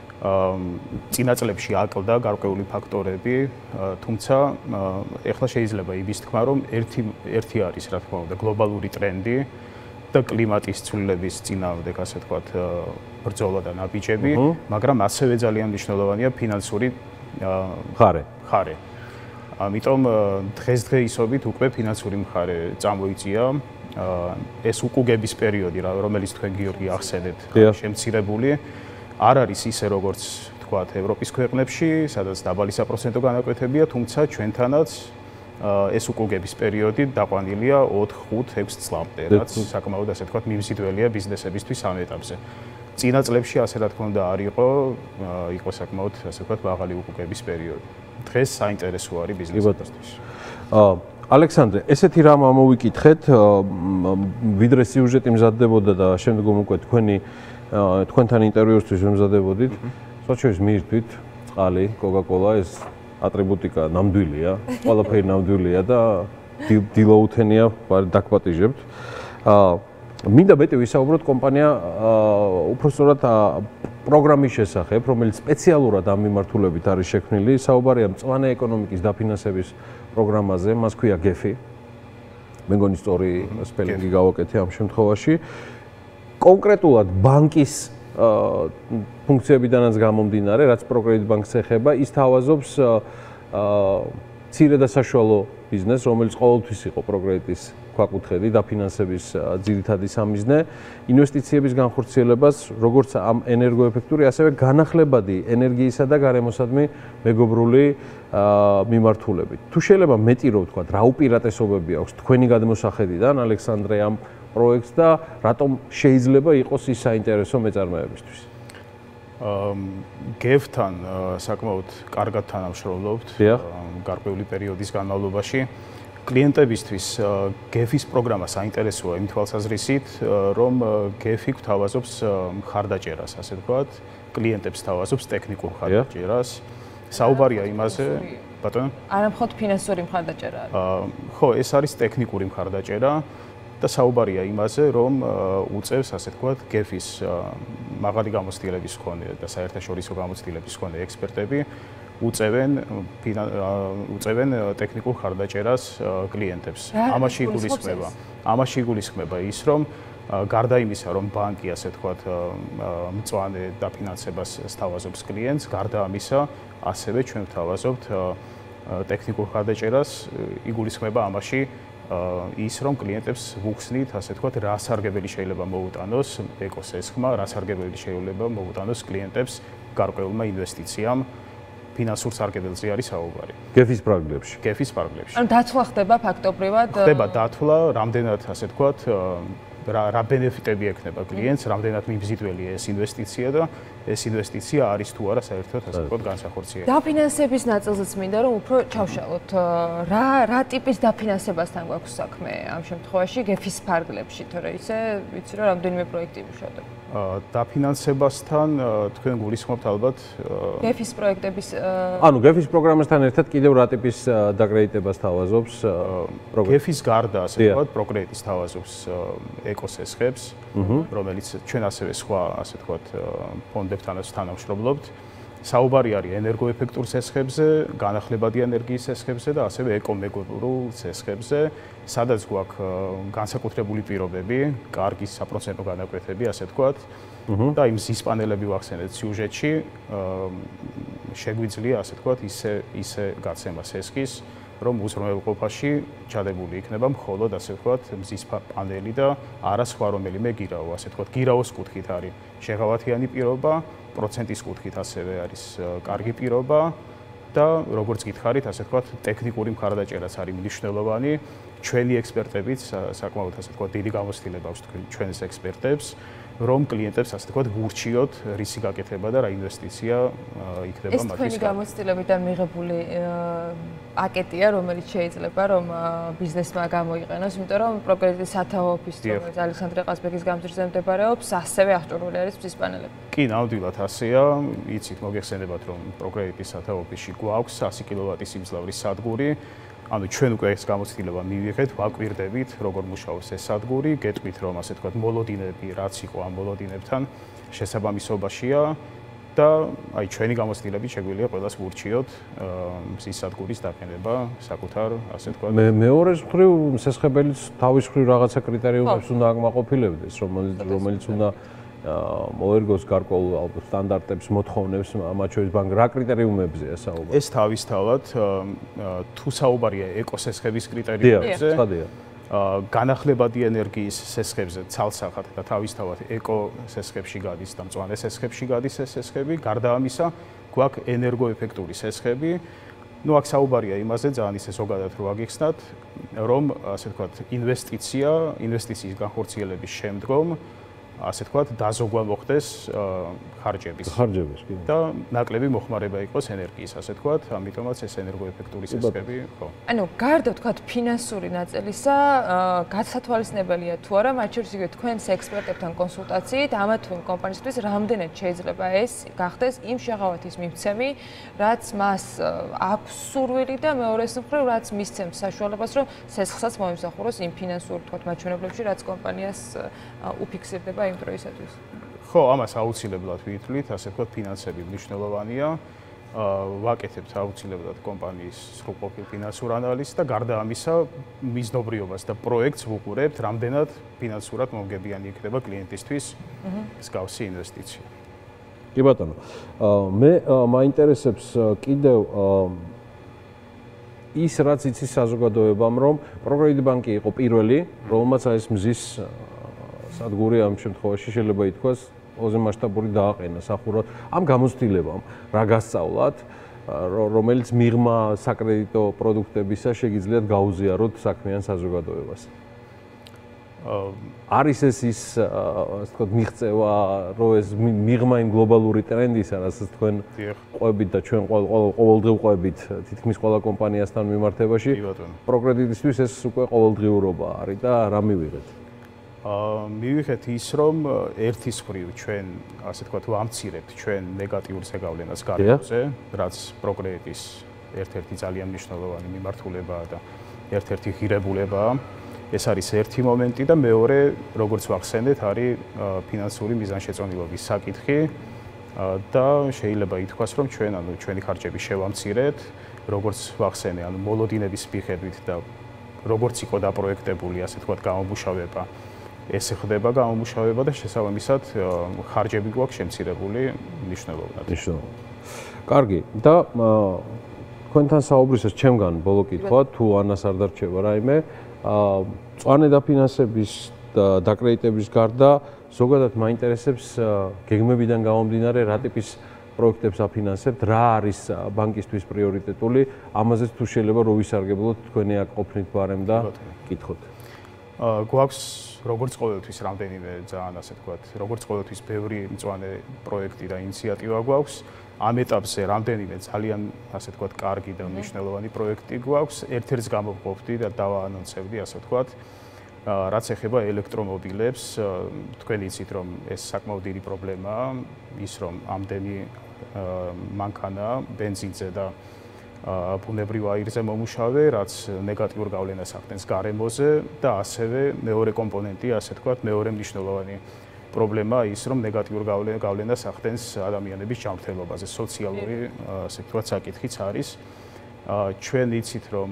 წინა წლებში აკლდა გარკვეული ფაქტორები, თუმცა ეხლა შეიძლება იმის თქვა, რომ ერთი ერთი არის, რა თქმა უნდა, გლობალური ტრენდი და კლიმატის ცვლილების წინააღმდეგ, ასე ვთქვათ, ბრძოლა და ნაბიჯები, მაგრამ ასევე ძალიან მნიშვნელოვანია ფინანსური მხარე. მხარე. ამიტომ დღესდღეობით უკვე ფინანსური მხარე წამოიწია. ეს უკუგების პერიოდი, რომელიც თქვენ გიორგი ახსენეთ, შემცირებული არ არის ისე, როგორც თქვათ, ევროპის ქვეყნებში, სადაც დაბალი საპროცენტო განაკვეთებია, თუმცა ჩვენთანაც ეს უკუგების პერიოდი დაყვანილია ოთხ, ხუთ, ექვს წლამდე, რაც საკმაოდ, ასე ვთქვათ, მიმზიდველია ბიზნესებისთვის ამ ეტაპზე. წინა წლებში ასე რა თქმა უნდა არ იყო, იყო საკმაოდ, ასე ვთქვათ, მაღალი უკუგების პერიოდი. დღეს საინტერესო არის ბიზნესებისთვის. ალექსანდრე, ესეთი რამ ამოვიკითხეთ, ვიდრე სიუჟეტი მზადდებოდა და შემდგომ უკვე თქვენი თქვენთან ინტერვიუსთვის ვემზადებოდით, სოციალურ მიირთვით, წყალი, კოკა-კოლა, ეს ატრიბუტიკა ნამდვილია, ყველაფერი ნამდვილია და დილოუთენია დაგვაპატიჟებთ. მინდა მეტი ვისაუბროთ კომპანია უпростоრად პროგრამის შესახებ, რომელიც სპეციალურად ამ მიმართულებით არის შექმნილი, საუბარია მწვანე ეკონომიკის დაფინანსების პროგრამაზე, მას ქვია გეფი. მე მგონი სწორი სპელინგი გავაკეთე ამ შემთხვევაში. კონკრეტულად ბანკის ფუნქციებიდანაც გამომდინარე, რაც პროკრედიტ ბანკს ეხება, ის თავაზობს მცირე და საშუალო ბიზნესს, რომელიც ყოველთვის იყო პროგრესის ქვაკუთხედი და ფინანსების ძირითადი სამიზნე, ინვესტიციების განხორციელებას, როგორც ამ ენერგოეფექტური, ასევე განახლებადი ენერგიისა და გარემოსადმი მეგობრული მიმართულებით. თუ შეიძლება მეტი რო ვთქვა, რა უპირატესობები აქვს თქვენი გადმოსახედიდან ალექსანდრე ამ პროექტს და რატომ შეიძლება იყოს ის საინტერესო მეწარმეებისთვის? გევთან საკმაოდ კარგად თანამშრომლობთ გარკვეული პერიოდის განმავლობაში. კლიენტებისთვის გეფის პროგრამა საინტერესოა იმ თვალსაზრისით, რომ გეფი გვთავაზობს მხარდაჭერას, ასე ვთქვათ, კლიენტებს თავაზობს ტექნიკურ მხარდაჭერას. საუბარია იმაზე, ბატონო? არა მხოლოდ ფინანსური მხარდაჭერა არის. ხო, ეს არის ტექნიკური მხარდაჭერა და საუბარია იმაზე, რომ უწევს, ასე ვთქვათ, გეფის მაღალი გამოცდილების მქონე და საერთაშორისო გამოცდილების მქონე ექსპერტები უწევენ უწევენ ტექნიკურ ხარდაჭერას კლიენტებს. ამაში იგულისხმება, ამაში იგულისხმება ის, რომ გარდა იმისა, რომ ბანკი, ასე ვთქვათ, მწვანე დაფინანსებას სთავაზობს კლიენტს, გარდა ამისა, ასევე ჩვენ ვთავაზობთ ტექნიკურ ხარდაჭერას, იგულისხმება ამაში ის, რომ კლიენტებს ვუხსნით, ასე ვთქვათ, რა სარგებელი შეიძლება მოუტანოს ეკოსისტემა, რა სარგებელი შეიძლება მოუტანოს კლიენტებს გარკვეულმა ინვესტიციამ. ფინანსურ სარგებელზე არის საუბარი. გეფის პროგრამებში. გეფის პროგრამებში. ანუ დათვლა ხდება ფაქტობრივად? ხდება დათვლა, რამდენად, ასე ვთქვათ, რა რა ბენეფიტები ექნება კლიენტს, რამდენად მიმზიდველია ეს ინვესტიცია და ეს ინვესტიცია არის თუ არა საერთოდ, ასე ვთქვათ, განსახორციელებელი. დაფინანსების ნაწილზეც მინდა რომ უფრო ჩავშალოთ. რა რა ტიპის დაფინანსებასთან გვაქვს საქმე ამ შემთხვევაში გეფის ფარგლებში, თორე ისე ვიცი რომ რამდენიმე პროექტი მუშაობდება. დაფინანსებასთან თქვენ გულისხმობთ ალბათ გეფის პროექტების ანუ გეფის პროგრამასთან ერთად კიდევ რა ტიპის დაკრედიტებას თავაზობს პროგრამა გეფის გარდა ასე ვთქვათ პროგრამის თავაზობს ეკოსისტემებს რომელიც ჩვენ ასევე სხვა ასე ვთქვათ ფონდებთანაც თანამშრომლობთ საუბარი არის ენერგოეფექტურ სესხებზე, განახლებადი ენერგიის სესხებზე და ასევე ეკომეგობრულ სესხებზე, სადაც გვაქვს განსაკუთრებული პირობები, კარგი საპროცენტო განაკვეთები, ასე ვთქვათ. და იმ ზის პანელები ვახსენეთ სიუჟეტში, შეგვიძლია, ასე ვთქვათ, ისე ისე გაცემა სესხის, რომ უზრუნველყოფაში ჩადებული იქნება მხოლოდ, ასე ვთქვათ, მზის პანელი და არა სხვა რომელიმე გირაო, ასე ვთქვათ, გირაოს კუთხით არის შეღავათიანი პირობა. პროცენტის კუთხით ასევე არის კარგი პირობა და როგორც გითხარით, ასე ვთქვათ, ტექნიკური მხარდაჭერაც არის მნიშვნელოვანი. ჩვენი ექსპერტებიც საკმაოდ ასე ვთქვათ, დიდი გამოცდილება აქვს ჩვენს ექსპერტებს, რომ კლიენტებს ასე ვთქვათ, ვურჩიოთ რისი გაკეთება და რა ინვესტიცია იქნება მათთვის. ეს თქვენი გამოცდილებიდან მიღებული პაკეტია, რომელიც შეიძლება რომ ბიზნესმა გამოიყენოს, იმიტომ რომ პროგრესის სათაო ოფისი, რომელიც ალექსანდრე ყაზბეგის გამზირზე მდებარეობს, ასევე აღჭურვილი არის მზის პანელები. კი, ნამდვილად ასეა. იცით, მოგეხსენებათ, რომ პროგრესის სათაო ოფისში გვაქვს ასი კილოვატის სიმძლავრის სადგური. ანუ ჩვენ უკვე ეს გამოცდილება მივიღეთ, ვაკვირდებით, როგორ მუშაობს ეს სადგური, გეტყვით, რომ ასე ვთქვათ, მოლოდინები, რაც იყო ამ მოლოდინებთან შესაბამისობაშია და აი ჩვენი გამოცდილებით შეგვიძლია ყველას ვურჩიოთ მზის სადგურის დაყენება საკუთარ, ასე ვთქვათ. მე მეორეს მხრივ სესხებელიც თავის მხრივ რაღაცა კრიტერიუმებს უნდა აკმაყოფილებდეს, რომელიც რომელიც უნდა მოერგოს გარკვეულ ალბათ სტანდარტებს, მოთხოვნებს, მათ შორის ბანკ რა კრიტერიუმებზეა საუბარი? ეს თავისთავად თუ საუბარია ეკოსესხების კრიტერიუმებზე, განახლებადი ენერგიის სესხებზე ცალსახად და თავისთავად ეკოსესხებში გადის და მწვანე სესხებში გადის ეს სესხები, გარდა ამისა გვაქვს ენერგოეფექტური სესხები. ნუ აქ საუბარია იმაზე, ძალიან ისე ზოგადად რო აგიხსნათ, რომ ასე ვთქვათ, ინვესტიცია, ინვესტიციის განხორციელების შემდგომ ასე ვთქვათ, დაზოგვა მოხდეს ხარჯების. ხარჯების, კი. და ნაკლები მოხმარება იყოს ენერგიის, ასე ვთქვათ, ამიტომაც ეს ენერგოეფექტური სესხები, ხო. ანუ გარდა ვთქვათ ფინანსური ნაწილისა, გასათვალისწინებელია თუ არა, მათ შორის იგივე თქვენს ექსპერტებთან კონსულტაციით, ამა თუ იმ კომპანიისთვის რამდენად შეიძლება ეს გახდეს იმ შეღავათის მიმცემი, რაც მას აქვს სურვილი და მეორეს მხრივ, რაც მისცემს საშუალებას, რომ სესხსაც მოემსახუროს იმ ფინანსურ ვთქვათ მაჩვენებლებში, რაც კომპანიას უფიქსირდება იმ დროისათვის. ხო, ამას აუცილებლად ვითვლით, ასე ვთქვათ, ფინანსები მნიშვნელოვანია. ვაკეთებთ აუცილებლად კომპანიის სრულყოფილ ფინანსურ ანალიზს და გარდა ამისა, მიზნობრიობას და პროექტს ვუყურებთ, რამდენად ფინანსურად მომგებიანი იქნება კლიენტისთვის მსგავსი ინვესტიცია. კი ბატონო, მე მაინტერესებს კიდევ ის რაც იცის საზოგადოებამ, რომ პროგრედიტ ბანკი იყო პირველი, რომელმაც ეს მზის სადგური ამ შემთხვევაში შეიძლება ითქვას ოზე მასშტაბური დააყენა სახურად ამ გამოცდილებამ, რა გასწავლათ, რომელიც მიღმა საკრედიტო პროდუქტებისა შეგიძლიათ გაუზიაროთ საქმიან საზოგადოებას. არის ეს ის, ასე ვთქვათ, მიღწევა, რომ ეს მიღმა იმ გლობალური ტრენდისა, რასაც თქვენ ყვებით და ჩვენ ყოველდღიურ ყვებით თითქმის ყველა კომპანიასთან მიმართებაში, პროგრედიტისთვის ეს უკვე ყოველდღიურობა არის და რა მივიღეთ? აა მივიღეთ ის, რომ ერთის მხრივ ჩვენ, ასე ვთქვათ, ვამცირებთ ჩვენ ნეგატიურ ზეგავლენას გარემოზე, რაც პროგრედიტის ერთ-ერთი ძალიან მნიშვნელოვანი მიმართულებაა და ერთ-ერთი ღირებულებაა. ეს არის ერთი მომენტი და მეორე, როგორც ვახსენეთ, არის ფინანსური მიზანშეწონილობის საკითხი და შეიძლება ითქვას, რომ ჩვენ ანუ ჩვენი ხარჯები შევამცირეთ, როგორც ვახსენე, ანუ მოლოდინების მიხედვით და როგორც იყო დაპროექტებული, ასე ვთქვათ, გამომუშავება, ესე ხდება გამომუშავება და შესაბამისად ხარჯები გვაქვს შემცირებული მნიშვნელოვნად. მნიშვნელოვნად. კარგი და თქვენთან საუბრისას ჩემგან ბოლო კითხვა, თუ ანას არ დარჩება რაიმე, მწვანე დაფინანსების და დაკრედიტების გარდა ზოგადად მაინტერესებს გეგმებიდან გამომდინარე რა ტიპის პროექტებს აფინანსებთ, რა არის ბანკისთვის პრიორიტეტული, ამაზეც თუ შეიძლება რო ვისარგებლოთ თქვენი აქ ყოფნით ბარემ და კითხოთ. გვაქვს როგორც ყოველთვის რამდენიმე ძალიან ასე ვთქვათ, როგორც ყოველთვის ბევრი მწვანე პროექტი და ინიციატივა გვაქვს. ამ ეტაპზე რამდენიმე ძალიან ასე ვთქვათ, კარგი და მნიშვნელოვანი პროექტი გვაქვს. ერთ-ერთს გამოვყოფდი და დავაანონსებდი, ასე ვთქვათ, რაც ეხება ელექტრომობილებს. თქვენ იცით, რომ ეს საკმაოდ დიდი პრობლემაა, ის რომ ამდენი მანქანა ბენზინზე და ბუნებრივ აირზე მომუშავე, რაც ნეგატიურ გავლენას ახდენს გარემოზე და ასევე მეორე კომპონენტი, ასე ვთქვათ, მეორე მნიშვნელოვანი პრობლემა ის, რომ ნეგატიურ გავლენას ახდენს ადამიანების ჯანმრთელობაზე, სოციალური, ასე ვთქვათ, საკითხიც არის. ჩვენ იცით, რომ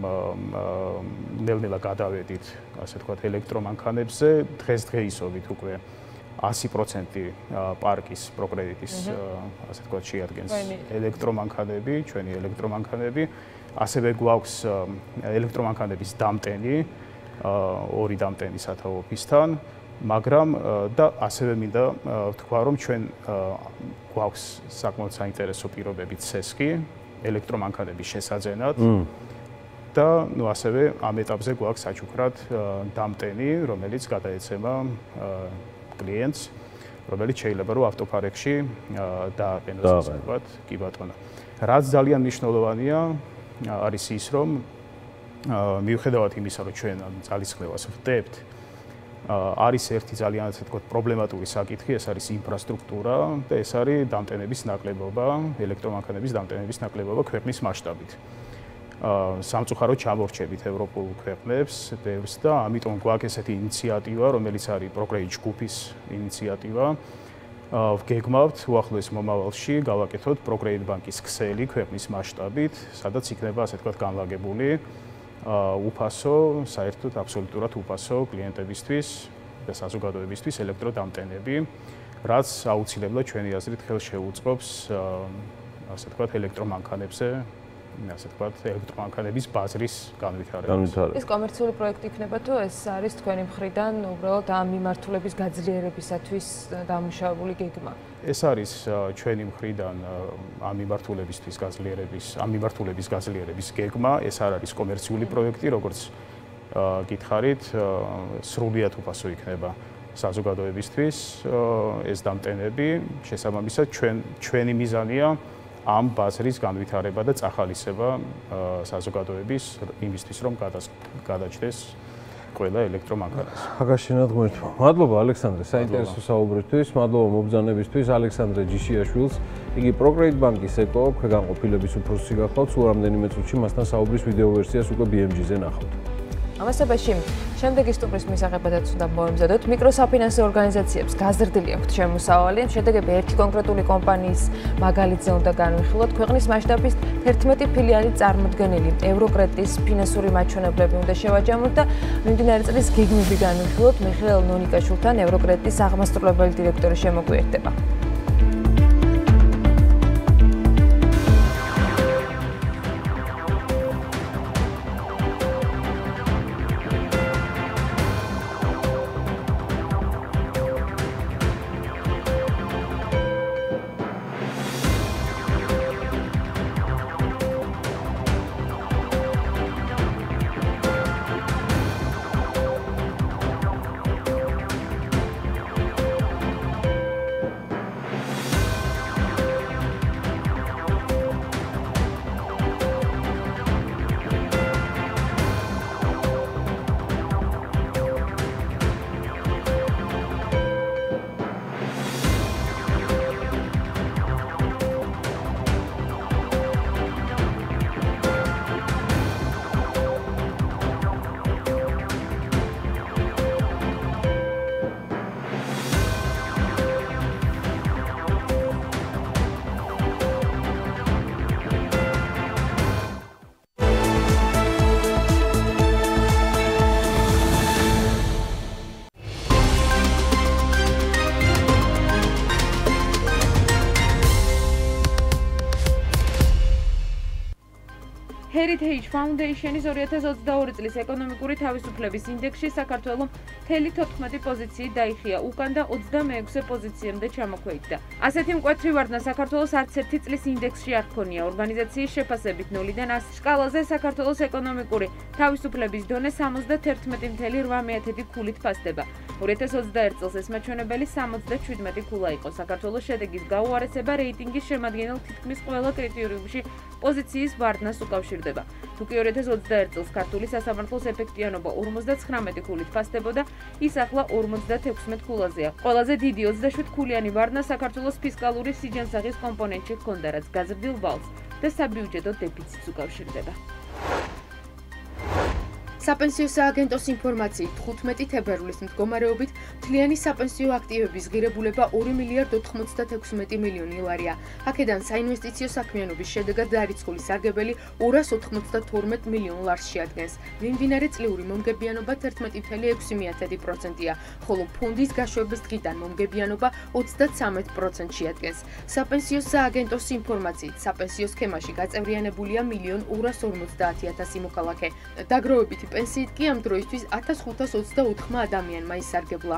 ნელ-ნელა გადავედით, ასე ვთქვათ, ელექტრომანქანებზე, დღესდღეისობით უკვე ასი პროცენტი პარკის პროგრედიტის, ასე ვთქვათ, შეადგენს ელექტრომანქანები, ჩვენი ელექტრომანქანები. ასევე გვაქვს ელექტრომანქანების დამტენი, ორი დამტენი სათაო ოფისთან. მაგრამ და ასევე მინდა ვთქვა, რომ ჩვენ გვაქვს საკმაოდ საინტერესო პირობები ცესკი ელექტრომანქანების შესაძენად და ნუ ასევე ამ ეტაპზე გვაქვს საჩუქრად დამტენი, რომელიც გადაეცემა კლიენტს, რომელიც შეიძლება რომ ავტოფარეხში დააყენოს, ასე ვთქვათ, კი ბატონო. რაც ძალიან მნიშვნელოვანია, არის ის, რომ მიუხედავად იმისა, რომ ჩვენ ძალისხმევას ვხდებთ, არის ერთი ძალიან ასე ვთქვათ პრობლემატური საკითხი, ეს არის ინფრასტრუქტურა და ეს არის დამტენების ნაკლებობა, ელექტრომანქანების დამტენების ნაკლებობა ქვეყნის მასშტაბით. სამწუხაროდ ჩამორჩებით ევროპულ ქვეყნებს, ბევრს და ამიტომ გვაქვს ესეთი ინიციატივა, რომელიც არის პროგრედიტ ჯგუფის ინიციატივა. ვგეგმავთ უახლოეს მომავალში გავაკეთოთ პროგრედიტ ბანკის ქსელი ქვეყნის მასშტაბით, სადაც იქნება ასე ვთქვათ განლაგებული უფასო, საერთოდ აბსოლუტურად უფასო კლიენტებისთვის და საზოგადოებისთვის ელექტროდამტენები, რაც აუცილებლად ჩვენი აზრით ხელს შეუწყობს, ასე ვთქვათ, ელექტრომანქანებზე, ასე ვთქვათ, ელექტრომანქანების ბაზრის განვითარებას. ეს კომერციული პროექტი იქნება თუ ეს არის თქვენი მხრიდან უბრალოდ ამ მიმართულების გაძლიერებისათვის დამუშავებული გეგმა? ეს არის ჩვენი მხრიდან ამ მიმართულებისთვის გაძლიერების, ამ მიმართულების გაძლიერების გეგმა, ეს არ არის კომერციული პროექტი, როგორც გითხარით, სრულიად უფასო იქნება საზოგადოებისთვის ეს დამტენები, შესაბამისად ჩვენ ჩვენი მიზანია ამ ბაზრის განვითარება და წახალისება საზოგადოების იმისთვის, რომ გადაჭდეს ყველა ელექტრომანქანას. აგაშენად ღმერთო. მადლობა ალექსანდრე საინტერესო საუბრისთვის, მადლობა მობრძანებისთვის ალექსანდრე ჯიშიაშვილს. იგი პროგრედიტ ბანკის ეკო ქვეგანყოფილების უფროსი გახლავთ, სულ რამდენიმე წუთში მასთან საუბრის ვიდეო ვერსიას უკვე ბი ემ ჯი-ზე ნახავთ. ამასობაში შემდეგი სტუმრის მისაღებადაც უნდა მოემზადოთ მიკროსაფინანსო ორგანიზაციებს გაზრდილი აქვთ შემოსავალი, შედეგები ერთი კონკრეტული კომპანიის მაგალითზე უნდა განვიხილოთ, ქვეყნის მასშტაბის თერთმეტი ფილიალი წარმოდგენილი ევროკრედიტის ფინანსური მაჩვენებლები უნდა შევაჯამოთ და მიმდინარე წლის გეგმები განვიხილოთ. მიხეილ ნონიკაშვილთან ევროკრედიტის აღმასრულებელი დირექტორი შემოგვიერთდება. Heritage Foundation-ის ორი ათას ოცდაორი წლის ეკონომიკური თავისუფლების ინდექსში საქართველო მთელი თოთხმეტი პოზიციით დაიხია უკან და ოცდამეექვსე პოზიციამდე ჩამოქვეითდა. ასეთი მკვეთრი ვარდნა საქართველოს არც ერთი წლის ინდექსში არ ჰქონია. ორგანიზაციის შეფასებით ნულიდან ასი სკალაზე საქართველოს ეკონომიკური თავისუფლების დონე სამოცდათერთმეტი წამლ რვამეათედი ქულით ფასდება. ორი ათას ოცდაერთი წელს ეს მაჩვენებელი სამოცდაშვიდმეტი ქულა იყო. საქართველოს შედეგის გაუარესება რეიტინგის შემადგენელ თითქმის ყველა კრიტერიუმში პოზიციის ვარდნას უკავშირდება. თუკი ორი ათას ოცდაერთი წელს ქართული სასამართლოს ეფექტიანობა ორმოცდაცხრამეტი ქულით ფასდებოდა, ის ახლა ორმოცდათექვსმეტ ქულაზეა. ყველაზე დიდი ოცდაშვიდ ქულიანი ვარდნა საქართველოს ფისკალური სიჯანსაღის კომპონენტში ჰქონდა, რაც გაზრდილ ვალს და საბიუჯეტო დეფიციტს უკავშირდება. საპენსიო სააგენტოს ინფორმაციით ხუთმეტი თებერვლის მდგომარეობით მთლიანი საპენსიო აქტივების ღირებულება ორი მილიარდ ოთხმოცდათექვსმეტი მილიონი ლარია. აქედან საინვესტიციო საქმიანობის შედეგად დარიცხული სარგებელი ორას ოთხმოცდათორმეტ მილიონ ლარს შეადგენს. მიმდინარე წლიური მომგებიანობა თერთმეტი წამლ ექვსი პროცენტია, ხოლო ფონდის გაშვების დღიდან მომგებიანობა ოცდაცამეტ პროცენტს შეადგენს. საპენსიო სააგენტოს ინფორმაციით საპენსიო სქემაში გაწევრიანებულია მილიონ ორას ორმოცდაათი ათასი მოქალაქე. დაგროვებითი პენსიით კი ამ დროისთვის ათას ხუთას ოცდაოთხმა ადამიანმა ისარგებლა.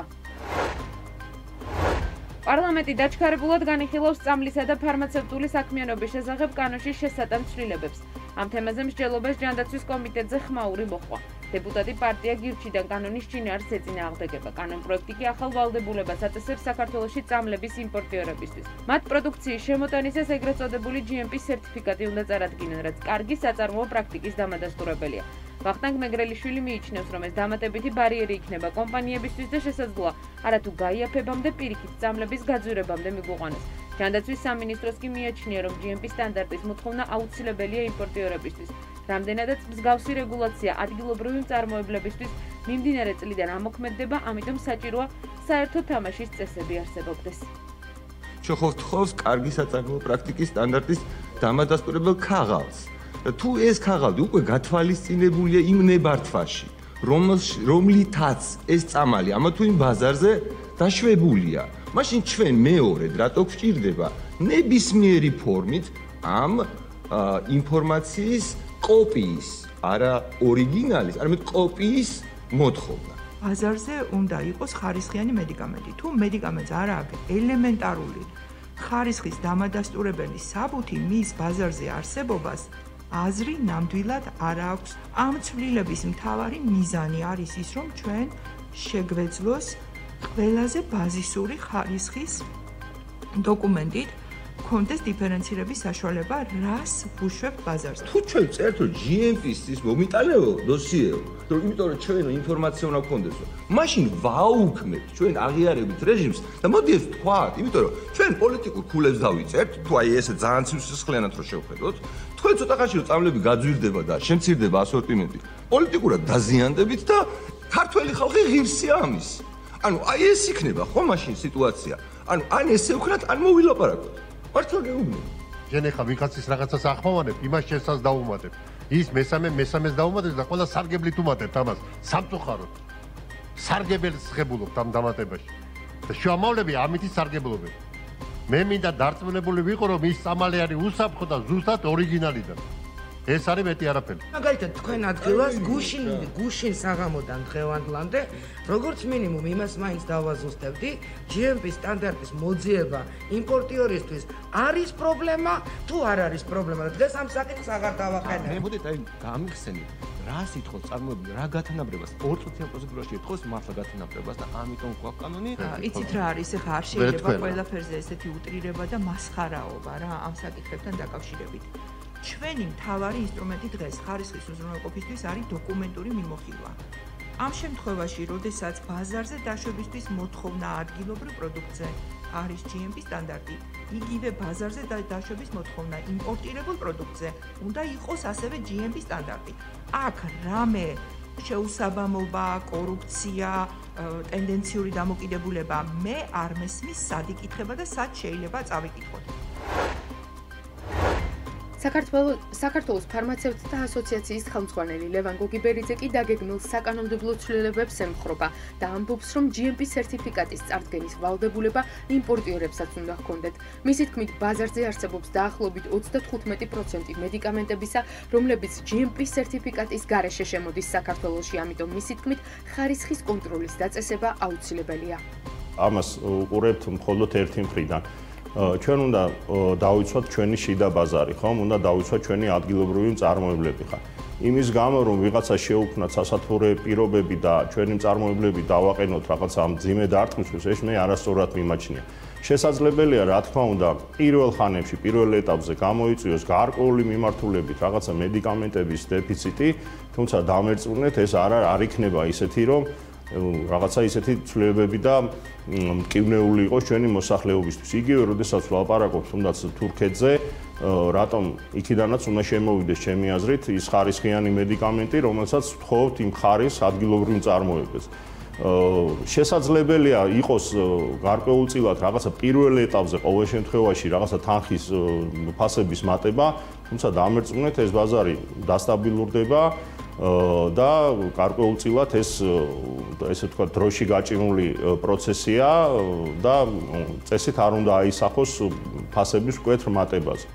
პარლამენტი დაჩქარებულად განიხილავს წამლისა და ფარმაცევტული საქმიანობის შესახებ კანონის შესატან ცვლილებებს. ამ თემაზე მსჯელობას ჯანდაცვის კომიტეტზე ხმაური მოჰყვა. დეპუტატი პარტია გირჩიდან კანონის ჩინარს ეწინააღმდეგება. კანონ პროექტი კი ახალ ვალდებულებას აწესებს საქართველოში წამლების იმპორტიორებისთვის. მათ პროდუქციის შემოტანისას ეგრეთ წოდებული ჯი ემ პი სერტიფიკატი უნდა წარადგინონ, რაც კარგი საწარმოო პრაქტიკის დამადასტურებელია. ვახტანგ მეგრელიშვილი მიიჩნევს, რომ ეს დამატებითი ბარიერი იქნება კომპანიებისთვის და შესაძლოა არათუ გაიაფებამდე პირიქით წამლების გაძვირებამდე მიგვიყვანოს. ჯანდაცვის სამინისტროს კი მიაჩნია, რომ ჯი ემ პი სტანდარტის მოთხოვნა აუცილებელია იმპორტიორებისთვის. რამდენადაც მსგავსი რეგულაცია ადგილობრივი მწარმოებლებისთვის მიმდინარე წლიდან ამოქმედდება, ამიტომ საჭიროა საერთო თამაშის წესები არსებობდეს. შეხოთხოვს კარგი საწარმოო პრაქტიკის სტანდარტის დამადასტურებელ ქაღალდს. თუ ეს ქაღალდი უკვე გათვალისწინებულია იმ ნებართვაში, რომლითაც ეს წამალი ამა თუ იმ ბაზარზე დაშვებულია, მაშინ ჩვენ მეორედ რატო გვჭირდება ნებისმიერი ფორმით ამ ინფორმაციის კოპიის, არა ორიგინალის, არამედ კოპიის მოთხოვნა. ბაზარზე უნდა იყოს ხარისხიანი მედიკამენტი. თუ მედიკამენტს არ აქვს ელემენტარული ხარისხის დამადასტურებელი საბუთი მის ბაზარზე არსებობას, აზრი ნამდვილად არ აქვს. ამ ცვლილების მთავარი მიზანი არის ის, რომ ჩვენ შეგვეძლოს ყველაზე ბაზისური ხარისხის დოკუმენტით კონდეს დიფერენცირების საშუალება, რას ვუშვებთ ბაზარზე. თუ ჩვენ წერთ რომ ჯი ემ პის ის მომიტანეო დოსიეო, რომ იმიტომ რომ ჩვენ ინფორმაცია უნდა გქონდესო, მაშინ ვაუქმებთ ჩვენ აღიარებით რეჟიმს და მოდი ეს ვთქვათ, იმიტომ რომ ჩვენ პოლიტიკურ ქულებს დავიწერთ, თუ აი ესე ძალიან სისხლიანად რო შევხედოთ, თქვენ ცოტა ხანში რომ წამლები გაძვირდება და შემცირდება ასორტიმენტი, პოლიტიკურად დაზიანდებით და ქართველი ხალხი ღირსია ამის. ანუ აი ეს იქნება ხო მაშინ სიტუაცია. ანუ ან ესე ვქნათ, ან მოვილაპარაკოთ. მართლა გეუბნები. შენ ახლა ვიღაცის რაღაცას ახმოვანებ, იმას შესაც დაუმატებ. ის მესამე მესამეს დაუმატებს და ყველა სარგებლით უმატებთ ამას. სამწუხაროდ. სარგებელს ღებულობთ ამ დამატებაში. და შუამავლები ამით ისარგებლობენ. მე მინდა დარწმუნებული ვიყო, რომ ის წამალი არის უსაფრთხო და ზუსტად ორიგინალიდან. ეს არის მეტი არაფერი. მაგალითად, თქვენ ადგილას გუშინ გუშინ საღამოდან დღევანდლამდე, როგორც მინიმუმ იმას მაინც დავაზუსტებდი, ჯი ემ პი სტანდარტის მოძიება იმპორტიორისთვის არის პრობლემა, თუ არ არის პრობლემა. დღეს ამ საკითხს აღარ დავაყენებ. მე მოდით აი გამიხსენით, რა სიტყვა წარმოებული, რა გათანაბრებას, ორ წუთიან პროცედურაში ეთქოს მართლა გათანაბრებას და ამიტომ გვაქვს კანონი. იცით რა არის, ეხა არ შეიძლება ყველაფერზე ესეთი უტრირება და მასხარაობა რა ამ საკითხებთან დაკავშირებით. ჩვენი მთავარი ინსტრუმენტი დღეს ხარისხის უზრუნველყოფისთვის არის დოკუმენტური მიმოხილვა. ამ შემთხვევაში, როდესაც ბაზარზე დაშვებისთვის მოთხოვნა ადგილობრივ პროდუქტზე არის ჯი ემ პი სტანდარტი, იგივე ბაზარზე დაშვების მოთხოვნა იმპორტირებულ პროდუქტზე უნდა იყოს ასევე ჯი ემ პი სტანდარტი. აქ რამე შეუსაბამობა, კორუფცია, ტენდენციური დამოკიდებულება მე არ მესმის, სად იკითხება და სად შეიძლება წავიკითხოთ. საქართველოს ფარმაცევტთა ასოციაციის ხელმძღვანელი ლევან გოგიბერიძე კი დაგეგმილ საკანონმდებლო ცვლილებებს ემხრობა და ამბობს, რომ ჯი ემ პი სერტიფიკატის წარდგენის ვალდებულება იმპორტიორებსაც უნდა ჰქონდეთ. მისი თქმით, ბაზარზე არსებობს დაახლოებით ოცდათხუთმეტი პროცენტი მედიკამენტებისა, რომლებიც ჯი ემ პი სერტიფიკატის გარეშე შემოდის საქართველოში, ამიტომ მისი თქმით, ხარისხის კონტროლის დაწესება აუცილებელია. ამას უყურებთ მხოლოდ ერთი მხრიდან. ჩვენ უნდა დავიცვათ ჩვენი შიდა ბაზარი, ხომ? უნდა დავიცვათ ჩვენი ადგილობრივი მწარმოებლები ხარ. იმის გამო, რომ ვიღაცა შეუქმნათ სასათბურე პირობები და ჩვენი მწარმოებლები დავაყენოთ რაღაცა მძიმე დარტყმისთვის, ეს მე არასწორად მიმაჩნია. შესაძლებელია, რა თქმა უნდა, პირველ ხანებში, პირველ ეტაპზე გამოიწვიოს გარკვეული მიმართულებით რაღაცა მედიკამენტების დეფიციტი, თუმცა დამერწმუნეთ, ეს არ არ იქნება ისეთი, რომ რაღაცა ისეთი ცვლილებები და მკივნეული იყოს ჩვენი მოსახლეობისთვის. იგივე, როდესაც ვლაპარაკობ თუნდაც თურქეთზე, რატომ იქიდანაც უნდა შემოვიდეს ჩემი აზრით ის ხარისხიანი მედიკამენტი, რომელსაც ვთხოვთ იმ ხარის ადგილობრივ მწარმოებელს. შესაძლებელია იყოს გარკვეულწილად რაღაცა პირველ ეტაპზე ყოველ შემთხვევაში რაღაცა თანხის ფასების მატება, თუმცა დამერწმუნეთ ეს ბაზარი დასტაბილურდება და გარკვეულწილად ეს ესე ვთქვათ დროში გაჭიმული პროცესია და წესით არ უნდა აისახოს ფასების მკვეთრ მატებაზე.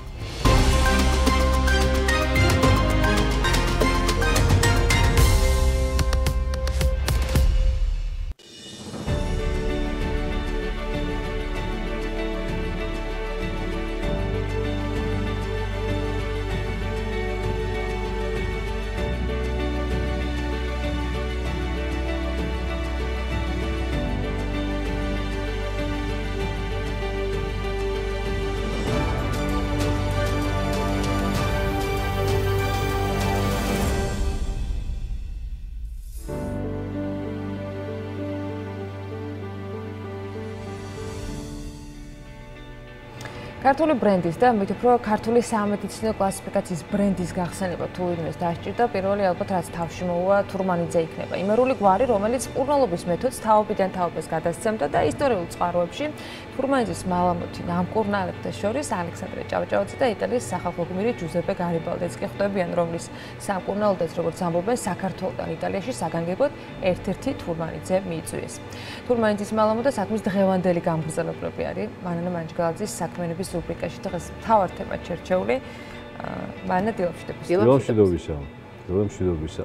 ქართული ბრენდის და მით უფრო ქართული სამედიცინო კლასიფიკაციის ბრენდის გახსენება თუ ვინმეს დასჭირდა, პირველი ალბათ რაც თავში მოუვა თურმანიძე იქნება. იმერული გვარი, რომელიც მკურნალობის მეთოდს თაობიდან თაობას გადასცემდა და ისტორიულ წყაროებში თურმანიძის მალამოთი ნამკურნალებთა შორის ალექსანდრე ჭავჭავაძე და იტალიის სახალხო გმირი ჯუზეპე გარიბალდიც კი ხვდებიან, რომლის სამკურნალოდაც როგორც ამბობენ, საქართველოსთან იტალიაში საგანგებოდ ერთ-ერთი თურმანიძე მიიწვიეს. თურმანიძის მალამო და საქმის დღევანდელი გამგრძელებლები არის მანანა მანჯგალაძის საქმიანობის რუბრიკაში დღეს მთავარ თემად შერჩეული მანანა დილამშვიდობისა. დილამშვიდობისა. დილამშვიდობისა.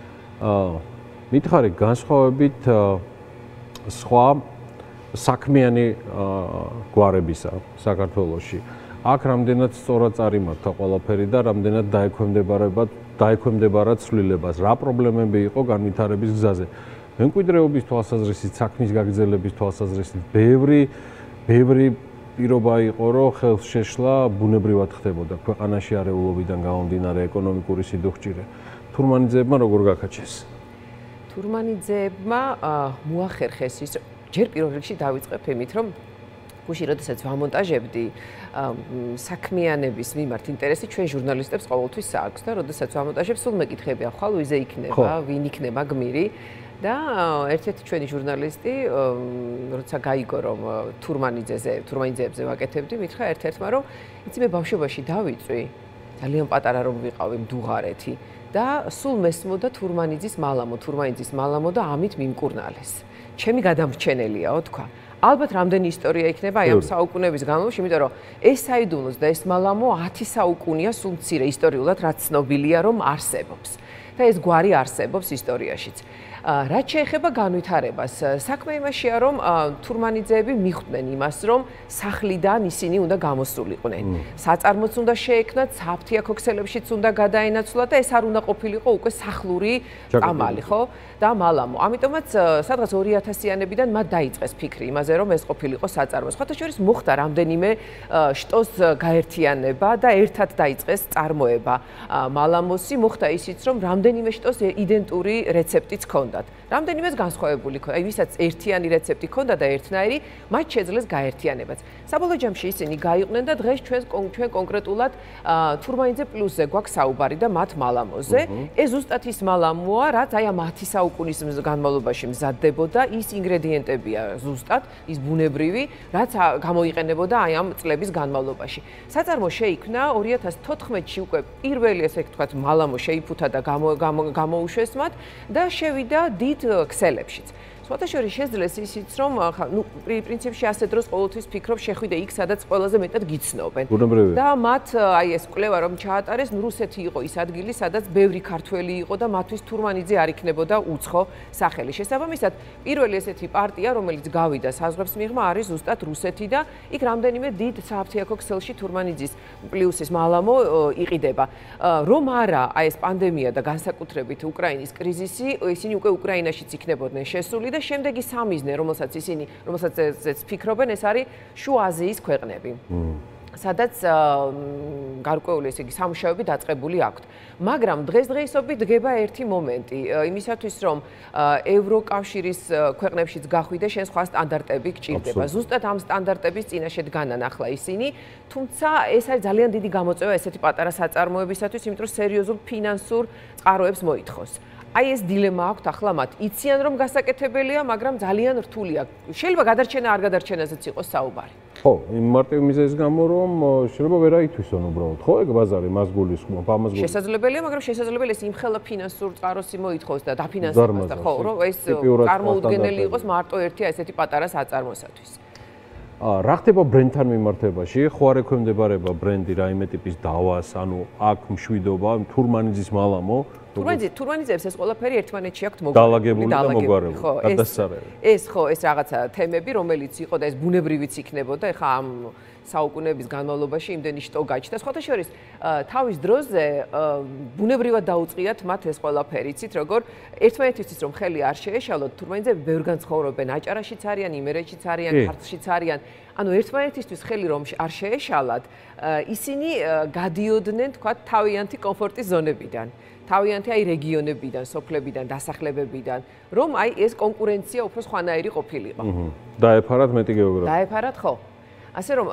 აა მითხარი განსხვავებით სხვა საქმიანი გვარებისა საქართველოში. აქ რამდენად სწორად წარიმართა ყველაფერი და რამდენად დაექვემდებარება დაექვემდებარა ცვლილებას. რა პრობლემები იყო განვითარების გზაზე. მემკვიდრეობის თვალსაზრისით, საქმის გაგრძელების თვალსაზრისით, ბევრი ბევრი პირობა იყო, რომ ხელს შეშლა ბუნებრივად ხდებოდა ქვეყანაში არეულობიდან გამომდინარე ეკონომიკური სიდუხჭირე. თურმანიძეებმა როგორ გაქაჩეს? თურმანიძეებმა მოახერხეს ის, ჯერ პირველ რიგში დავიწყებ იმით, რომ გუში, როდესაც ვამონტაჟებდი საქმიანების მიმართ ინტერესი ჩვენ ჟურნალისტებს ყოველთვის აქვს და როდესაც ვამონტაჟებ, სულ მეკითხები ახვალ ვიზე იქნება, ვინ იქნება გმირი. და ერთ-ერთი ჩვენი ჟურნალისტი, როცა გაიგო რომ თურმანიძეზე, თურმანიძეებზე ვაკეთებდი, მითხრა ერთ-ერთმა რომ იცი მე ბავშვობაში დავიწვი, ძალიან პატარა რომ ვიყავი მდუღარეთი და სულ მესმოდა თურმანიძის მალამო, თურმანიძის მალამო და ამით მიმკურნალეს. ჩემი გადამრჩენელიაო თქვა. ალბათ რამდენი ისტორია იქნება აი ამ საუკუნეების განმავლობაში, იმიტომ რომ ეს საიდუმლოს და ეს მალამო ათი საუკუნია სულ მცირე ისტორიულად რაც ცნობილია რომ არსებობს. და ეს გვარი არსებობს ისტორიაშიც. რაც შეეხება განვითარებას, საქმე იმაშია, რომ თურმანიძეები მიხვდნენ იმას, რომ სახლიდან ისინი უნდა გამოსულიყვნენ. საწარმოც უნდა შეექმნათ, საფთია ქოქსელებშიც უნდა გადაენაცვლათ და ეს არ უნდა ყოფილიყო უკვე სახლური წამალი, ხო? და მალამო. ამიტომაც სადღაც ორი ათასიანებიდან მათ დაიწყეს ფიქრი იმაზე, რომ ეს ყოფილიყო საწარმო. სხვათა შორის მოხდა რამდენიმე შტოს გაერთიანება და ერთად დაიწყეს წარმოება მალამოსი. მოხდა ისიც, რომ რამდენიმე რამდენიმე შტოს იდენტური რეცეპტიც ჰქონდათ. რამდენიმეს განსხვავებული ქონდა. აი, ვისაც ერთიანი რეცეპტი ჰქონდა და ერთნაირი, მათ შეძლეს გაერთიანებაც. საბოლოო ჯამში ისინი გაიყვნენ და დღეს ჩვენ ჩვენ კონკრეტულად თურმანიძე პლუსზე გვაქვს საუბარი და მათ მალამოზე. ეს ზუსტად ის მალამოა, რაც აი ამ ათი საუკუნის განმავლობაში მზადდებოდა, ის ინგრედიენტებია ზუსტად, ის ბუნებრივი, რაც გამოიყენებოდა აი ამ წლების განმავლობაში. საწარმო შეიქმნა ორი ათას თოთხმეტში უკვე პირველი ესე ვთქვათ მალამო შეიფუთა და გამოუშვეს მათ და შევიდა დიდ ქსელებშიც. სხვათაშორის შეძლეს ისიც, რომ ნუ პრინციპში ასე დროს ყოველთვის ფიქრობ შეხვიდე იქ, სადაც ყველაზე მეტად გიცნობენ. და მათ აი ეს კვლევა რომ ჩაატარეს, ნუ რუსეთი იყო ის ადგილი, სადაც ბევრი ქართველი იყო და მათთვის თურმანიძე არ იქნებოდა უცხო სახელი. შესაბამისად, პირველი ესეთი პარტია, რომელიც გავიდა საზღვრებს მიღმა, არის ზუსტად რუსეთი და იქ რამდენიმე დიდ საფთიაქო ქსელში თურმანიძის პლუსის მალამო იყიდება. რომ არა აი ეს პანდემია და განსაკუთრებით უკრაინის კრიზისი, ისინი უკვე უკრაინაშიც იქნებოდნენ შესული და შემდეგი სამიზნე, რომელსაც ისინი, რომელსაც ფიქრობენ, ეს არის შუა აზიის ქვეყნები. სადაც გარკვეული ესე იგი სამუშაოები დაწყებული აქვთ. მაგრამ დღესდღეობით დგება ერთი მომენტი, იმისათვის რომ ევროკავშირის ქვეყნებშიც გახვიდე, შენ სხვა სტანდარტები გჭირდება. ზუსტად ამ სტანდარტების წინაშე დგანან ახლა ისინი, თუმცა ეს არის ძალიან დიდი გამოწვევა ესეთი პატარა საწარმოებისათვის, იმიტომ რომ სერიოზულ ფინანსურ წყაროებს მოითხოვს. აი ეს დილემა აქვთ ახლა მათ. იციან რომ გასაკეთებელია, მაგრამ ძალიან რთულია. შეიძლება გადარჩენა არ გადარჩენაზეც იყოს საუბარი. ხო, იმ მარტივ მიზეზის გამო რომ შეიძლება ვერ აითვისონ უბრალოდ. ხო, ეგ ბაზარი მას გულისხმობ, ამას გულისხმობ. შესაძლებელია, მაგრამ შესაძლებელია ეს იმხელა ფინანსურ წყაროსი მოითხოვს და დაფინანსებას და ხო, რომ ეს წარმოუდგენელი იყოს მარტო ერთი ესეთი პატარა საწარმოსათვის. რა ხდება ბრენდთან მიმართებაში? ხო არ ექვემდებარება ბრენდი რაიმე ტიპის დავას, ანუ აქ მშვიდობა, თურმანიძის მალამო თურმანიძე თურმანიძეებს ეს ყველაფერი ერთმანეთში აქვთ მოგვარებული და მოგვარებული. გადასარევი. ეს ხო, ეს რაღაცა თემები, რომელიც იყო და ეს ბუნებრივიც იქნებოდა, ეხა ამ საუკუნეების განმავლობაში იმდენი შტო გაჩნდა. სხვათა შორის, თავის დროზე ბუნებრივად დაუწყიათ მათ ეს ყველაფერი, იცით, როგორ ერთმანეთისთვის რომ ხელი არ შეეშალოთ, თურმანიძეები ბევრგან ცხოვრობენ, აჭარაშიც არიან, იმერეთშიც არიან, ქართლშიც არიან. ანუ ერთმანეთისთვის ხელი რომ არ შეეშალათ, ისინი გადიოდნენ, თქვათ, თავიანთი კომფორტის ზონებიდან. თავიანთი აი რეგიონებიდან, სოფლებიდან, დასახლებებიდან, რომ აი ეს კონკურენცია უფრო სხვანაირი ყოფილიყო. დაეფარათ მეტი გეოგრაფია. დაეფარათ, ხო. ასე რომ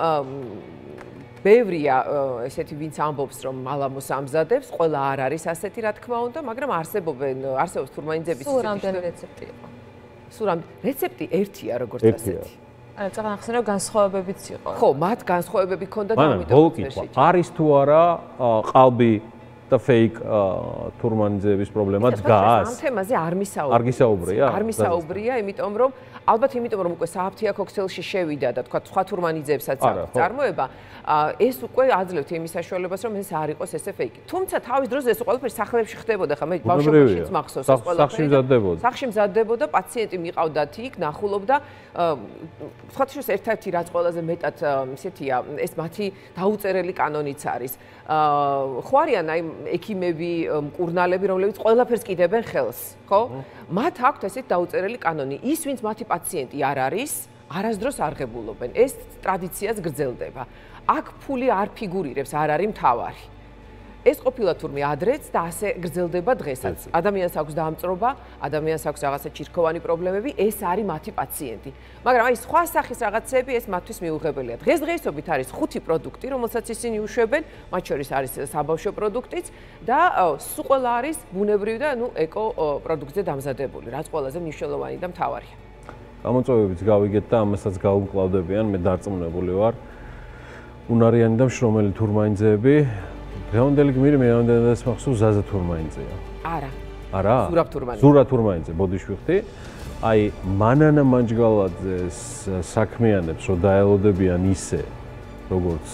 ბევრია ესეთი ვინც ამბობს რომ მალამოს ამზადებს, ყველა არ არის ასეთი რა თქმა უნდა, მაგრამ არსებობენ არსებობს თურმანიძების სულ რამდენი რეცეპტი იყო? სულ რამდენი რეცეპტი ერთია როგორც ასეთი. ანუ წაღან ახსენე რომ განსხვავებებიც იყო. ხო, მათ განსხვავებები ჰქონდა და ამიტომ არის თუ არა ყალბი და fake თურმანიძეების პრობლემა დგას. ამ თემაზე არ მისაუბრია. არ გისაუბრია? არ მისაუბრია, იმიტომ რომ ალბათ იმიტომ რომ უკვე საფთიაქო ქსელში შევიდა და თქვა სხვა თურმანიძეებსაც აქვს წარმოება, ეს უკვე აძლევთ იმის საშუალებას რომ ეს არ იყოს ესე fake. თუმცა თავის დროზე ეს ყველაფერი სახლებში ხდებოდა, ხა მე ბავშვობაშიც მახსოვს ეს ყველაფერი. სახლში მზადდებოდა. სახლში მზადდებოდა, პაციენტი მიყავდათ იქ, ნახულობდა. სხვათა შორის ერთ-ერთი რაც ყველაზე მეტად ისეთია, ეს მათი დაუწერელი კანონიც არის. ხო არიან აი ექიმები, მკურნალები, რომლებიც ყველაფერს კიდებენ ხელს, ხო? მათ აქვთ ესეთ დაუწერელი კანონი. ის, ვინც მათი პაციენტი არ არის, არასდროს არ ღებულობენ. ეს ტრადიციაც გრძელდება. აქ ფული არ ფიგურირებს, არ არის მთავარი. ეს ყოფილა თურმე ადრეც და ასე გრძელდება დღესაც. ადამიანს აქვს დაამწრობა, ადამიანს აქვს რაღაცა ჩირქოვანი პრობლემები, ეს არის მათი პაციენტი. მაგრამ აი სხვა სახის რაღაცები ეს მათთვის მიუღებელია. დღესდღეობით არის ხუთი პროდუქტი, რომელსაც ისინი უშვებენ, მათ შორის არის საბავშვო პროდუქტიც და სულ ყველა არის ბუნებრივი და ნუ ეკო პროდუქტზე დამზადებული, რაც ყველაზე მნიშვნელოვანი და მთავარია. გამოწვევებიც გავიგეთ და ამასაც გაუმკლავდებიან, მე დარწმუნებული ვარ. უნარიანი და მშრომელი თურმანიძეები დღევანდელი გმირი მე რამდენადაც მახსოვს ზაზა თურმანიძეა. არა. არა? ზურაბ თურმანიძე. ზურაბ თურმანიძე, ბოდიშვიხთი. აი მანანა მანჯგალაძეს საქმიანებს რო დაელოდებიან ისე, როგორც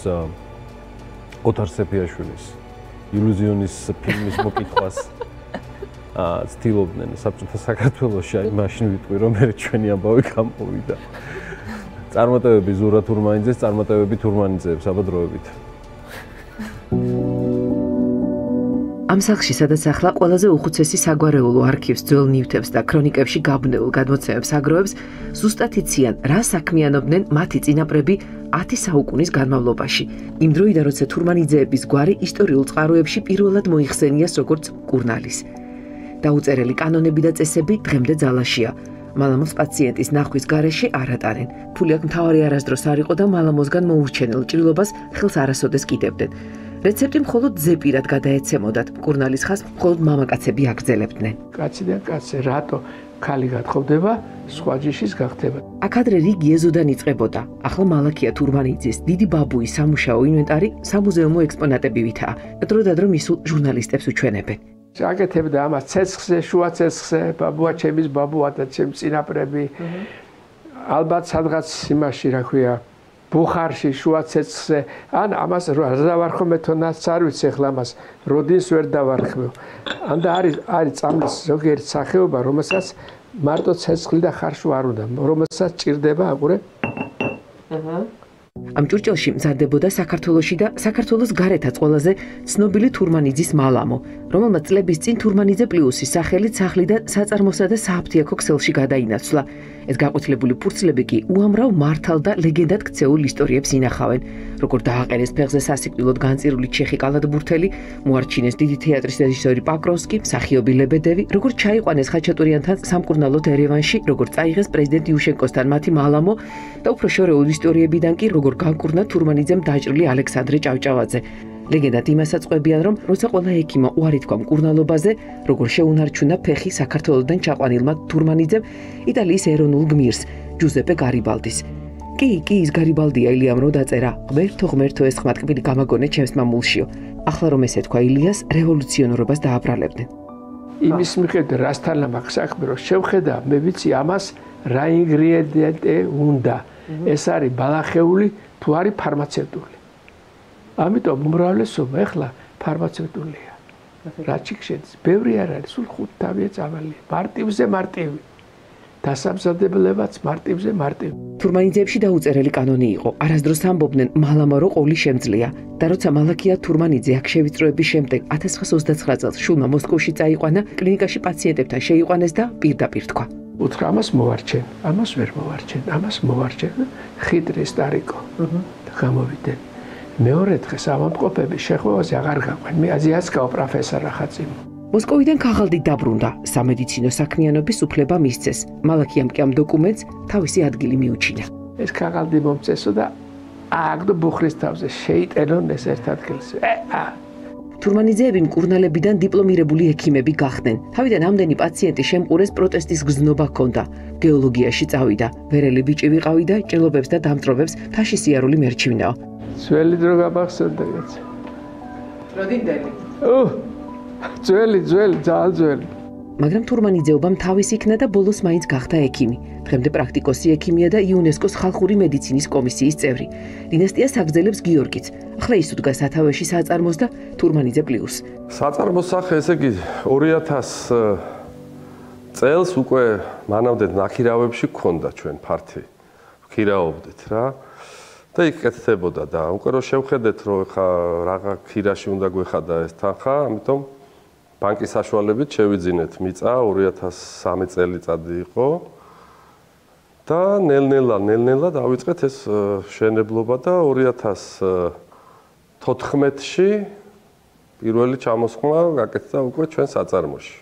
ოთარ სეფიაშვილის ილუზიონის ფილმის მოკითხვას აა ცდილობდნენ საბჭოთა საქართველოში, აი მაშინ ვიტყვი რომ მე ჩვენი ამბავი გამოვიდა. წარმატებები ზურაბ თურმანიძეს, წარმატებები თურმანიძეებს აბადროებით. ამ სახლში, სადაც ახლა ყველაზე უხუცესი საგვარეულო არქივს, ძველ ნივთებს და ქრონიკებში გაბნეულ გადმოცემებს აგროვებს, ზუსტად იციან, რა საქმიანობდნენ მათი წინაპრები ათი საუკუნის განმავლობაში. იმ დროიდან, როცა თურმანიძეების გვარი ისტორიულ წყაროებში პირველად მოიხსენიას როგორც მკურნალის. დაუწერელი კანონები და წესები დღემდე ძალაშია. მალამოს პაციენტის ნახვის გარეშე არ ატარენ. ფული აქ მთავარი არასდროს არ იყო და მალამოსგან მოურჩენელ ჭრილობას ხელს არასოდეს კიდევდნენ. რეცეპტი მხოლოდ ზეპირად გადაეცემოდათ. მკურნალის ხაზს მხოლოდ მამაკაცები აგრძელებდნენ. კაციდან კაცზე რატო ქალი გათხოვდება, სხვა ჯიშის გახდება. აქადრე რიგი ეზოდან იწყებოდა. ახლა მალაქია თურმანიძის დიდი ბაბუის სამუშაო ინვენტარი სამუზეუმო ექსპონატებივითაა. დრო და დრო მისულ ჟურნალისტებს უჩვენებენ. აკეთებდა ამას ცეცხლზე, შუა ცეცხლზე, ბაბუა ჩემის ბაბუა და ჩემს წინაპრები. ალბათ სადღაც იმაში, რა ქვია, ბუხარში, შუა ცეცხლზე. ან ამას რა დავარხო მე თონაც არ ვიცი ახლა ამას როდის ვერ დავარხმევ. ან და არის არის წამლის ზოგიერთი სახეობა, რომელსაც მარტო ცეცხლი და ხარშვა არ უნდა, რომელსაც ჭირდება აყურე. აჰა. ამ ჭურჭელში მზადდებოდა საქართველოში და საქართველოს გარეთაც ყველაზე ცნობილი თურმანიძის მალამო, რომელმაც წლების წინ თურმანიძე პლუსის სახელით სახლი და საწარმოსა და სააფთიაქო ქსელში გადაინაცვლა. ეს გაყვითლებული ფურცლები კი უამრავ მართალ და ლეგენდად ქცეულ ისტორიებს ინახავენ. როგორ დააყენეს ფეხზე სასიკვდილოდ განწირული ჩეხი კალათბურთელი, მოარჩინეს დიდი თეატრის რეჟისორი პაკროვსკი, მსახიობი ლებედევი, როგორ ჩაიყვანეს ხაჩატურიანთან სამკურნალოდ ერევანში, როგორ წაიღეს პრეზიდენტ იუშენკოსთან მათი მალამო და უფრო შორეულ ისტორიებიდან კი როგორ განკურნა თურმანიძემ დაჭრილი ალექსანდრე ჭავჭავაძე. ლეგენდად იმასაც ყვებიან, რომ როცა ყველა ექიმა უარი თქვა მკურნალობაზე, როგორ შეუნარჩუნა ფეხი საქართველოსდან ჩაყვანილმა თურმანიძემ იტალიის ეროვნულ გმირს, ჯუზეპე გარიბალდის. კი, კი, ის გარიბალდია ილიამ რო დაწერა, ღმერთო, ღმერთო ეს ხმა ტკბილი გამაგონე ჩემს მამულშიო. ახლა რომ ესე თქვა ილიას, რევოლუციონერობას დააბრალებდნენ. იმის მიხედვით რასთან ამახ საქმე რომ შევხედა, მე ვიცი ამას რა ინგრედიენტი უნდა. ეს არის ბალახეული თუ არის ფარმაცევტული. ამიტომ უმრავლესობა ახლა ფარმაცევტულია. რა ჩიქშენს? ბევრი არ არის, სულ ხუთ თავია წავალია. მარტივზე მარტივი. დასამზადებლებაც მარტივზე მარტივი. თურმანიძეებში დაუწერელი კანონი იყო. არასდროს ამბობდნენ მალამა რო ყოლი შემძლეა. და როცა მალაქია თურმანიძე აქ შევიწროების შემდეგ ათას ცხრაას ოცდათხრა წელს შულმა მოსკოვში წაიყვანა, კლინიკაში პაციენტებთან შეიყვანეს და პირდაპირ თქვა. უთხრა ამას მოვარჩენ, ამას ვერ მოვარჩენ, ამას მოვარჩენ. ხიდრი სტარიკო. და გამოვიდნენ. მეორე დღეს ავადმყოფები შეხვევაზე აღარ გაყვენ. მე აზიასკაო პროფესორ ახაციმ. მოსკოვიდან ქაღალდით დაბრუნდა, სამედიცინო საქმიანობის უფლება მისცეს. მალაქიამ კი ამ დოკუმენტს თავისი ადგილი მიუჩინა. ეს ქაღალდი მომწესო და აგდო ბუხრის თავზე შეიტენონ ეს ერთ ადგილს. აა თურმანიძეები მკურნალებიდან დიპლომირებული ექიმები გახდნენ. თავიდან ამდენი პაციენტი შემყურეს პროტესტის გზნობა ჰქონდა. გეოლოგიაში წავიდა, ვერელი ბიჭი ვიყავი და ჭრილობებს და დამწრობებს თაში სიარული მერჩივნაო. ძველი დრო გამახსენდა კაც. როდინდელი? ო ძველი, ძველი, ძალიან ძველი. მაგრამ თურმანიძეობამ თავის იქნა და ბოლოს მაინც გახდა ექიმი. დღემდე პრაქტიკოსი ექიმია და იუნესკოს ხალხური მედიცინის კომისიის წევრი. დინასტიას აგრძელებს გიორგიც. ახლა ის უდგა სათავეში საწარმოს და თურმანიძე პლუს. საწარმოს სახე, ესე იგი ორი ათას წელს უკვე მანამდე ნახირავებში გქონდა ჩვენ ფართი. ვქირავობდით რა. და იქ კეთდებოდა და უკვე რომ შევხედეთ, რომ ხა რაღა ქირაში უნდა გვეხადა ეს თანხა, ამიტომ ბანკის საშუალებით შევიძინეთ მიწა ორი ათას სამი წელიწადი იყო და ნელ-ნელა, ნელ-ნელა დავიწყეთ ეს მშენებლობა და ორი ათას თოთხმეტში პირველი ჩამოსხმა გაკეთდა უკვე ჩვენ საწარმოში.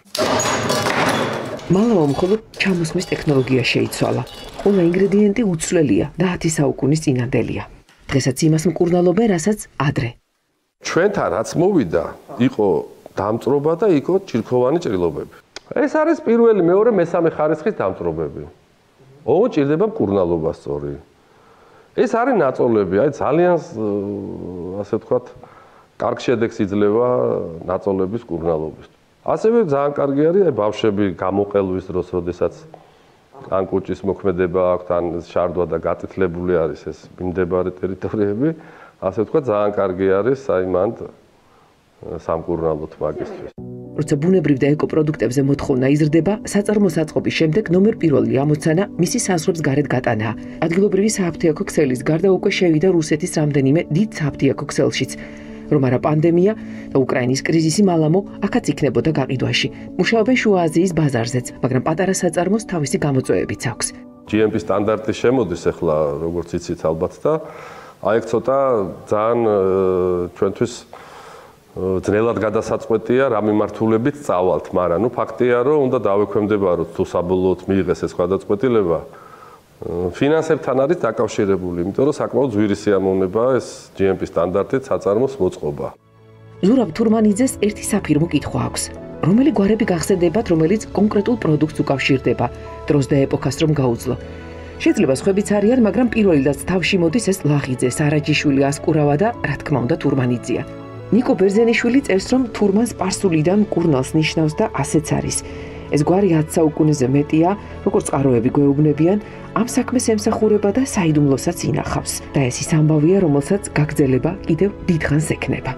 მალამა მხოლოდ ჩამოსხმის ტექნოლოგია შეიცვალა. ყველა ინგრედიენტი უცვლელია და ათი საუკუნის წინანდელია. დღესაც იმას მკურნალობენ, რასაც ადრე. ჩვენთან რაც მოვიდა, იყო დამწრობა და იყო ჭირქოვანი ჭრილობები. ეს არის პირველი, მეორე, მესამე ხარისხის დამწრობები. ოღონდ ჭირდება მკურნალობა სწორი. ეს არის ნაწოლები, აი ძალიან ასე ვთქვათ, კარგ შედეგს იძლევა ნაწოლების მკურნალობის. ასევე ძალიან კარგი არის აი ბავშვები გამოყელვის დროს, როდესაც ან კუჭის მოქმედება აქვთ, ან შარდვა და გატიტლებული არის ეს მიმდებარე ტერიტორიები, ასე ვთქვათ, ძალიან კარგი არის აი მანდ სამკურნალოდ მაგისტრის. როცა ბუნებრივ და ეკოპროდუქტებზე მოთხოვნა იზრდება, საწარმოს აწყობის შემდეგ ნომერ პირველი ამოცანა მისი საზღვრებს გარეთ გატანაა. ადგილობრივი სააფთიაქო ქსელის გარდა უკვე შევიდა რუსეთის რამდენიმე დიდ სააფთიაქო ქსელშიც. რომ არა პანდემია და უკრაინის კრიზისი მალამო აქაც იქნებოდა გაყიდვაში. მუშაობენ შუა აზიის ბაზარზეც, მაგრამ პატარა საწარმოს თავისი გამოწვევებიც აქვს. ჯი ემ პი სტანდარტი შემოდის ახლა, როგორც იცით ალბათ და აი ცოტა ძალიან ჩვენთვის ძნელად გადასაწყვეტია რა მიმართულებით წავალთ, მაგრამ ნუ ფაქტია, რომ უნდა დავექვემდებაროთ თუ საბოლოოდ მიიღეს ეს გადაწყვეტილება. ფინანსებთან არის დაკავშირებული, იმიტომ რომ საკმაოდ ძვირი სიამოვნებაა ეს ჯი ემ პი სტანდარტით საწარმოს მოწყობა. ზურაბ თურმანიძეს ერთი საფირმო კითხვა აქვს. რომელი გვარები გახსენდებათ, რომელიც კონკრეტულ პროდუქტს უკავშირდება, დროს და ეპოქას რომ გაუძლო. შეიძლება სხვებიც არიან, მაგრამ პირველიდაც თავში მოდის ეს ლაღიძე, სარაჯიშვილი, ასკურავა და რა თქმა უნდა თურმანიძეა. ნიკო ბერძენიშვილი წერს, რომ თურმანს სპარსულიდან კურნალს ნიშნავს და ასეც არის. ეს გვარი ათ საუკუნეზე მეტია, როგორც წყაროები გვეუბნებიან, ამ საქმეს ემსახურება და საიდუმლოსაც ინახავს. და ეს ის ამბავია, რომელსაც გაგრძელება კიდევ დიდხანს ექნება.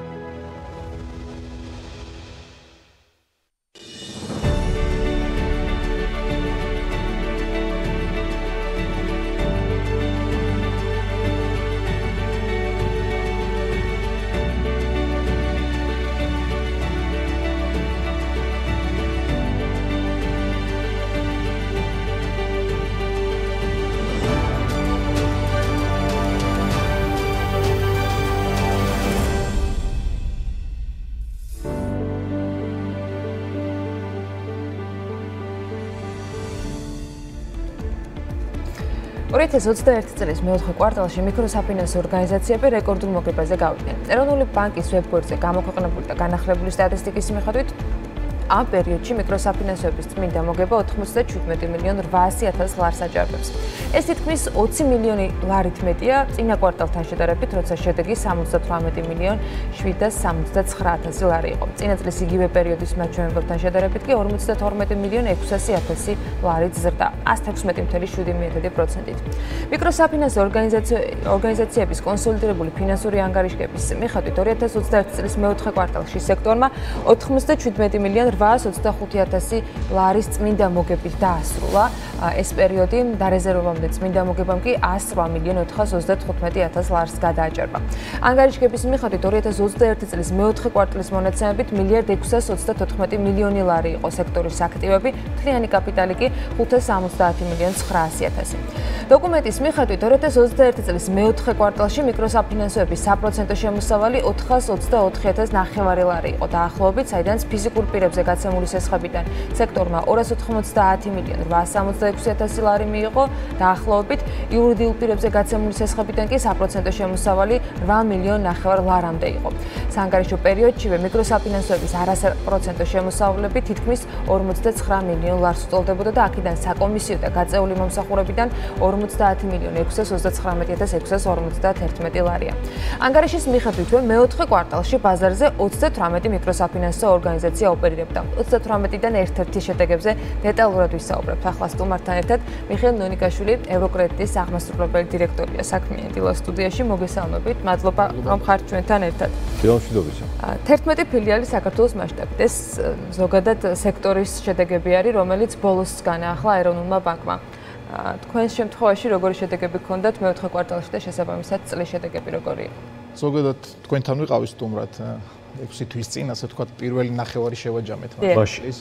ორი ათას ოცდაერთი წლის მეოთხე კვარტალში მიკროსაფინანსო ორგანიზაციები რეკორდულ მოგებაზე გავიდნენ. ეროვნული ბანკის ვებგვერდზე გამოქვეყნებული და განახლებული სტატისტიკის მიხედვით, ამ პერიოდში მიკროსაფინანსოების წმინდა მოგება ოთხმოცდაჩვიდმეტი მილიონი რვაასი ათას ლარს აჭარბებს. ეს თითქმის ოცი მილიონი ლარით მეტია წინა კვარტალთან შედარებით, როცა შედეგი სამოცდათვრამეტი მილიონი შვიდას სამოცდაცხრა ათასი ლარი იყო. წინა წლის იგივე პერიოდის მაჩვენებელთან შედარებით კი ორმოცდათორმეტი მილიონი ექვსასი ათასი ლარით ზრდა, ას თექვსმეტი მცდარი შვიდი პროცენტით. მიკროსაფინანსო ორგანიზაციების კონსოლიდირებული ფინანსური ანგარიშგების მიხედვით ორი ათას ოცდაერთი წლის მეოთხე კვარტალში სექტორმა ოთხმოცდაჩვიდმეტი მილიონი რვაას ოცდახუთი ათასი ლარის წმინდა მოგებით დაასრულა. ეს პერიოდი დარეზერვებამდე წმინდა მოგებამ კი ასრვა მილიონი ოთხას ოცდათხუთმეტი ათას ლარს გადააჭარბა. ანგარიშგების მიხედვით ორი ათას ოცდაერთი წლის მეოთხე კვარტალის მონაცემებით მილიარდ ექვსას ოცდათოთხმეტი მილიონი ლარი იყო სექტორის აქტივები, მთლიანი კაპიტალი კი ხუთას ორმოცდაათი მილიონი ცხრაასი ათასი. დოკუმენტის მიხედვით ორი ათას ოცდაერთი წლის მეოთხე კვარტალში მიკროსაფინანსოების საპროცენტო შემოსავალი ოთხას ოცდაოთხი ათას ნახევარი ლარი იყო დაახლოებით, საიდანაც ფიზიკურ პირებზე გაცემული სესხებიდან სექტორმა ორას ოთხმოცდაათი მილიონი რვაას სამოცდაექვსი ათასი ლარი მიიღო, დაახლოებით იურიდიულ პირებზე გაცემული სესხებიდან კი საპროცენტო შემოსავალი რვა მილიონი ნახევარ ლარამდე იყო. საანგარიშო პერიოდშივე მიკროსაფინანსოების არასაპროცენტო შემოსავლები თითქმის ორმოცდაცხრა მილიონი ლარს უტოლდებოდა და აქედან საკომისიო და გაწეული მომსახურებიდან ორმოცდაათი მილიონი ექვსას ოცდაცხრამეტი ათას ექვსას ორმოცდაათერთმეტი ლარია. ანგარიშის მიხედვითვე მეოთხე კვარტალში ბაზარზე ოცდათვრამეტი მიკროსაფინანსო ორგანიზაცია ოპერირებდა. ოცდათვრამეტიდან ერთ-ერთი შედეგებზე დეტალურად ვისაუბრებთ. ახლა სტუმართან ერთად მიხეილ ნონიკაშვილი, ევროკრედიტის აღმასრულებელი დირექტორია საქმიანი დილა სტუდიაში. მოგესალმებით. მადლობა რომ ხართ ჩვენთან ერთად. მადლობა. თერთმეტი ფილიალი საქართველოს მასშტაბით. ეს ზოგადად სექტორის შედეგები არის, რომელიც ბოლოს განაახლა ეროვნულმა ბანკმა. თქვენს შემთხვევაში როგორი შედეგები გქონდათ მეოთხე კვარტალში და შესაბამისად წლის შედეგები როგორი იყო? ზოგადად თქვენთან ვიყავი სტუმრად ექვსი თვის წინ, ასე ვთქვათ, პირველი ნახევარი შევაჯამეთ მაშინ.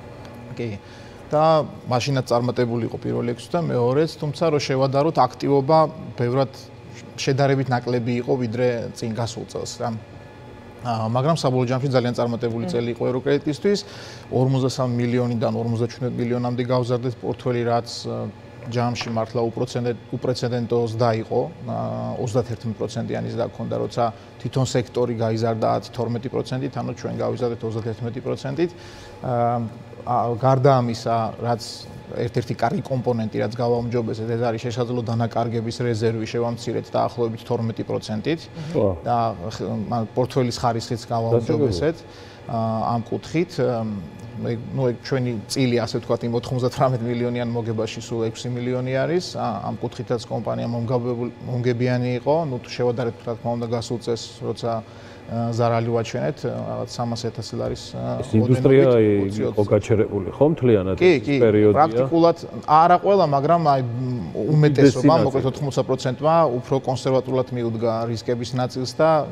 კი. და მაშინაც წარმატებული იყო პირველი ექვსი და მეორეც, თუმცა რო შევადაროთ, აქტივობა ბევრად შედარებით ნაკლები იყო ვიდრე წინ გასულ წელს რა. მაგრამ საბოლოო ჯამში ძალიან წარმატებული წელი იყო ევროკრედიტისთვის. ორმოცდასამი მილიონიდან ორმოცდაჩვიდმეტ მილიონამდე გავზარდეთ პორტფელი, რაც ჯამში მართლა უპრეცედენტო ზრდა იყო, ოცდაათი პროცენტიანი ზრდა ჰქონდა, როცა თვითონ სექტორი გაიზარდა ათი თორმეტი პროცენტით, ანუ ჩვენ გავიზარდეთ ოცდაათი პროცენტით. გარდა ამისა, რაც ერთ-ერთი კარგი კომპონენტი, რაც გავაუმჯობესეთ, ეს არის შესაძლო დანაკარგების რეზერვი შევამცირეთ დაახლოებით თორმეტი პროცენტით და პორტფელის ხარისხიც გავაუმჯობესეთ ამ კუთხით. ну ჩვენი წილი ასე ვთქვათ იმ ოთხმოცდათვრამეტ მილიონიან მოგებაში სულ ექვსი მილიონი არის. ამ კუთხითაც კომპანია მომგებიანი იყო. ну შევადარეთ რა თქმა უნდა გასულ წელს, როცა ზარალი ვაჩვენეთ, რაღაც სამას ათასი ლარის ინდუსტრია იყო გაჩერებული, ხო, მთლიანად ეს პერიოდია. პრაქტიკულად არა ყველა, მაგრამ აი უმეტესობა, მოკლედ ოთხმოცდა პროცენტმა უფრო კონსერვატულად მიუდგა რისკების ნაწილს და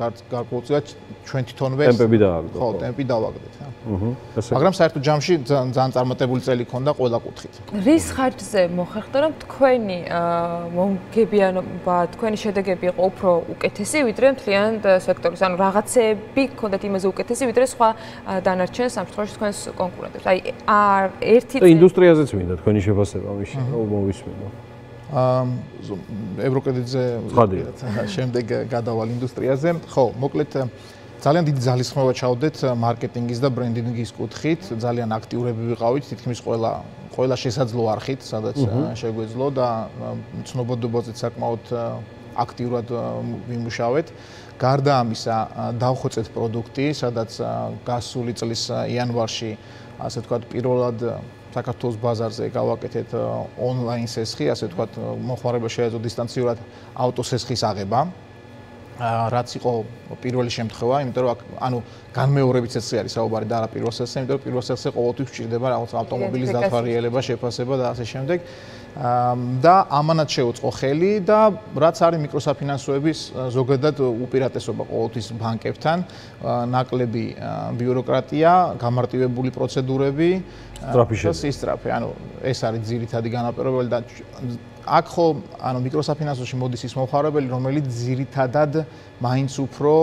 გარკვეულწილად ჩვენ თვითონვე ტემპები დააგდოთ. ხო, ტემპი დავაგდეთ. აჰა. მაგრამ საერთოდ ჯამში ძალიან წარმატებული წელი ქონდა ყველა კუთხით. რის ხარჯზე მოხერხდა რომ თქვენი მომგებიანობა, თქვენი შედეგები იყო უფრო უკეთესი ვიდრე მთლიან სექტორის, ანუ რაღაცეები ქონდათ იმაზე უკეთესი ვიდრე სხვა დანარჩენ სამშობლოში თქვენს კონკურენტებს. აი ერთი და ინდუსტრიაზეც მინდა თქვენი შეფასება მის მოვისმენო. აა ევროკრედიტზე შემდეგ გადავალ ინდუსტრიაზე. ხო, მოკლედ ძალიან დიდი ძალისხმევა ჩავდეთ მარკეტინგის და ბრენდინგის კუთხით, ძალიან აქტიურები ვიყავით, თითქმის ყველა ყველა შესაძლო არხით, სადაც შეგვეძლო და ცნობადობაზეც საკმაოდ აქტიურად ვიმუშავეთ. გარდა ამისა, დავხოცეთ პროდუქტი, სადაც გასული წლის იანვარში, ასე ვთქვათ, პირველად საქართველოს ბაზარზე გავაკეთეთ ონლაინ სესხი, ასე ვთქვათ, მოხმარება შეეძლო დისტანციურად ავტოსესხის აღება. რაც იყო პირველი შემთხვევა, იმიტომ რომ ანუ განმეორებით სესხი არის საუბარი და არა პირველ სესხზე, იმიტომ რომ პირველ სესხზე ყოველთვის გვჭირდება რაღაც ავტომობილის დათვალიერება, შეფასება და ასე შემდეგ. და ამანაც შეუწყო ხელი და რაც არის მიკროსაფინანსოების ზოგადად უპირატესობა ყოველთვის ბანკებთან, ნაკლები ბიუროკრატია, გამარტივებული პროცედურები და სისწრაფე. ანუ ეს არის ძირითადი განაპირობებელი და აქ ხო ანუ მიკროსაფინანსოში მოდის ის მომხარებელი, რომელიც ძირითადად მაინც უფრო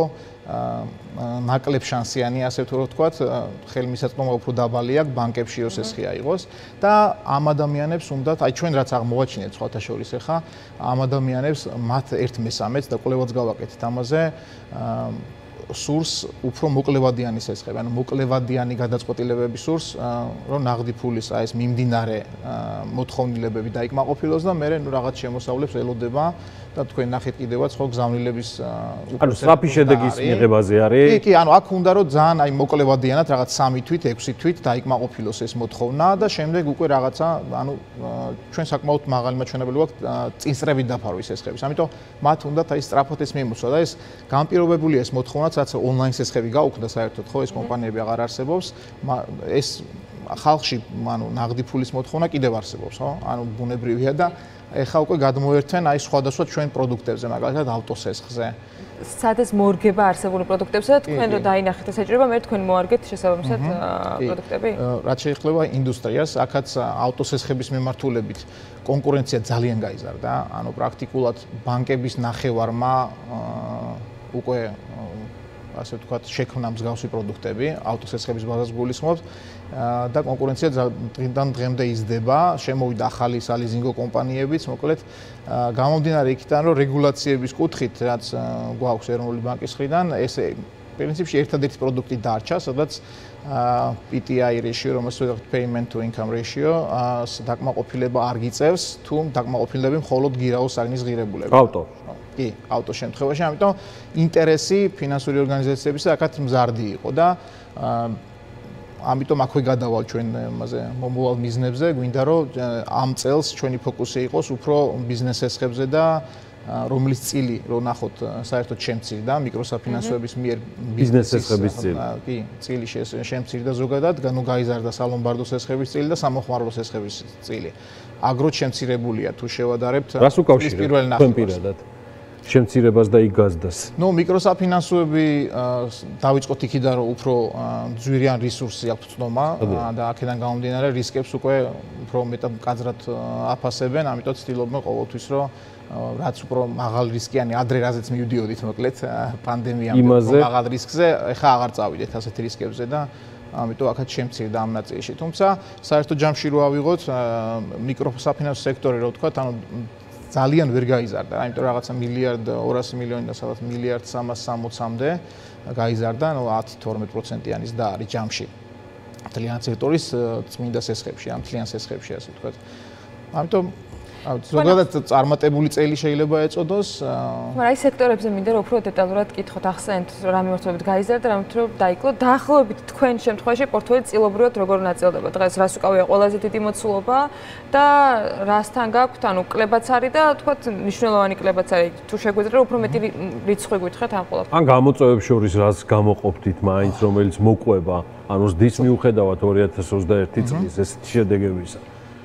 ნაკლებ შანსიანი, ასე თუ ვთქვათ, ხელმისაწვდომობა უფრო დაბალი აქვს ბანკებში ოსესხი აიღოს და ამ ადამიანებს უნდათ, აი ჩვენ რაც აღმოვაჩინეთ სხვათა შორის ახლა, ამ ადამიანებს მათ ერთ მესამეც და კვლევაც გავაკეთეთ ამაზე სურს უფრო მოკლევადიანი სესხები, ანუ მოკლევადიანი გადაწყვეტილებები სურს, რომ ნაღდი ფულის აი ეს მიმდინარე მოთხოვნილებები დაიკმაყოფილოს და მე ნუ რაღაც შემოსავლებს ელოდება და თქვენ ნახეთ კიდევაც ხო გზავნილების ანუ სწრაფი შედეგის მიღებაზე არის? კი, კი, ანუ აქ უნდა რომ ძალიან აი მოკლევადიანად რაღაც სამი თვით, ექვსი თვით დაიკმაყოფილოს ეს მოთხოვნა და შემდეგ უკვე რაღაცა ანუ ჩვენ საკმაოდ მაღალი მაჩვენებელი გვაქვს წინსწრებით დაფარვის სესხების. ამიტომ მათ უნდათ აი სწრაფად ეს მიემოსვა და ეს განპირობებულია ეს მოთხოვნაც რაც ონლაინ სესხები გაუქმდა საერთოდ ხო ეს კომპანიები აღარ არსებობს ეს ხალხში ანუ ნაღდი ფულის მოთხოვნა კიდევ არსებობს ხო ანუ ბუნებრივია და ეხლა უკვე გადმოერთვენ აი სხვადასხვა ჩვენ პროდუქტებზე მაგალითად ავტოსესხზე სადაც მორგება არსებული პროდუქტებზე და თქვენ რო დაინახეთ ეს ეჭირება მე თქვენ მოარგეთ შესაბამისად პროდუქტები რაც შეეხება ინდუსტრიას აქაც ავტოსესხების მიმართულებით კონკურენცია ძალიან გაიზარდა ანუ პრაქტიკულად ბანკების ნახევარმა უკვე ასე ვთქვათ, შექმნა მსგავსი პროდუქტები, ავტოსესხების ბაზას გულისხმობთ და კონკურენცია დღიდან დღემდე იზრდება, შემოვიდა ახალი სალიზინგო კომპანიებიც, მოკლედ გამომდინარე იქიდან, რომ რეგულაციების კუთხით, რაც გვაქვს ეროვნული ბანკის მხრიდან, ეს პრინციპში ერთადერთი პროდუქტი დარჩა, სადაც პი ტი აი ratio, რომელსაც ვეძახთ payment to income ratio, დაკმაყოფილება არ გიწევს, თუ დაკმაყოფილები მხოლოდ გირაოს საგნის ღირებულები. ავტო კი, ავტოს შემთხვევაში, ამიტომ ინტერესი ფინანსური ორგანიზაციებისა აქაც მზარდი იყო და ამიტომ აქვე გადავალ ჩვენ მასე მომავალ მიზნებზე, გვინდა რომ ამ წელს ჩვენი ფოკუსი იყოს უფრო ბიზნეს ესხებზე და რომლის წილი რო ნახოთ საერთოდ შემცირდა მიკროსაფინანსოების მიერ ბიზნეს ესხების წილი. კი, წილი შემცირდა ზოგადად, განუ გაიზარდა სალომბარდოს ესხების წილი და სამოხმარლოს ესხების წილი. აგროთ შემცირებულია თუ შევადარებთ რას უკავშირებთ თქვენ პირადად? შემცირებას და იგაზდას. ნუ მიკროსაფინანსოები დავიწყოთ იქიდან რომ უფრო ძვირიან რესურსი აქვს წნომა და აქედან გამომდინარე რისკებს უკვე უფრო მეტად მკაცრად აფასებენ, ამიტომ ცდილობენ ყოველთვის რომ რაც უფრო მაღალ რისკიანი ადრე რაზეც მივდიოდით მოკლედ პანდემიამდე მაღალ რისკზე, ეხლა აღარ წავიდეთ ასეთ რისკებზე და ამიტომ აქაც შემცირდა ამ ნაწილში. თუმცა საერთო ჯამში რო ავიღოთ მიკროსაფინანსო სექტორი რო ვთქვათ, ანუ ძალიან ვერ გაიზარდა, ამიტომ რაღაცა მილიარდ ორასი მილიონი და სადაც მილიარდ სამას სამოცამდე გაიზარდა, ну ათი თორმეტ პროცენტიანის და არის ჯამში. მთლიან სექტორის წმინდა სესხებში, ამ მთლიან სესხებში ასე ვთქვათ. ამიტომ ზოგადად წარმატებული წელი შეიძლება ეწოდოს. მაგრამ აი სექტორებზე მინდა რომ უფრო დეტალურად კითხოთ, ახსენეთ რა მიმართულებით გაიზარდა, რა მიმართულებით დაიკლო. დაახლოებით თქვენ შემთხვევაში პორტფელი წილობრივად როგორ ნაწილდება? დღეს რას უკავია ყველაზე დიდი მოცულობა და რასთან გაქვთ, ანუ კლებაც არის და თქვათ მნიშვნელოვანი კლებაც არის. თუ შეგვიძლია უფრო მეტი რიცხვი გითხრათ ამ ყველაფერს. ან გამოწვევებს შორის რას გამოყოფდით მაინც, რომელიც მოყვება, ანუ ზრდის მიუხედავად ორი ათას ოცდაერთი წლის ეს შედეგებისა.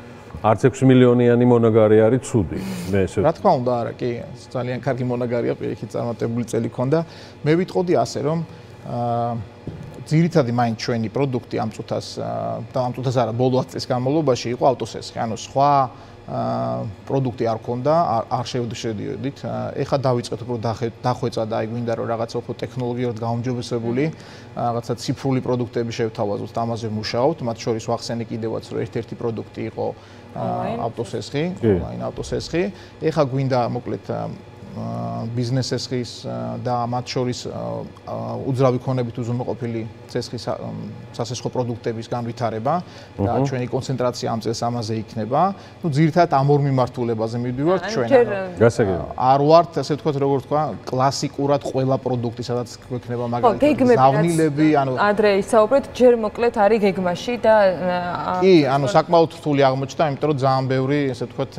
არც ექვსი მილიონიანი მონაგარი არის ცუდი. მე ესე რა თქმა უნდა, არა, კი, ძალიან კარგი მონაგარია, პირიქით წარმატებული წელი ქონდა. მე ვიტყოდი ასე, რომ აა ძირითადი მაინც ჩვენი პროდუქტი ამ წუთას და ამ წუთას არა, ბოლო ათი წლის განმავლობაში იყო ავტოსესხი, ანუ სხვა პროდუქტი არ ქონდა, არ შევდივდით. ეხლა დავიწყეთ უფრო დახვეწა და აი გვინდა რომ რაღაცა უფრო ტექნოლოგიურად გაუმჯობესებული, რაღაცა ციფრული პროდუქტები შევთავაზოთ, ამაზე ვმუშაობთ, მათ შორის ვახსენე კიდევაც რომ ერთ-ერთი პროდუქტი იყო ავტოსესხი, онлайн ავტოსესხი. ეხლა გვინდა მოკლედ ბიზნეს სესხის და მათ შორის უძრავი ქონებით უზრუნველყოფილი სესხის სასესხო პროდუქტების განვითარება და ჩვენი კონცენტრაცია ამ წელს ამაზე იქნება. ნუ ძირითადად ამ ორ მიმართულებაზე მივდივართ ჩვენ. არ ვართ, ასე ვთქვათ, როგორ თქვა, კლასიკურად ყველა პროდუქტი, სადაც გვექნება მაგალითად ზავნილები, ანუ ადრე ისაუბრეთ, ჯერ მოკლედ არის გეგმაში და კი, ანუ საკმაოდ რთული აღმოჩნდა, იმიტომ რომ ძალიან ბევრი, ასე ვთქვათ,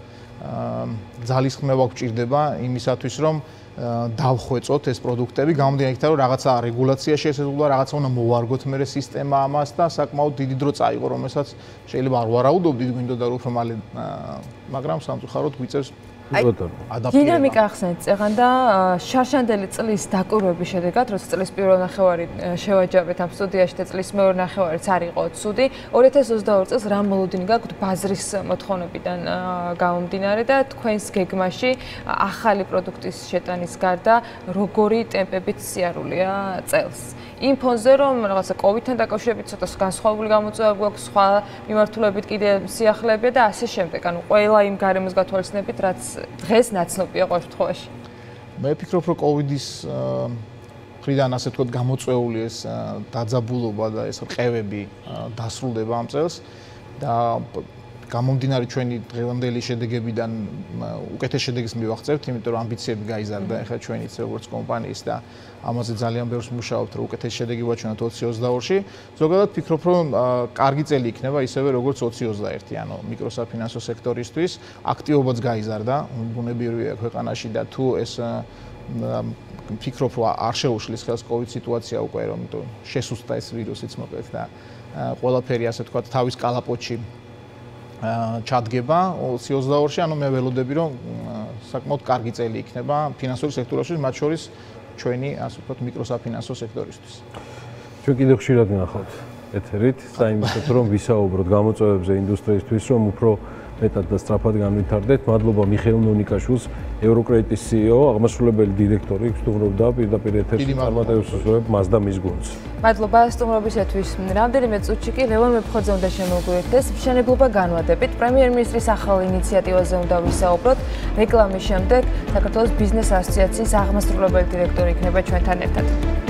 ძალისხმევა გვჭირდება იმისათვის, რომ დავხვეწოთ ეს პროდუქტები, გამომდინარე იქიდან, რომ რაღაცა რეგულაცია შესაძლოა, რაღაცა უნდა მოვარგოთ მე სისტემა ამას და საკმაოდ დიდი დრო წაიღო, რომელსაც შეიძლება არ ვარაუდობდით, გვინდოდა რომ უფრო მალე, მაგრამ სამწუხაროდ გვიწევს დინამიკა ახსენეთ წეღან და შარშანდელი წლის დაკვირვების შედეგად, როცა წლის პირველ ნახევარი შევაჯამეთ ამ სტუდიაში და წლის მეორე ნახევარიც არ იყო ცუდი, ორი ათას ოცდაორი წელს რა მოლოდინი გაქვთ ბაზრის მოთხოვნებიდან გამომდინარე და თქვენს გეგმაში ახალი პროდუქტის შეტანის გარდა როგორი ტემპებით სიარულია წელს? იმ ფონზე რომ რაღაცა კოვიდთან დაკავშირებით ცოტა განსხვავებული გამოწვევები გვაქვს, სხვა მიმართულებით კიდე სიახლეებია და ასე შემდეგ. ანუ ყველა იმ გარემოს გათვალისწინებით, რაც დღეს ნაცნობია ყოველ შემთხვევაში. მე ვფიქრობ, რომ კოვიდის მხრიდან ასე ვთქვათ გამოწვეული ეს დაძაბულობა და ეს რყევები დასრულდება ამ წელს და გამომდინარე ჩვენი დღევანდელი შედეგებიდან უკეთეს შედეგს მივაღწევთ, იმიტომ რომ ამბიციები გაიზარდა ახლა ჩვენიც როგორც კომპანიის და ამაზე ძალიან ბევრს მუშაობთ, რომ უკეთეს შედეგი ვაჩვენოთ ოცი ოცდაორში. ზოგადად ვფიქრობ, რომ კარგი წელი იქნება ისევე როგორც ოცი ოცდაერთი, ანუ მიკროსაფინანსო სექტორისთვის აქტივობაც გაიზარდა, ბუნებრივია ქვეყანაში და თუ ეს ვფიქრობ, რომ არ შეუშლის ხელს კოვიდ სიტუაცია უკვე, რომ შესუსტდა ეს ვირუსიც მოკლედ და ყველაფერი ასე ვთქვათ თავის კალაპოტში ჩადგება ოცი ოცდაორში, ანუ მე ველოდები, რომ საკმაოდ კარგი წელი იქნება ფინანსური სექტორში, მათ შორის ჩვენი, ასე ვთქვათ, მიკროსაფინანსო სექტორისთვის. ჩვენ კიდევ ხშირად ვნახავთ ეთერით, საიმედოდ რომ ვისაუბროთ გამოწვევებზე ინდუსტრიისთვის, რომ უფრო მეტად და სწრაფად განვითარდეთ. მადლობა მიხეილ ნონიკაშვილს, ევროკრედიტის სი ი ო, აღმასრულებელი დირექტორი, სტუმრობდა პირდაპირ ეთერში წარმატებებს ვუსურვებ მას და მის გუნდს. მადლობა სტუმრობისათვის. რამდენიმე წუთში კი ლევან მეფხოძე უნდა შემოგვიერთდეს მშენებლობა განვადებით. პრემიერ-მინისტრის ახალ ინიციატივაზე უნდა ვისაუბროთ. რეკლამის შემდეგ საქართველოს ბიზნეს ასოციაციის აღმასრულებელი დირექტორი იქნება ჩვენთან ერთად.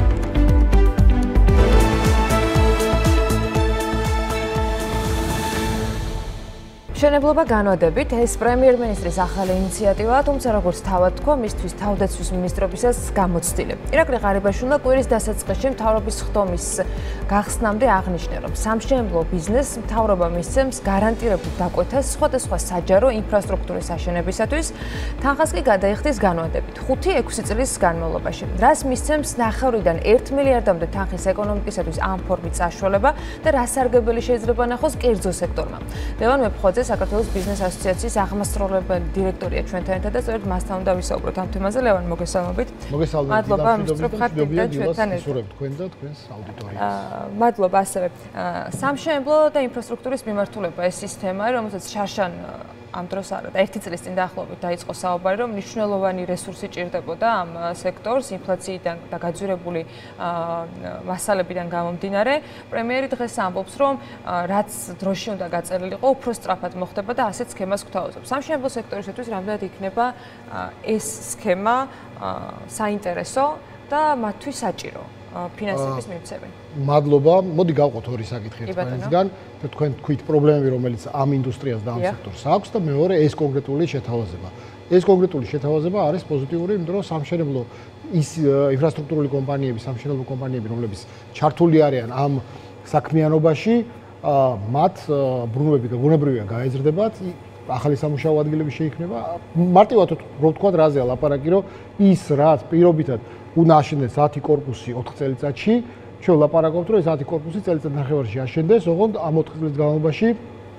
მშენებლობა განვადებით ეს პრემიერ-მინისტრის ახალი ინიციატივაა, თუმცა როგორც თავად თქვა, მისთვის თავდაცვის მინისტრობისას გამოცდილი. ირაკლი ღარიბაშვილმა კვირის დასაწყისში მთავრობის ხდომის გახსნამდე აღნიშნა, რომ სამშენებლო ბიზნესს მთავრობა მისცემს გარანტირებულ დაკვეთას სხვადასხვა საჯარო ინფრასტრუქტურის აშენებისათვის, თანხას კი გადაიხდის განვადებით ხუთი ექვსი წლის განმავლობაში. რას მისცემს ნახევრიდან ერთ მილიარდამდე თანხის ეკონომიკისათვის ამ ფორმით საშუალება და რა სარგებელი შეიძლება ნახოს კერძო სექტორმა. ლევან მეფხოძე საქართველოს ბიზნეს ასოციაციის აღმასრულებელი დირექტორია ჩვენთან ერთად და სწორედ მასთან უნდა ვისაუბროთ ამ თემაზე. ლევან, მოგესალმებით. მოგესალმებით. მადლობა, მსწრაფ ხართ და ჩვენთან ერთად. თქვენ და თქვენს აუდიტორიას. მადლობა ასევე. სამშენებლო და ინფრასტრუქტურის მიმართულება ეს ის თემაა, რომელსაც შარშან ამ დროს არა და ერთი წლის წინ დაახლოებით დაიწყო საუბარი, რომ მნიშვნელოვანი რესურსი ჭირდებოდა ამ სექტორს ინფლაციიდან და გაძვირებული მასალებიდან გამომდინარე. პრემიერი დღეს ამბობს, რომ რაც დროში უნდა გაწერილიყო, უფრო სწრაფად მოხდება და ასეთ სქემას გვთავაზობს. სამშენებლო სექტორისათვის რამდენად იქნება ეს სქემა საინტერესო და მათთვის საჭირო ფინანსების მიმცემი. მადლობა. მოდი გავყოთ ორი საკითხი ერთმანეთისგან. თქვენ თქვით პრობლემები, რომელიც ამ ინდუსტრიას და ამ სექტორს აქვს და მეორე ეს კონკრეტული შეთავაზება. ეს კონკრეტული შეთავაზება არის პოზიტიური, იმიტომ რომ სამშენებლო ის ინფრასტრუქტურული კომპანიები, სამშენებლო კომპანიები, რომლებიც ჩართული არიან ამ საქმიანობაში, მათ ბრუნვები და ბუნებრივია გაეზრდებათ, ახალი სამუშაო ადგილები შეიქმნება. მარტივად რო ვთქვათ, რაზეა ლაპარაკი, რომ ის რაც პირობითად უნდა აშენდეს ათი კორპუსი ოთხ წელიწადში, ჩვენ ლაპარაკობთ, რომ ეს ათი კორპუსი წელიწად ნახევარში აშენდეს, ოღონდ ამ ოთხ წლის განმავლობაში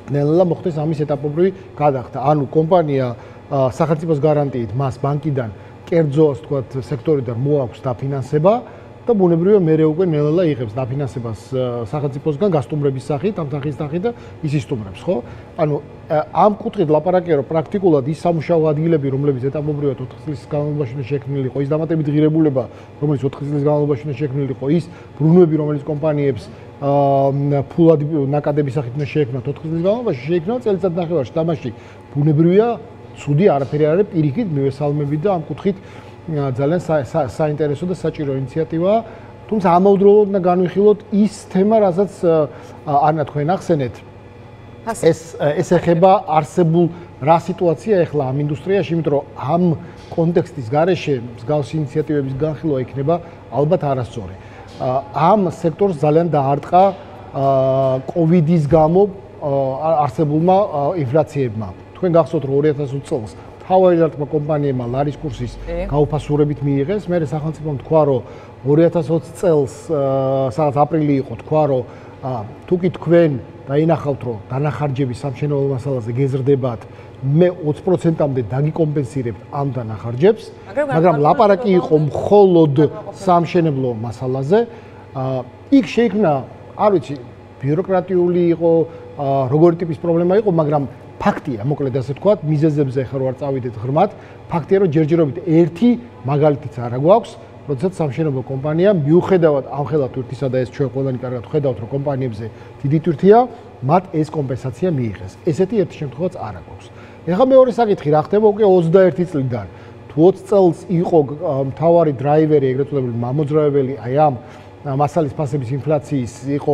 ნელა მოხდეს ამის ეტაპობრივი გადახდა. ანუ კომპანია სახელმწიფოს გარანტიით მას ბანკიდან კერძო, ასე ვთქვათ, სექტორიდან მოაქვს დაფინანსება და ბუნებრივია მე უკვე ნელა იღებს დაფინანსებას სახელმწიფოსგან გასტუმრების სახით, ამ სახის სახით და ის ისტუმრებს, ხო? ანუ ამ კუთხით ლაპარაკია, რომ პრაქტიკულად ის სამუშაო ადგილები, რომლებიც ეტაპობრივად ოთხ წლის განმავლობაში უნდა შექმნილიყო, ის დამატებით ღირებულება, რომელიც ოთხ წლის განმავლობაში უნდა შექმნილიყო, ის ბრუნვები, რომელიც კომპანიებს ფულად ნაკადების სახით უნდა შეექმნათ ოთხ წლის განმავლობაში, შეექმნა წელიწად ნახევარში. თამაში ბუნებრივია, ცუდი არაფერი არ არის, პირიქით მივესალმებით და ამ კუთხით ძალიან საინტერესო და საჭირო ინიციატივაა. თუმცა ამავდროულად უნდა განვიხილოთ ის თემა, რასაც ანა თქვენ ახსენეთ. ეს ეს ეხება არსებულ რა სიტუაცია ეხლა ამ ინდუსტრიაში, იმიტომ რომ ამ კონტექსტის გარეშე მსგავსი ინიციატივების განხილვა იქნება ალბათ არასწორი. ამ სექტორს ძალიან დაარტყა კოვიდის გამო არსებულმა ინფლაციებმა. თქვენ გახსოვთ რომ ორი ათას ოცი წელს თავარიერთმა კომპანიებმა ლარის კურსის გაუფასურებით მიიღეს. მე სახელმწიფომ თქვა რომ ორი ათას ოცი წელს სადაც აპრილი იყო, თქვა რომ თუ კი თქვენ დაინახავთ რომ დანახარჯების სამშენებლო მასალაზე გეზრდებათ, მე ოცი პროცენტამდე დაგიკომპენსირებთ ამ დანახარჯებს, მაგრამ ლაპარაკი იყო მხოლოდ სამშენებლო მასალაზე. იქ შეიქმნა, არ ვიცი, ბიუროკრატიული იყო, როგორი ტიპის პრობლემა იყო, მაგრამ ფაქტია, მოკლედ ასე ვთქვათ, მიზეზებზე ხარ ვარ წავიდეთ ღრმად, ფაქტია რომ ჯერჯერობით ერთი მაგალითიც არ გვაქვს, როდესაც სამშენებლო კომპანია მიუხედავად ამხელა თვირთისა და ეს ჩვენ ყველანი კარგად ხედავთ რომ კომპანიებზე დიდი თვირთია, მათ ეს კომპენსაცია მიიღეს. ესეთი ერთი შემთხვევაც არ აქვს. ეხლა მეორე საკითხი რა ხდება უკვე ოცდაერთი წლიდან. თუ ოცი წელს იყო მთავარი დრაივერი, ეგრეთ წოდებული მამოძრავებელი აი ამ მასალის ფასების ინფლაციის იყო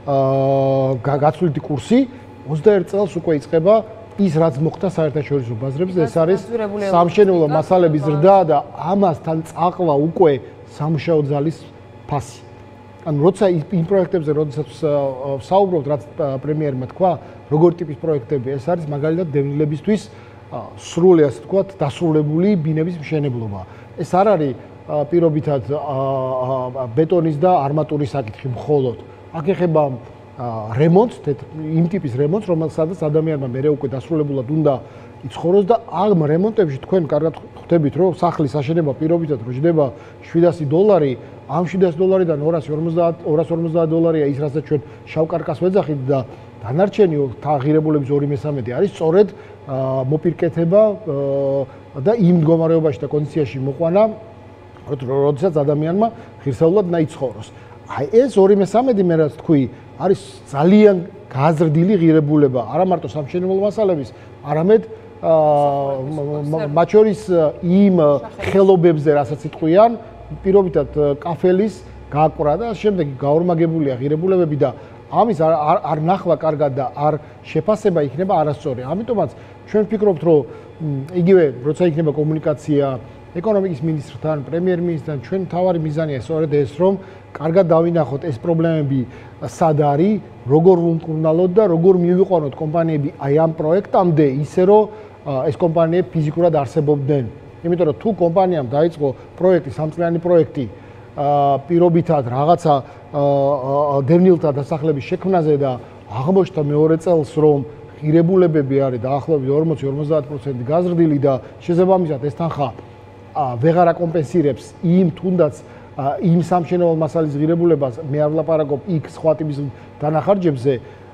გაცვლითი კურსი, ოცდაერთ წელს უკვე იწყება ის რაც მოხდა საერთაშორისო ბაზრებზე, ეს არის სამშენებლო მასალების ზრდა და ამასთან წაყვა უკვე სამუშაო ძალის ფასი. ანუ როცა იმ პროექტებზე, როდესაც საუბრობთ, რაც პრემიერმა თქვა, როგორი ტიპის პროექტები ეს არის, მაგალითად დევნილებისთვის სრული, ასე ვთქვათ, დასრულებული ბინების მშენებლობა. ეს არ არის პირობითად ბეტონის და არმატურის საკითხი მხოლოდ. აქ ეხება რემონტს, იმ ტიპის რემონტს, რომელსაც ადამიანმა მერე უკვე დასრულებულად უნდა იცხოვროს და ამ რემონტებში თქვენ კარგად ხვდებით, რომ სახლის აშენება პირობითად რო ჯდება შვიდასი დოლარი, ამ შვიდასი დოლარიდან ორასი ორმოცდაათ დოლარია ის, რასაც ჩვენ შავ კარკას ვეძახით და დანარჩენი ღირებულების ორი მესამედი არის სწორედ მოპირკეთება და იმ მდგომარეობაში და კონდიციაში მოყვანა, როდესაც ადამიანმა ღირსეულად უნდა იცხოვროს. აი ეს ორი მესამედი მე რაც თქვი, არის ძალიან გაზრდილი ღირებულება, არა მარტო სამშენებლო მასალების, არამედ მათ შორის იმ ხელობებზე, რასაც იტყვიან, პირობითად კაფელის გააკვრა და შემდეგ გაორმაგებულია ღირებულებები და ამის არ ნახვა კარგად და არ შეფასება იქნება არასწორი. ამიტომაც ჩვენ ვფიქრობთ, რომ იგივე როცა იქნება კომუნიკაცია ეკონომიკის მინისტრთან, პრემიერ-მინისტრთან, ჩვენ თავარი მიზანია სწორედ ეს, რომ კარგად დავინახოთ ეს პრობლემები სად არის, როგორ ვუმკურნალოთ და როგორ მივიყვანოთ კომპანიები აი ამ პროექტამდე, ისე რომ ეს კომპანიები ფიზიკურად არსებობდნენ. იმიტომ რომ თუ კომპანიამ დაიწყო პროექტი, სამწლიანი პროექტი, პირობითად რაღაცა დევნილთა დასახლების შექმნაზე და აღმოჩნდა მეორე წელს, რომ ღირებულებები არის დაახლოებით ორმოცი ორმოცდაათ პროცენტი გაზრდილი და შესაბამისად ეს თანხა ვეღარ აკომპენსირებს იმ თუნდაც იმ სამშენებლო მასალის ღირებულებას, მე არ ვლაპარაკობ იქ სხვა ტიპის დანახარჯებზე,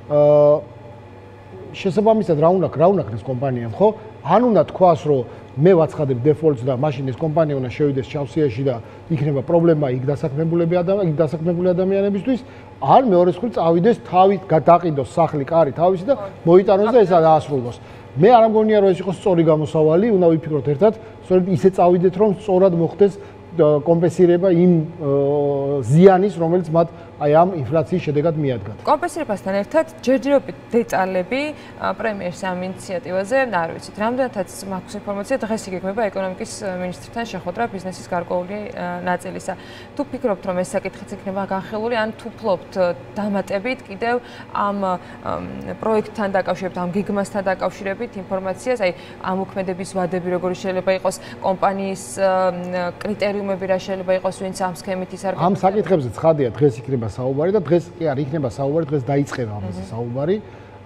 შესაბამისად რა უნდა რა უნდა ქნეს კომპანიამ, ხო? ან უნდა თქვას, რომ მე ვაცხადებ დეფოლტს და მაშინ ეს კომპანია უნდა შევიდეს ჩავსიაში და იქნება პრობლემა იქ დასაქმებულები ადამიანები, იქ დასაქმებული ადამიანებისთვის, ან მეორე მხრივ წავიდეს თავით გადაყიდოს სახლი, კარი თავისი და მოიტანოს და ესა დაასრულოს. მე არ მგონია რომ ეს იყოს სწორი გამოსავალი, უნდა ვიფიქროთ ერთად, სწორედ ისე წავიდეთ, რომ სწორად მოხდეს კომპენსირება იმ ზიანის, რომელიც მათ აი ამ ინფლაციის შედეგად მიადგათ. კომპენსირებასთან ერთად ჯერჯერობით დეტალები პრემიერის ამ ინიციატივაზე, არ ვიცით, რამდენადაც მაქვს ინფორმაცია, დღეს იგეგმება ეკონომიკის მინისტრთან შეხვედრა ბიზნესის გარკვეული ნაწილისა. თუ ფიქრობთ, რომ ეს საკითხიც იქნება განხილული, ან თუ ფლობთ დამატებით კიდევ ამ პროექტთან დაკავშირებით, ამ გეგმასთან დაკავშირებით ინფორმაციას, აი ამ მოქმედების ვადები როგორი შეიძლება იყოს, კომპანიის კრიტერიუმები რა შეიძლება იყოს, ვინც ამ სქემით ის არ ამ საკითხებზე ცხადია დღეს იქნება საუბარი და დღეს კი არ იქნება საუბარი, დღეს დაიწყება ამაზე საუბარი.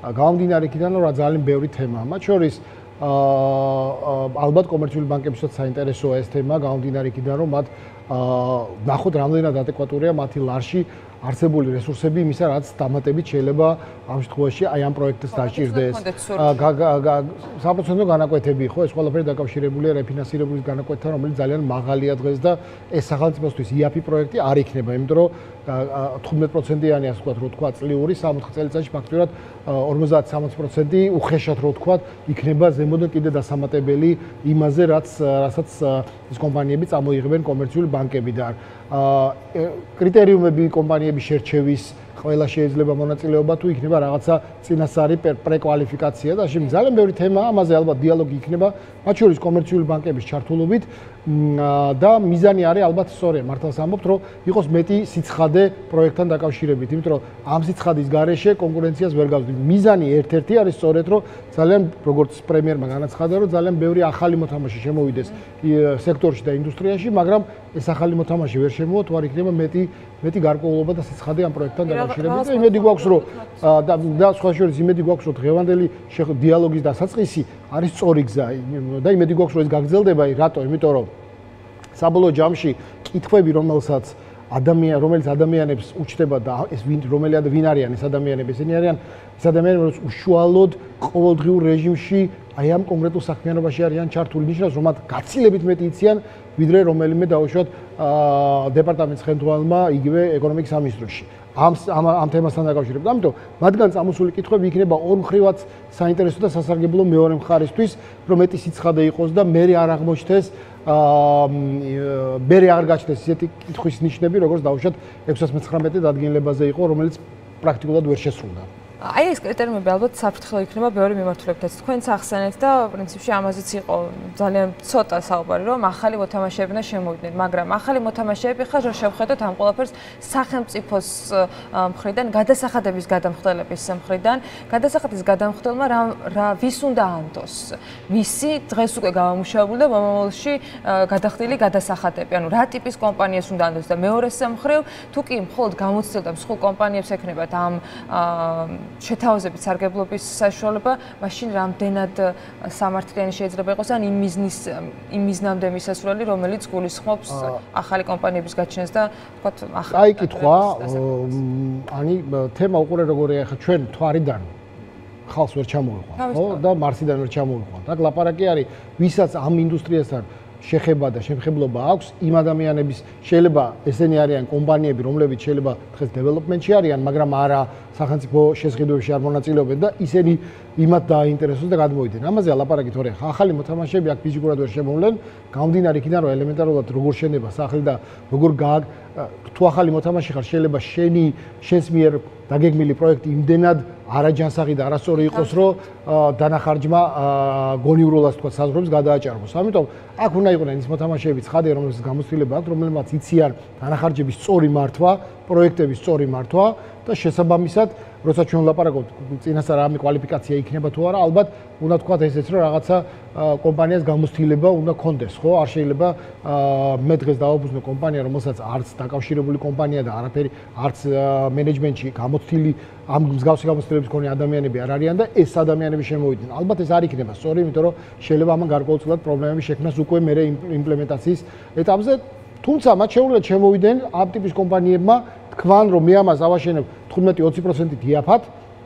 გამომდინარე იქიდან რომ რა ძალიან ბევრი თემაა. მათ შორის ალბათ კომერციული ბანკებისაც საინტერესოა ეს თემა, გამომდინარე იქიდან რომ მათ ნახოთ რამდენად ადეკვატურია მათი ლარში არსებული რესურსები იმისა, რაც დამატებით შეიძლება ამ შემთხვევაში აი ამ პროექტს დაჭირდეს. სამი პროცენტო განაკვეთები ხო, ეს ყველაფერი დაკავშირებულია რეფინანსირების განაკვეთთან, რომელიც ძალიან მაღალია დღეს და ეს სახელმწიფოსთვის ი აფ ი პროექტი არ იქნება, იმიტომ რომ თხუთმეტ პროცენტიანი ასე ვთქვათ, რო თქვა წლიური სამოთხი წელიწადში ფაქტურად ორმოცდაათ სამოცი პროცენტი უხეშად რო ვთქვათ, იქნება ზემოდან კიდე დასამატებელი იმაზე, რაც რასაც ეს კომპანიები წამოიღებენ კომერციული ბანკებიდან. კრიტერიუმები კომპანიების შერჩევის ყველა შეიძლება მონაწილეობა თუ იქნება რაღაცა წინასწარი პრეკვალიფიკაცია და შემ ძალიან ბევრი თემაა, ამაზე ალბათ დიალოგი იქნება, მათ შორის კომერციული ბანკების ჩართულობით და მიზანი არის ალბათ სწორია, მართლაც ამბობთ, რომ იყოს მეტი სიცხადე პროექტთან დაკავშირებით, იმიტომ რომ ამ სიცხადის გარეშე კონკურენციას ვერ გავზრდით. მიზანი ერთ-ერთი არის სწორედ, რომ ძალიან როგორც პრემიერმა განაცხადა, რომ ძალიან ბევრი ახალი მოთამაშე შემოვიდეს სექტორში და ინდუსტრიაში, მაგრამ ეს ახალი მოთამაშე ვერ შემოვა, თუ არ იქნება მეტი მეტი გარკვეულობა და სიცხადე ამ პროექტთან დაკავშირებით. და იმედი გვაქვს, რომ და სხვა შორის იმედი გვაქვს, რომ დღევანდელი დიალოგის დასაწყისი არის სწორი გზა და იმედი გვაქვს, რომ ეს გაგრძელდება, რატო? იმიტომ რომ საბოლოო ჯამში კითხვები, რომელსაც ადამიან, რომელიც ადამიანებს უჩნდება და ეს ვინ რომელი ვინ არიან ეს ადამიანები, ესენი არიან ეს ადამიანები, რომელიც უშუალოდ ყოველდღიურ რეჟიმში აი ამ კონკრეტულ საქმიანობაში არიან ჩართული, ნიშნავს, რომ მათ გაცილებით მეტი იციან, ვიდრე რომელიმე დაუშვათ დეპარტამენტის ხელმძღვანელმა იგივე ეკონომიკის სამინისტროში. ამ ამ თემასთან დაკავშირებით. ამიტომ მათგან წამოსული კითხვები იქნება ორ მხრივაც საინტერესო და სასარგებლო მეორე მხარისთვის, რომ მეტი სიცხადე იყოს და მე არ აღმოჩნდეს მე არ გაჩნდეს ისეთი კითხვის ნიშნები, როგორც დაუშვათ ექვსას მეცხრამეტე დადგენილებაზე იყო, რომელიც პრაქტიკულად ვერ შესრულდა. აი ეს კრიტერიუმები ალბათ საფრთხე იქნება ბევრი მიმართულებითაც. თქვენც ახსენეთ და პრინციპში ამაზეც იყო ძალიან ცოტა საუბარი, რომ ახალი მოთამაშეები უნდა შემოვიდნენ, მაგრამ ახალი მოთამაშეები ხარ რომ შევხედოთ ამ ყველაფერს სახელმწიფოს მხრიდან, გადასახადების გადამხდელების მხრიდან, გადასახადის გადამხდელმა რა რა ვის უნდა ანდოს? მისი დღეს უკვე გამომუშავებული და მომავალში გადახდილი გადასახადები, ანუ რა ტიპის კომპანიას უნდა ანდოს და მეორეს მხრივ, თუ კი მხოლოდ გამოცდილ და მსხვილ კომპანიებს ექნებათ ამ შეთავაზებით სარგებლობის საშუალება, მაშინ რამდენად სამართლიანი შეიძლება იყოს ან იმ მიზნის იმ მიზნამდე მისასვლელი, რომელიც გულისხმობს ახალი კომპანიების გაჩენას და თქვათ ახალი. აი კითხვა, ანი თემა უყურე როგორია ხა ჩვენ თვარიდან ხალხს ვერ ჩამოვიყვანთ, ხო? და მარსიდან ვერ ჩამოვიყვანთ. აქ ლაპარაკი არის, ვისაც ამ ინდუსტრიასთან შეხება და შემხებლობა აქვს, იმ ადამიანების შეიძლება ესენი არიან კომპანიები, რომლებიც შეიძლება დღეს დეველოპმენტში არიან, მაგრამ არა სახელმწიფო შესყიდვებში არ მონაწილეობენ და ისინი იმათ დააინტერესოს და გადმოვიდნენ. ამაზე ლაპარაკი თორე ახალი მოთამაშეები აქ ფიზიკურად ვერ შემოვლენ, გამომდინარე იქიდან რომ ელემენტარულად როგორ შენება სახლი და როგორ გააკ თუ ახალი მოთამაშე ხარ, შეიძლება შენი შენს მიერ დაგეგმილი პროექტი იმდენად არაჯანსაღი და არასწორი იყოს, რომ დანახარჯმა გონიუროლას თქვა საზღვრებს გადააჭარბოს. ამიტომ აქ უნდა იყვნენ ის მოთამაშეები ცხადე, რომელსაც გამოცდილება აქვს, რომელმაც იციან დანახარჯების სწორი მართვა, პროექტების სწორი მართვა და შესაბამისად, როცა ჩვენ ვლაპარაკობთ, წინასწარ ამი კვალიფიკაცია იქნება თუ არა, ალბათ უნდა თქვათ ესეც, რომ რაღაცა კომპანიას გამოცდილება უნდა კონდეს, ხო? არ შეიძლება მე დღეს დავაბუზნო კომპანია, რომელსაც არც დაკავშირებული კომპანია და არაფერი, არც მენეჯმენტში გამოცდილი ამ მსგავსი გამოცდილების მქონე ადამიანები არ არიან და ეს ადამიანები შემოვიდნენ. ალბათ ეს არ იქნება სწორი, იმიტომ რომ შეიძლება ამან გარკვეულწილად პრობლემები შექმნას უკვე მე იმპლემენტაციის ეტაპზე. თუმცა მათ შეუძლიათ შემოვიდნენ ამ ტიპის კომპანიებმა თქვან რომ მე ამას ავაშენებ თხუთმეტი ოცი პროცენტით იაფად,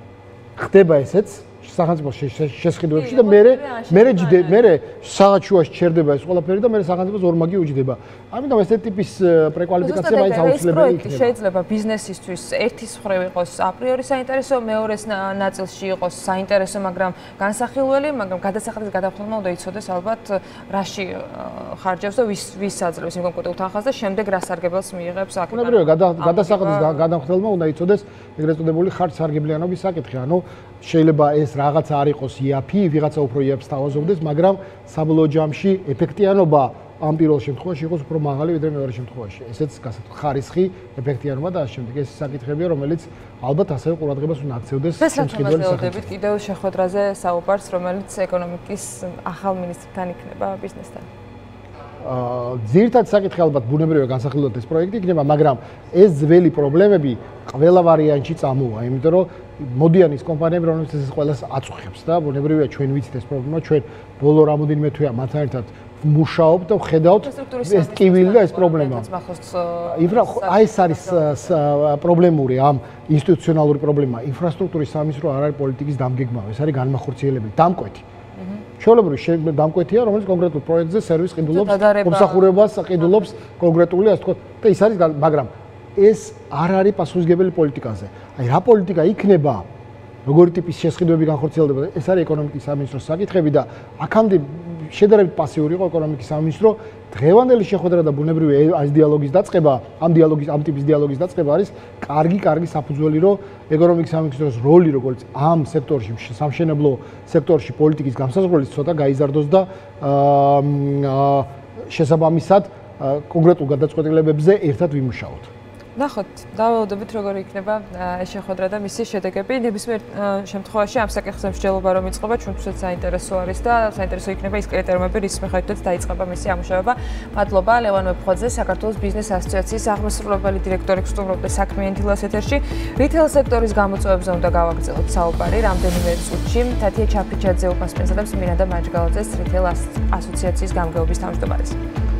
ხდება ესეც სახელმწიფო შესყიდვებში და მე მე მე საღაც შუაში ჩერდება ეს ყველაფერი და მე სახელმწიფოს ორმაგი უჯდება. ამიტომ ეს ტიპის პრეკვალიფიკაცია მაინც აუცილებელი იქნება. შეიძლება ბიზნესისთვის ერთის მხრივ იყოს აპრიორი საინტერესო, მეორეს ნაწილში იყოს საინტერესო, მაგრამ განსახილველი, მაგრამ გადასახადის გადახდელმა უნდა იცოდეს ალბათ რაში ხარჯავს და ვის ვის აძლევს იმ კონკრეტულ თანხას და შემდეგ რა სარგებელს მიიღებს აქ. უნებრივია გადასახადის გადახდელმა უნდა იცოდეს ეგრეთ წოდებული ხარჯ-სარგებლიანობის საკითხი, ანუ შეიძლება ეს რაღაცა არ იყოს ი აფ ი, ვიღაცა უფრო ი აფ-ს თავაზობდეს, მაგრამ საბოლოო ჯამში ეფექტიანობა ამ პირველ შემთხვევაში იყოს უფრო მაღალი ვიდრე მეორე შემთხვევაში. ესეც გასაგებია ხარისხი, ეფექტიანობა და ასე შემდეგ. ეს საკითხებია, რომელიც ალბათ ასევე ყურადღებას უნდა აქცევდეს შემთხვევაში. ვეცდებით კიდევ შეხვედრაზე საუბარს, რომელიც ეკონომიკის ახალ მინისტრთან იქნება ბიზნესთან. ძირითადად საკითხი ალბათ ბუნებრივია განსახილველად ეს პროექტი იქნება, მაგრამ ეს ძველი პრობლემები ყველა ვარიანტში წამოვა, იმიტომ რომ მოდიან ის კომპანიები, რომლებიც ეს ყველას აწუხებს და ბუნებრივია ჩვენ ვიცით ეს პრობლემა, ჩვენ ბოლო რამოდენიმე თვეა მათთან ერთად მუშაობ და ვხედავთ ეს ტკივილი და ეს პრობლემა. ინფრა აი ეს არის პრობლემური ამ ინსტიტუციონალური პრობლემა. ინფრასტრუქტურის სამინისტრო არ არის პოლიტიკის დამგეგმავი, ეს არის განმახორციელებელი, დამკვეთი. ჩვეულებრივი დამკვეთია, რომელიც კონკრეტულ პროექტზე სერვისს ყიდულობს, მომსახურებას ყიდულობს კონკრეტული, ასე ვთქვათ, და ის არის, მაგრამ ეს არ არის პასუხისმგებელი პოლიტიკაზე. აი რა პოლიტიკა იქნება, როგორი ტიპის შესყიდვები განხორციელდება, ეს არის ეკონომიკის სამინისტროს საკითხები და აქამდე შედარებით პასიური იყო ეკონომიკის სამინისტრო. დღევანდელი შეხვედრა და ბუნებრივი ეს დიალოგის დაწყება, ამ დიალოგის, ამ ტიპის დიალოგის დაწყება არის კარგი, კარგი საფუძველი, რომ ეკონომიკის სამინისტროს როლი, როგორც ამ სექტორში, სამშენებლო სექტორში პოლიტიკის გამსაზღვრელის ცოტა გაიზარდოს და შესაბამისად კონკრეტულ გადაწყვეტილებებზე ერთად ვიმუშაოთ. ნახოთ, დაველოდებით როგორი იქნება ეს შეხვედრა და მისი შედეგები. ნებისმიერ შემთხვევაში ამ საკითხზე მსჯელობა რომ იწყება, ჩვენთვისაც საინტერესო არის და საინტერესო იქნება ის კრიტერიუმები, რის მიხედვითაც დაიწყება მისი ამუშავება. მადლობა ლევან ვეფხვაძე, საქართველოს ბიზნეს ასოციაციის აღმასრულებელი დირექტორი გსტუმრობდა საქმიანი დილას ეთერში. რიტეილ სექტორის გამოწვევებზე უნდა გავაგრძელოთ საუბარი რამდენიმე წუთში. თათია ჩაფრიჩაძე უპასპენსადებს მინანდა მაჯგალაძეს რიტეილ ასოციაციის გამგეობის თავმჯდომარეს.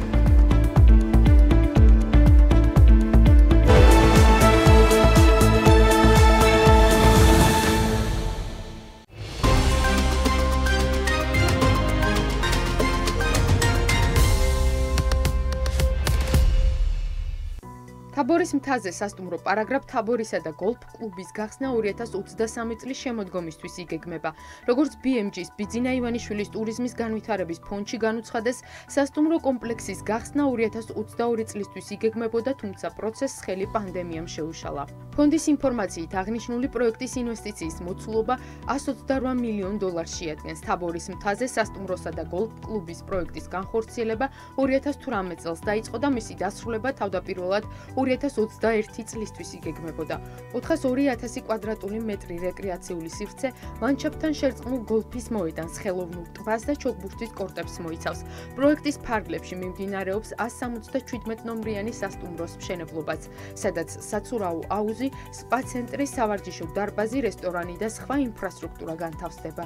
თაბორის მთაზე სასტუმრო პარაგრაფ თაბორისა და გოლფ კლუბის გახსნა ორი ათას ოცდასამი წლის შემოდგომისთვის იგეგმება. როგორც ბი ემ ჯის ბიძინა ივანიშვილის ტურიზმის განვითარების ფონდში განუცხადეს, სასტუმრო კომპლექსის გახსნა ორი ათას ოცდაორი წლისთვის იგეგმებოდა, თუმცა პროცესს ხელი პანდემიამ შეუშალა. ფონდის ინფორმაციით აღნიშნული პროექტის ინვესტიციის მოცულობა ასი ოცდარვა მილიონ დოლარს შეადგენს. თაბორის მთაზე სასტუმროსა და გოლფ კლუბის პროექტის განხორციელება ორი ათას თვრამეტ წელს დაიწყო და მისი დასრულება თავდაპირველად ორი ათას ოცდაერთი წლისთვის იგეგმებოდა. ოთხასორი ათასი კვადრატული მეტრი რეკრეაციული სივრცე, ლანდშაფტთან შერწყმულ გოლფის მოედანს, ხელოვნურ ტბას და ჩოგბურთის კორტებს მოიცავს. პროექტის ფარგლებში მიმდინარეობს ასი სამოცდაშვიდმეტ ნომრიანი სასტუმროს მშენებლობაც, სადაც საცურაო აუზი, სპა ცენტრი, სავარჯიშო დარბაზი, რესტორანი და სხვა ინფრასტრუქტურა განთავსდება.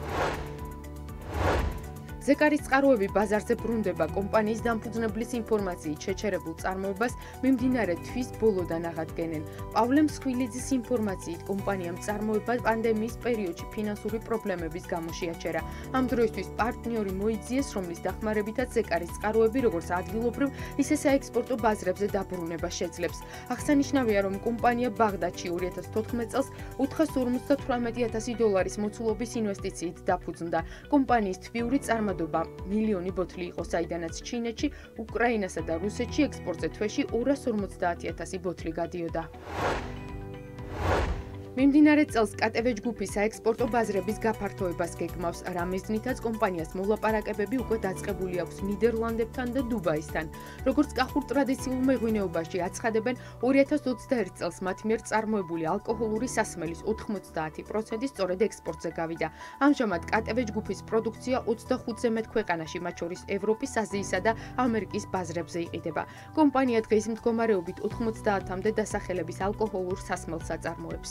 ზეკარის წყაროები ბაზარზე ბრუნდება. კომპანიის დამფუძნებლის ინფორმაციით შეჩერებულ წარმოებას მიმდინარე თვის ბოლოდან აღადგენენ. პავლე მსხვილიძის ინფორმაციით კომპანიამ წარმოება პანდემიის პერიოდში ფინანსური პრობლემების გამო შეაჩერა. ამ დროისთვის პარტნიორი მოიძიეს, რომლის დახმარებითაც ზეკარის წყაროები როგორც ადგილობრივ, ისე საექსპორტო ბაზრებზე დაბრუნება შეძლებს. აღსანიშნავია, რომ კომპანია ბაღდადში ორი ათას თოთხმეტ წელს ოთხას ორმოცდათვრამეტი ათასი დოლარის მოცულობის ინვესტიციით დაფუძნდა. კომპანიის თვიური წარმატება მილიონი ბოთლი იყო, საიდანაც ჩინეთში, უკრაინასა და რუსეთში ექსპორტზე თვეში ორას ორმოცდაათი ათასი ბოთლი გადიოდა. მიმდინარე წელს კა ტე ვე ჯგუფი საექსპორტო ბაზრების გაფართოებას გეგმავს, რამიზნითაც კომპანიას მოლაპარაკებები უკვე დაწყებული აქვს ნიდერლანდებთან და დუბაისთან. როგორც კახურ ტრადიციულ მეღვინეობაში აცხადებენ, ორი ათას ოცდაერთი წელს მათ მიერ წარმოებული ალკოჰოლური სასმელის ოთხმოცდაათი პროცენტი სწორედ ექსპორტზე გავიდა. ამჟამად კა ტე ვე ჯგუფის პროდუქცია ოცდახუთზე მეტ ქვეყანაში, მათ შორის ევროპის, აზიისა და ამერიკის ბაზრებზე იყიდება. კომპანია დღის მდგომარეობით ოთხმოცდაათამდე დასახელების ალკოჰოლურ სასმელს აწარმოებს.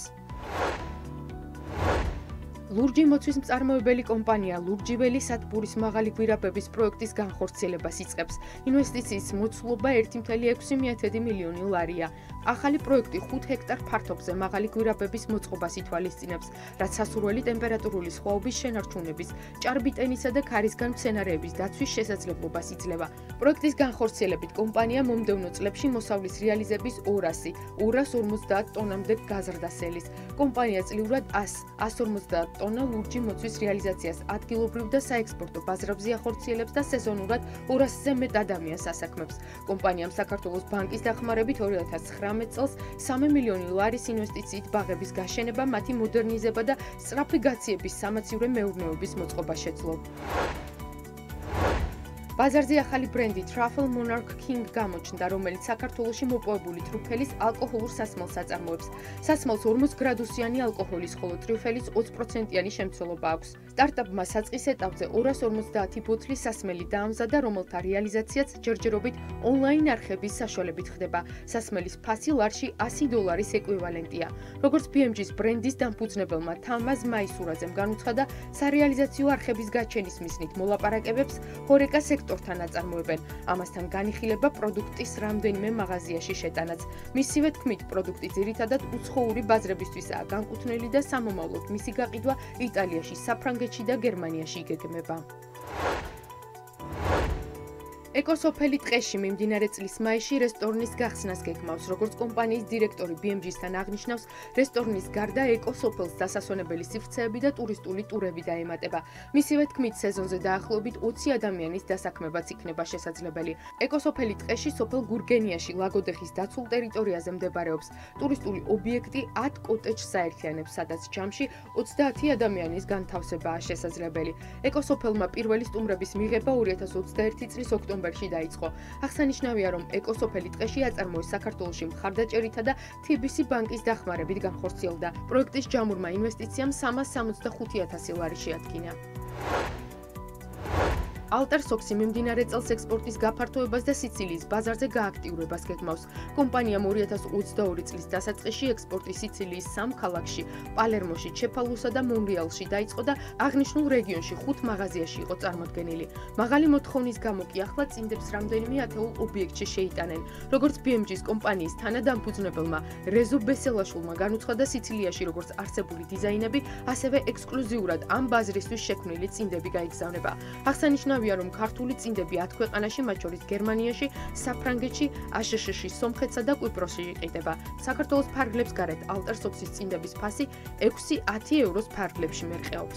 ლურჯი მოცვის მწარმოებელი კომპანია ლურჯიველი სათბურის მაღალი გვირაბების პროექტის განხორციელებას იწყებს. ინვესტიციის მოცულობა ერთი წუთი ექვსი მილიონი ლარია. ახალი პროექტი ხუთ ჰექტარ ფართობზე მაღალი გვირაბების მოწყობას ითვალისწინებს, რაც სასურველი ტემპერატურული სხვაობის შენარჩუნების, ჭარბიტენისა და ქარისგან მცენარეების დაცვის შესაძლებლობას იძლევა. პროექტის განხორციელებით კომპანია მომდევნო წლებში მოსავლის რეალიზების ორასი ორას ორმოცდაათ ტონამდე გაზრდასელის. კომპანია წლიურად ას ას ორმოცდაათ ტონა ლურჯი მოცვის რეალიზაციას ადგილობრივ და საექსპორტო ბაზრებზე ახორციელებს და სეზონურად ორასზე მეტ ადამიანს ასაქმებს. კომპანიამ საქართველოს ბანკის დახმარებით ორი ათას ცხრამეტ წელს სამი მილიონი ლარის ინვესტიციით ბაღების გაშენება, მათი მოდერნიზება და სწრაფი გაციების სამაცივრო მეურნეობის მოწყობა შეძლო. ბაზარზე ახალი ბრენდი Truffle Monarch King გამოჩნდა, რომელიც საქართველოში მოპოვებული ტრუფელის ალკოჰოლურ სასმელს აწარმოებს. სასმელს ორმოც გრადუსიანი ალკოჰოლის, ხოლო ტრუფელის ოცი პროცენტიანი შემცველობა აქვს. სტარტაპმა საწყის ეტაპზე ორას ორმოცდაათი ბოთლის სასმელი დაამზადა, რომელთა რეალიზაციაც ჯერჯერობით ონლაინ არხების საშუალებით ხდება. სასმელის ფასი ლარში ასი დოლარის ეკვივალენტია. როგორც ბი ემ ჯის ბრენდის დამფუძნებელმა თამაზ მაისურაძემ განუცხადა, სარეალიზაციო არხების გაჩენის მიზნით მოლაპარაკებებს ჰორეკა სექტორთან აწარმოებენ. ამასთან განიხილება პროდუქტის რამდენიმე მაღაზიაში შეტანაც. მისივე თქმით, პროდუქტი ძირითადად უცხოური ბაზრებისთვისაა განკუთვნილი და სამომავლოდ მისი გაყიდვა იტალიაში, საფრანგეთში და გერმანიაში იგეგმება. ეკოსოფელი ტყეში მიმდინარე წლის მაისში რესტორნის გახსნას გეგმავს. როგორც კომპანიის დირექტორი ბი ემ ჯისთან აღნიშნავს, რესტორნის გარდა ეკოსოფელს დასასვენებელი სივრცეები და ტურისტული ტურები დაემატება. მისივე თქმით, სეზონზე დაახლოებით ოცი ადამიანის დასაქმებაც იქნება შესაძლებელი. ეკოსოფელი ტყეში სოფელ გურგენიაში, ლაგოდეხის დაცულ ტერიტორიაზე მდებარეობს ტურისტული ობიექტი ათ კოტეჯს საერთიანებს, სადაც ჯამში ოცდაათი ადამიანის განთავსებაა შესაძლებელი. ეკოსოფელმა პირველი სტუმრების მიღება ორი ათას ოცდაერთი წლის ოქტომბერში დაიწყო. აღსანიშნავია, რომ ეკოსოფელი ტყეში აწარმოეს საქართველოში მხარდაჭერითა და თი ბი სი ბანკის დახმარებით განხორციელდა. პროექტის ჯამურმა ინვესტიციამ სამას სამოცდახუთი ათასი ლარი შეადგინა. ალტერსოქსი მიმდინარე წელს ექსპორტის გაფართოებას და სიცილიის ბაზარზე გააქტიურებას გეგმავს. კომპანიამ ორი ათას ოცდაორი წლის დასაწყისში ექსპორტი სიცილიის სამ ქალაქში, პალერმოში, ჩეფალუსა და მონრეალში დაიწყო და აღნიშნულ რეგიონში ხუთ მაღაზიაში იყო წარმოდგენილი. მაღალი მოთხოვნის გამო კი ახლა წინდებს რამდენიმე ათეულ ობიექტში შეიტანენ. როგორც ბი ემ ჯის კომპანიის თანადამფუძნებელმა რეზო ბესელაშვილმა განუცხადა, სიცილიაში როგორც არსებული დიზაინები, ასევე ექსკლუზიურად ამ ბაზრისთვის შექმნილი წინდები გაიგზავნება. აღსანიშნავია, რომ ქართული წინდები ათ ქვეყანაში, მათ შორის გერმანიაში, საფრანგეთში, აშ შ ში, სომხეთსა და კვიპროსში იყიდება. საქართველოს ფარგლებს გარეთ ალტერსოქსის წინდების ფასი ექვსი ათი ევროს ფარგლებში მერყეობს.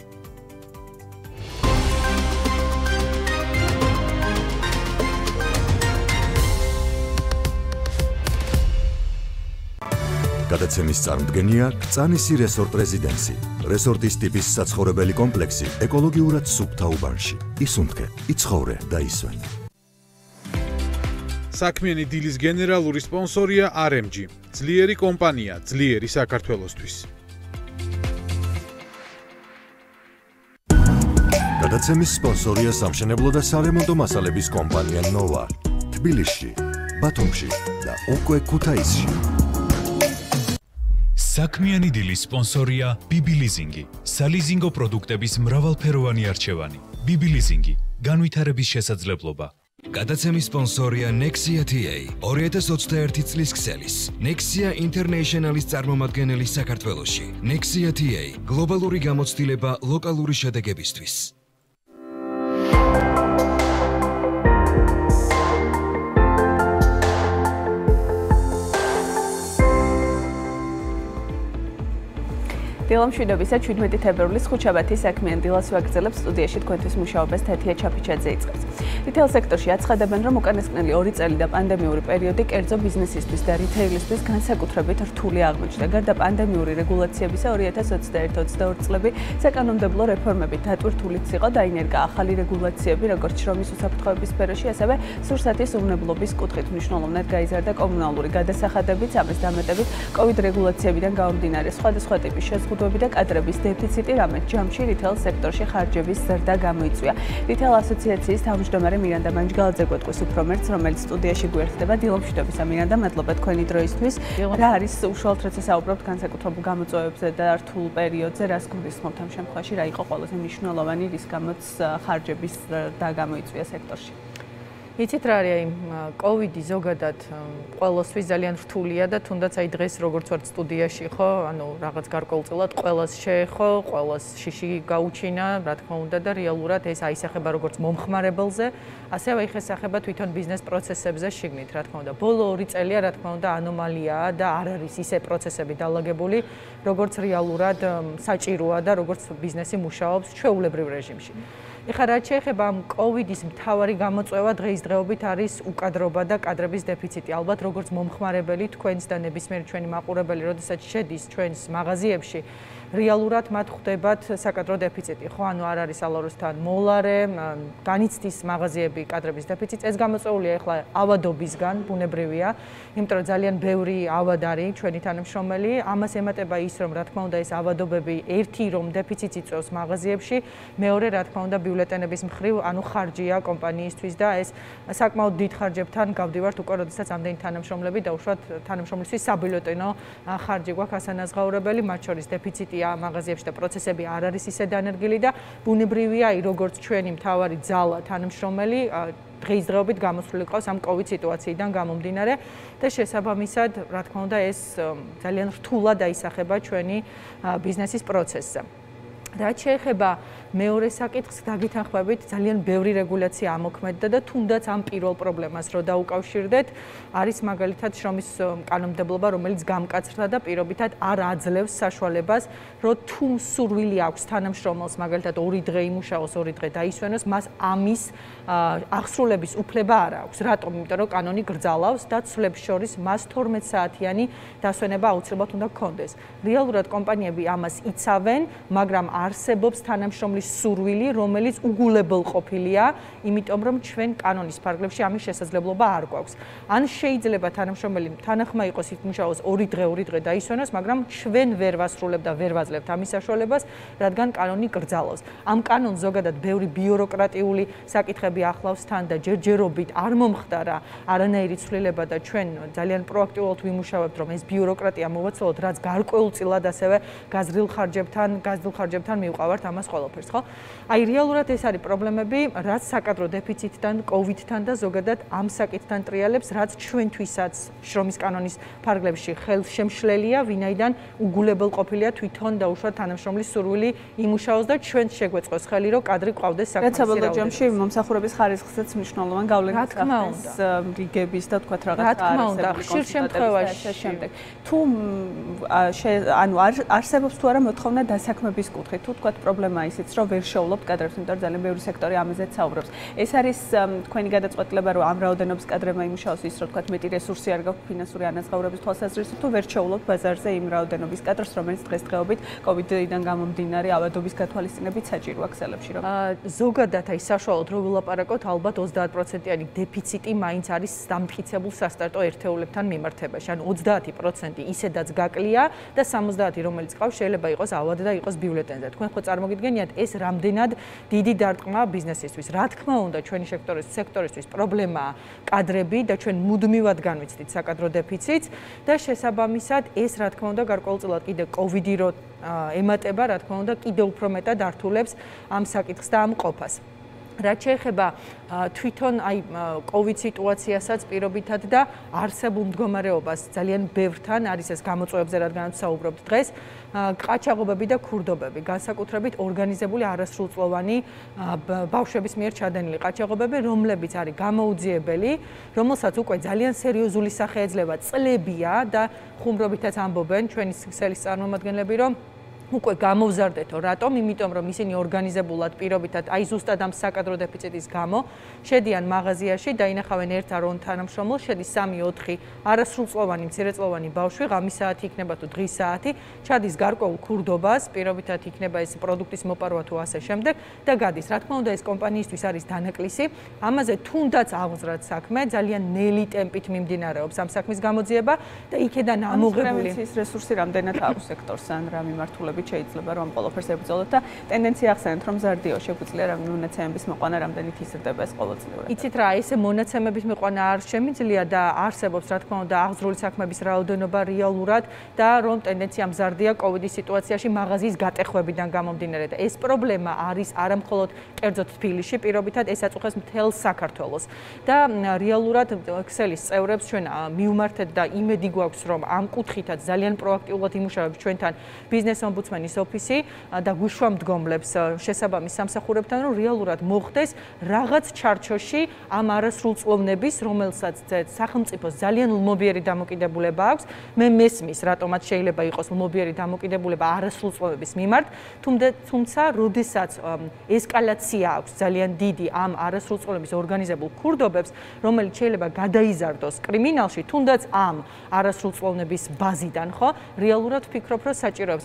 გადაცემის წარმოდგენია კწანისი რესორტ რეზიდენსი. რესორტის ტიპის საცხოვრებელი კომპლექსი ეკოლოგიურად სუფთა უბანში. ისუნთქე, იცხოვრე და ისვენ. საქმიანი დილის გენერალური სპონსორია არ ემ ჯი. ძლიერი კომპანია, ძლიერი საქართველოსთვის. გადაცემის სპონსორია სამშენებლო და სარემონტო მასალების კომპანია ნოვა. თბილისში, ბათუმში და უკვე ქუთაისში. საქმიანი დილის სპონსორია ბიბი ლიზინგი. სალიზინგო პროდუქტების მრავალფეროვანი არჩევანი. ბიბი ლიზინგი. განვითარების შესაძლებლობა. გადაცემის სპონსორია Nexia თი ეი. ორი ათას ოცდაერთი წლის ქსელის. Nexia International-ის წარმომადგენელი საქართველოში. Nexia თი ეი. გლობალური გამოცდილება ლოკალური შედეგებისთვის. დილამშვიდობისა ჩვიდმეტი თებერვლის ხუთშაბათის საქმიან დილას ვაგრძელებს სტუდიაში თქვენთვის მუშაობას თეთია ჩაფიჩაძე იწყებს. რიტეილ სექტორში აცხადებენ, რომ უკანასკნელი ორი წელი და პანდემიური პერიოდი კერძო ბიზნესისთვის და რიტეილისთვის განსაკუთრებით რთული აღმოჩნდა. გარდა პანდემიური რეგულაციებისა ორი ათას ოცდაერთი ოცდაორი წლები საკანონმდებლო რეფორმებით დატვირთულიც იყო, დაინერგა ახალი რეგულაციები, როგორც შრომის უსაფრთხოების სფეროში, ასევე სურსათის უვნებლობის კუთხით. მნიშვნელოვნად გაიზარდა კომუნალური გადასახადებიც, ამას დამატებით კოვიდ რეგულაციებიდან გამომდინარე სხვადასხვა ტიპის შეზღუდვები და კადრების დეფიციტი, რამაც ჯამში რიტეილ სექტორში ხარჯების ზრდა გამოიწვია. რიტეილ ასოციაციის თავმჯდომარე მირანდა მანჯგალაძე გვეტყვის უფრო მერც, რომელიც სტუდიაში გვერდება. დილამშვიდობისა მირანდა, მადლობა თქვენი დროისთვის. რა არის უშუალოდ როცა საუბრობთ განსაკუთრებულ გამოწვევებზე და რთულ პერიოდზე, რას გულისხმობთ ამ შემთხვევაში, რა იყო ყველაზე მნიშვნელოვანი, რის გამოც ხარჯების ზრდა გამოიწვია სექტორში? იცით რა არის, კოვიდი ზოგადად ყველასთვის ძალიან რთულია და თუნდაც აი დღეს როგორც ვარ სტუდიაში ხო, ანუ რაღაც გარკვეულწილად ყველას შეეხო, ყველას შიში გაუჩინა, რა თქმა უნდა და რეალურად ეს აისახება როგორც მომხმარებელზე, ასევე იხესახება თვითონ ბიზნეს პროცესებზე შიგნით, რა თქმა უნდა. ბოლო ორი წელია, რა თქმა უნდა, ანომალიაა და არ არის ისე პროცესები დალაგებული, როგორც რეალურად საჭიროა და როგორც ბიზნესი მუშაობს ჩვეულებრივ რეჟიმში. ეხლა რაც შეეხება ამ კოვიდის მთავარი გამოწვევა დღეისდღეობით არის უკადრობა და კადრების დეფიციტი. ალბათ როგორც მომხმარებელი თქვენს და ნებისმიერი ჩვენი მაყურებელი, როდესაც შედის ჩვენს მაღაზიებში, რეალურად მათ ხვდებათ საკადრო დეფიციტი, ხო, ანუ არ არის ალაროსთან მოლარე, განიცდის მაღაზიები კადრების დეფიციტს. ეს გამოწვეულია ახლა ავადობისგან, ბუნებრივია, იმიტომ რომ ძალიან ბევრი ავად არის ჩვენი თანამშრომელი. ამას ემატება ის, რომ რა თქმა უნდა ეს ავადობები ერთი რომ დეფიციტს იწვევს მაღაზიებში, მეორე რა თქმა უნდა ბიულეტენების მხრივ, ანუ ხარჯია კომპანიისთვის და ეს საკმაოდ დიდ ხარჯებთან გავდივართ უკვე, როდესაც ამდენი თანამშრომლები და უშუალოდ თანამშრომლისთვის საბიულეტენო ხარჯი გვაქვს ასანაზღაურებელი, მათ შორის დეფიციტია მაღაზიებში და პროცესები არ არის ისე დანერგილი და ბუნებრივია, როგორც ჩვენი მთავარი ძალა თანამშრომელი დღეისდღეობით გამოსვლილი ყავს ამ კოვიდ სიტუაციიდან გამომდინარე და შესაბამისად, რა თქმა უნდა, ეს ძალიან რთულად აისახება ჩვენი ბიზნესის პროცესზე. რაც შეეხება მეორე საკითხს, დაგითანხმებით, ძალიან ბევრი რეგულაცია ამოქმედდა და თუნდაც ამ პირველ პრობლემას რო დაუკავშირდეთ, არის მაგალითად შრომის კანონმდებლობა, რომელიც გამკაცრდა და პირობითად არ აძლევს საშუალებას, რომ თუ სურვილი აქვს თანამშრომელს, მაგალითად ორი დღე იმუშაოს, ორი დღე დაისვენოს, მას ამის აღსრულების უფლება არ აქვს. რატომ? იმიტომ რომ კანონი გრძალავს და ცვლებს შორის მას თორმეტ საათიანი დასვენება აუცილებლად უნდა გქონდეს. რეალურად კომპანიები ამას იცავენ, მაგრამ არსებობს თანამშრომლის სურვილი, რომელიც უგულებელ ყოფილია, იმიტომ რომ ჩვენ კანონის ფარგლებში ამის შესაძლებლობა არ გვაქვს. ან შეიძლება თანამშრომელი თანახმა იყოს იმუშაოს ორი დღე, ორი დღე დაისვენოს, მაგრამ ჩვენ ვერ ვასრულებთ და ვერ ვაძლევთ ამის საშუალებას, რადგან კანონი გრძალავს. ამ კანონს ზოგადად ბევრი ბიუროკრატიული საკითხები ახლავს თან და ჯერჯერობით არ მომხდარა არანაირი ცვლილება და ჩვენ ძალიან პროაქტიულად ვიმუშავებთ, რომ ეს ბიუროკრატია მოვაცილოთ, რაც გარკვეულწილად ასევე გაზრდილ ხარჯებთან, გაზრდილ ხარჯებთან მივყავართ ამას ყველაფერს. აი რეალურად ეს არის პრობლემები, რაც საკადრო დეფიციტთან, კოვიდთან და ზოგადად ამ საკითხთან ტრიალებს, რაც ჩვენთვისაც შრომის კანონის ფარგლებში ხელშემშლელია, ვინაიდან უგულებელ ყოფილია თვითონ და უშუალოდ თანამშრომლის სურვილი იმუშაოს და ჩვენ შეგვეწყოს ხელი, რომ კადრი ყავდეს საკმაოდ სერიოზულად. საბოლოო ჯამში მომსახურების ხარისხზეც მნიშვნელოვანი გავლენა აქვს რიგების და თქვათ რაღაც არასებული ხშირ შემთხვევაში შემდეგ. თუ ანუ არსებობს თუ არა მოთხოვნა დასაქმების კუთხით, თუ თქვათ პრობლემაა ისიც, რომ ვერ შეულობთ კადრებს, იმიტომ რომ ძალიან ბევრი სექტორი ამაზეც საუბრობს. ეს არის თქვენი გადაწყვეტილება, რომ ამ რაოდენობის კადრებმა იმუშაოს ის, რომ თქვათ მეტი რესურსი არ გაქვთ ფინანსური ანაზღაურების თვალსაზრისით, თუ ვერ შეულობთ ბაზარზე იმ რაოდენობის კადრს, რომელიც დღესდღეობით კოვიდიდან გამომდინარე ავადობის გათვალისწინებით საჭირო აქსელებში, რომ ზოგადად აი საშუალოდ რო ვილაპარაკოთ, ალბათ ოცდაათ პროცენტიანი დეფიციტი მაინც არის დამტკიცებულ სასტარტო ერთეულებთან მიმართებაში. ან ოცდაათი პროცენტი ისედაც გაკლია და სამოცდაათი რომელიც ყავს შეიძლება იყოს ავად და იყოს ბიულეტენზე. თქვენ ხო წარმოგიდგენიათ ეს რამდენად დიდი დარტყმა ბიზნესისთვის. რა თქმა უნდა, ჩვენი სექტორის სექტორისთვის პრობლემაა კადრები და ჩვენ მუდმივად განვიცდით საკადრო დეფიციტს და შესაბამისად ეს რა თქმა უნდა გარკვეულწილად კიდე კოვიდი რო ემატება, რა თქმა უნდა, კიდე უფრო მეტად ართულებს ამ საკითხს და ამ ყოფას. რაც შეეხება თვითონ აი კოვიდ სიტუაციასაც პირობითად და არსებულ მდგომარეობას ძალიან ბევრთან არის ეს გამოწვევებზე რადგანაც საუბრობთ დღეს ყაჩაღობები და ქურდობები განსაკუთრებით ორგანიზებული არასრულწლოვანი ბავშვების მიერ ჩადენილი ყაჩაღობები რომლებიც არის გამოუძიებელი რომელსაც უკვე ძალიან სერიოზული სახე ეძლევა წლებია და ხუმრობითაც ამბობენ ჩვენი ქსელის წარმომადგენლები რომ უკვე გამოვზარდეთო რატომ იმიტომ რომ ისინი ორგანიზებულად პირობითად აი ზუსტად ამ საკადრო დეფიციტის გამო შედიან მაღაზიაში და ინახავენ ერთ არონ თანამშრომელს შედის სამი ოთხი არასრულწლოვანი მცირეწლოვანი ბავშვი ღამის საათი იქნება თუ დღის საათი ჩადის გარკვეულ ქურდობას პირობითად იქნება ეს პროდუქტის მოპარვა თუ ასე შემდეგ და გადის რა თქმა უნდა ეს კომპანიისთვის არის დანაკლისი ამაზე თუნდაც აღზრდათ საქმე ძალიან ნელი ტემპით მიმდინარეობს ამ საქმის გამოძიება და იქედან ამოღებული პრევენციის რესურსი რამდენად აქვს სექტორს ან რა მიმართულებით შეიძლება რომ ყველაფერს ებრძოლოთ და ტენდენცია ახსენეთ რომ ზარდიო შეგვიძლია რა მონაცემების მოყვანა რამდენით იზრდება ეს ყოველწლიურად. იცით რა ესე მონაცემების მოყვანა არ შემიძლია და არსებობს რა თქმა უნდა აღზრული საქმების რაოდენობა რეალურად და რომ ტენდენცია მზარდია კოვიდის სიტუაციაში მაღაზიის გატეხვებიდან გამომდინარე და ეს პრობლემა არის არა მხოლოდ კერძოდ თბილისში პირობითად ეს აწუხებს მთელ საქართველოს და რეალურად ქსელის წევრებს ჩვენ მივმართეთ და იმედი გვაქვს რომ ამ კუთხითაც ძალიან პროაქტიულად იმუშავებს ჩვენთან ბიზნეს ომბუდსმენის ოფისი და გვიშვამდგომლებს შესაბამის სამსახურებთან რომ რეალურად მოხდეს რაღაც ჩარჩოში ამ არასრულწლოვნების რომელსაც სახელმწიფოს ძალიან ლმობიერი დამოკიდებულება აქვს მე მესმის რატომაც შეიძლება იყოს ლმობიერი დამოკიდებულება არასრულწლოვნების მიმართ თუმცა როდესაც ესკალაცია აქვს ძალიან დიდი ამ არასრულწლოვნების ორგანიზებულ ქურდობებს რომელიც შეიძლება გადაიზარდოს კრიმინალში თუნდაც ამ არასრულწლოვნების ბაზიდან ხო რეალურად ვფიქრობ რომ საჭიროებს მყისია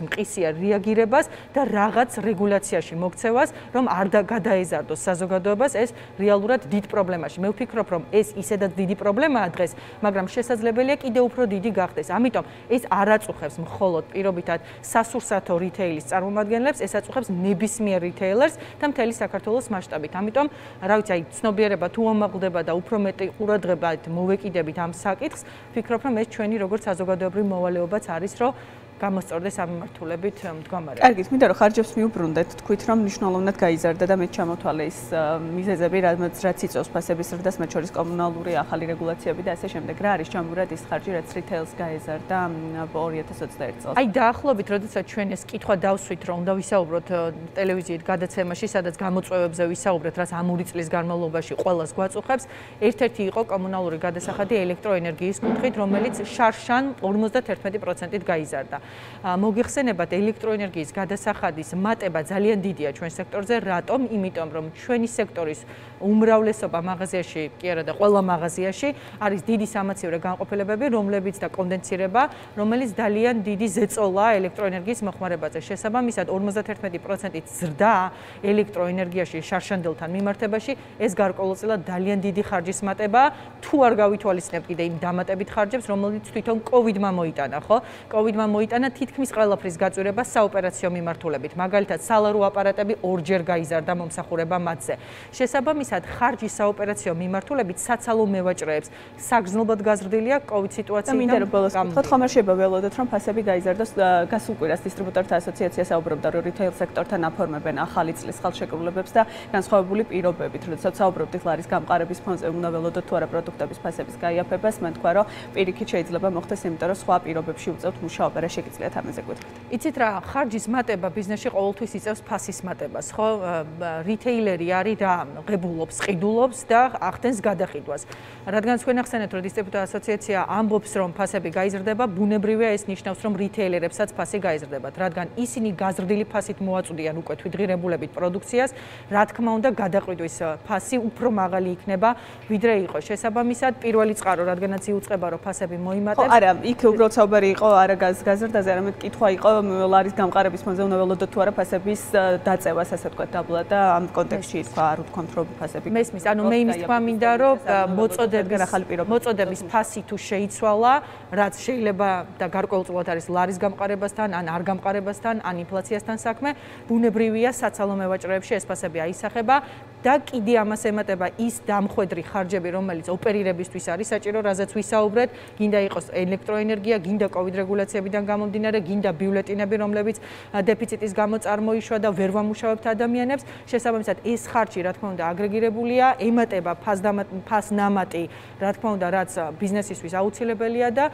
შეუძლია რეაგირებას და რაღაც რეგულაციაში მოქცევას, რომ არ გადაეზარდოს საზოგადოებას ეს რეალურად დიდ პრობლემაში. მე ვფიქრობ, რომ ეს ისედაც დიდი პრობლემაა დღეს, მაგრამ შესაძლებელია კიდევ უფრო დიდი გახდეს. ამიტომ ეს არ აწუხებს მხოლოდ პირობითად სასურსათო რიტეილის წარმომადგენლებს, ეს აწუხებს ნებისმიერ რიტეილერს და მთელი საქართველოს მასშტაბით. ამიტომ, რა ვიცი, აი ცნობიერება თუ ამაღლდება და უფრო მეტი ყურადღება მოვეკიდებით ამ საკითხს, ვფიქრობ, რომ ეს ჩვენი როგორც საზოგადოებრივი მოვალეობაც არის, რომ გამოსწორდეს ამ მიმართულებით მდგომარეობა. კარგი, მინდა რომ ხარჯებს მიუბრუნდეთ, თქვით რომ მნიშვნელოვნად გაიზარდა და მეც ჩამოთვალე ის მიზეზები, რაც რაც იწვევს ფასების ზრდას, მათ შორის კომუნალური ახალი რეგულაციები და ასე შემდეგ. რა არის ჯამურად ის ხარჯი, რაც რიტეილს გაეზარდა ორი ათას ოცდაერთი წელს? აი დაახლოებით, როდესაც ჩვენ ეს კითხვა დავსვით, რომ უნდა ვისაუბროთ ტელევიზიით გადაცემაში, სადაც გამოწვევებზე ვისაუბრეთ, რაც ამ ორი წლის განმავლობაში ყველას გვაწუხებს, ერთ-ერთი იყო კომუნალური გადასახადი ელექტროენერგიის კუთხით, რომელიც შარშან ორმოცდაერთმეტი პროცენტით გაიზარდა. მოგიხსენებათ ელექტროენერგიის გადასახადის მატება ძალიან დიდია ჩვენ სექტორზე, რატომ? იმიტომ რომ ჩვენი სექტორის უმრავლესობა მაღაზიაში, კი არა და ყველა მაღაზიაში არის დიდი სამაცივრო განყოფილებები, რომლებიც და კონდენსირება, რომელიც ძალიან დიდი ზეწოლაა ელექტროენერგიის მოხმარებაზე. შესაბამისად, ორმოცდაერთმეტი პროცენტით ზრდა ელექტროენერგიაში შარშანდელთან მიმართებაში, ეს გარკვეულწილად ძალიან დიდი ხარჯის მატება, თუ არ გავითვალისწინებთ კიდე იმ დამატებით ხარჯებს, რომელიც თვითონ კოვიდმა მოიტანა, ხო? კოვიდმა მოიტანა თითქმის ყველაფრის გაწურება საოპერაციო მიმართულებით. მაგალითად, სალარო აპარატები ორჯერ გაიზარდა მომსახურება მათზე. შესაბამისად, ხარჯი საოპერაციო მიმართულებით საცალო მევაჭრეებს საგრძნობლად გაზრდილია კოვიდ სიტუაციიდან. და მინდა რომ ბოლოს ვთქვათ, ხომ არ შეიძლება ველოდოთ, რომ ფასები გაიზარდოს. გასულ კვირას დისტრიბუტორთა ასოციაცია საუბრობდა, რომ რიტეილ სექტორთან აფორმებენ ახალი წლის ხელშეკრულებებს და განსხვავებული პირობებით. როდესაც საუბრობთ ლარის გამყარების ფონზე, უნდა ველოდოთ თუ არა პროდუქტების ფასების გაიაფებას, მან თქვა, რომ პირიქით შეიძლება მოხდეს, იმიტომ რომ სხვა პირობებში უწევთ მუშაობა. რა შეგიძლიათ ამაზე გითხრათ? იცით რა, ხარჯის მატება ბიზნესში ყოველთვის იწევს ფასის მატებას, ხო? რიტეილერი არის და ღებულობს, ყიდულობს და ახდენს გადაყიდვას. რადგან თქვენ ახსენეთ, რომ დისტრიბუტორთა ასოციაცია ამბობს, რომ ფასები გაიზრდება, ბუნებრივია ეს ნიშნავს, რომ რიტეილერებსაც ფასი გაიზრდებათ, რადგან ისინი გაზრდილი ფასით მოაწვდიან უკვე თვითღირებულებით პროდუქციას, რა თქმა უნდა, გადაყიდვის ფასი უფრო მაღალი იქნება, ვიდრე იყო. შესაბამისად, პირველი წყარო, რადგანაც იუწყება, რომ ფასები მოიმატებს. ხო, არა, იქ უბრალოდ საუბარი იყო არა გაზრდაზე, არამედ კითხვა იყო ლარის გამყარების ფონზე უნდა ველოდოთ თუ არა ფასების დაწევას, ასე ვთქვათ, დაბლა და ამ კონტექსტში თქვა არ ვთქვათ, რომ ფასები მესმის, ანუ მე იმის თქვა მინდა, რომ მოწოდების ახალი პირობები, მოწოდების ფასი თუ შეიცვალა, რაც შეიძლება და გარკვეულწილად არის ლარის გამყარებასთან, ან არ გამყარებასთან, ან ინფლაციასთან საქმე, ბუნებრივია საცალო მევაჭრეებში ეს ფასები აისახება და კიდე ამას ემატება ის დამხვედრი ხარჯები, რომელიც ოპერირებისთვის არის საჭირო, რაზეც ვისაუბრეთ, გინდა იყოს ელექტროენერგია, გინდა კოვიდ რეგულაციებიდან გამომდინარე, გინდა ბიულეტინები, რომლებიც დეფიციტის გამო წარმოიშვა და ვერ ვამუშავებთ ადამიანებს. შესაბამისად, ეს ხარჯი, რა თქმა უნდა, აგრეგირებულია, ემატება ფასნამატი, რა თქმა უნდა, რაც ბიზნესისთვის აუცილებელია და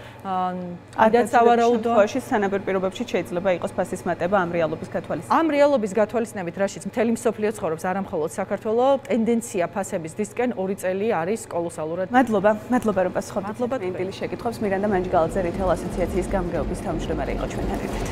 ადაც ავარაუდო შემთხვევაში სანაბერ პირობებში შეიძლება იყოს ფასის მატება ამ რეალობის გათვალისწინებით. ამ რეალობის გათვალისწინებით, რაშიც მთელი მსოფლიო ცხოვრობს, არა მხოლოდ საქართველო, ტენდენცია ფასების დისკენ ორი წელი არის კოლოსალურად. მადლობა, მადლობა რომ პასუხობთ ინტილის შეკითხვებს. მირანდა მანჯგალაძე რიტეილ ასოციაციის გამგეობის თავმჯდომარე იყო ჩვენთან ერთად.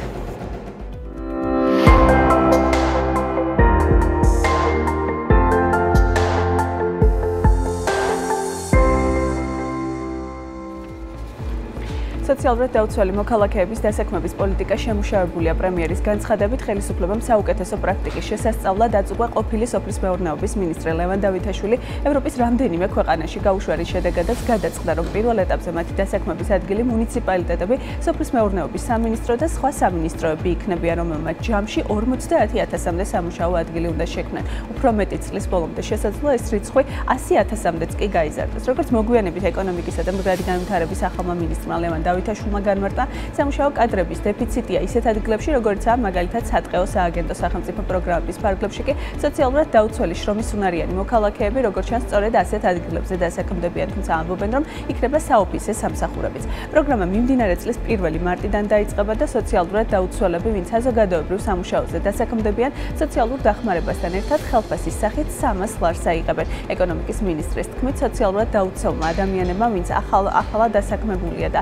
სოციალურად დაუცველი მოქალაქეების დასაქმების პოლიტიკა შემუშავებულია პრემიერის განცხადებით, ხელისუფლებამ საუკეთესო პრაქტიკის შესასწავლად აწუხა ყოფილი სოფლის მეურნეობის მინისტრი ლევან დავითაშვილი ევროპის რამდენიმე ქვეყანაში გაუშვერის შედეგადაც გადაწყდა, რომ პირველ ეტაპზე მათი დასაქმების ადგილი მუნიციპალიტეტები, სოფლის მეურნეობის სამინისტრო და სხვა სამინისტროები იქნებიან, რომელმაც ჯამში ორმოცდაათი ათასამდე სამუშაო ადგილი უნდა შექმნან. უფრო მეტი წლის ბოლომდე შესაძლოა ეს რიცხვი ასი ათასამდეც კი გაიზარდოს. როგორც მოგვიანებით ეკონომიკისა და მდგრადი განვითარების ახალმა მინისტრმა ლევან დავითაშვილმა განმარტა, სამუშაო კადრების დეფიციტია ისეთ ადგილებში, როგორიცაა მაგალითად სატყეო სააგენტო სახელმწიფო პროგრამების ფარგლებში კი სოციალურად დაუცველი შრომის უნარიანი მოქალაქეები, როგორც ჩანს, სწორედ ასეთ ადგილებზე დასაქმდებიან, თუმცა ამბობენ, რომ იქნება საოფისე სამსახურებიც. პროგრამა მიმდინარე წლის პირველი მარტიდან დაიწყება და სოციალურად დაუცველები, ვინც საზოგადოებრივ სამუშაოზე დასაქმდებიან, სოციალურ დახმარებასთან ერთად ხელფასის სახით სამას ლარს აიღებენ. ეკონომიკის მინისტრის თქმით, სოციალურად დაუცველმა ადამიანებმა, ვინც ახალ ახალად დასაქმებულია და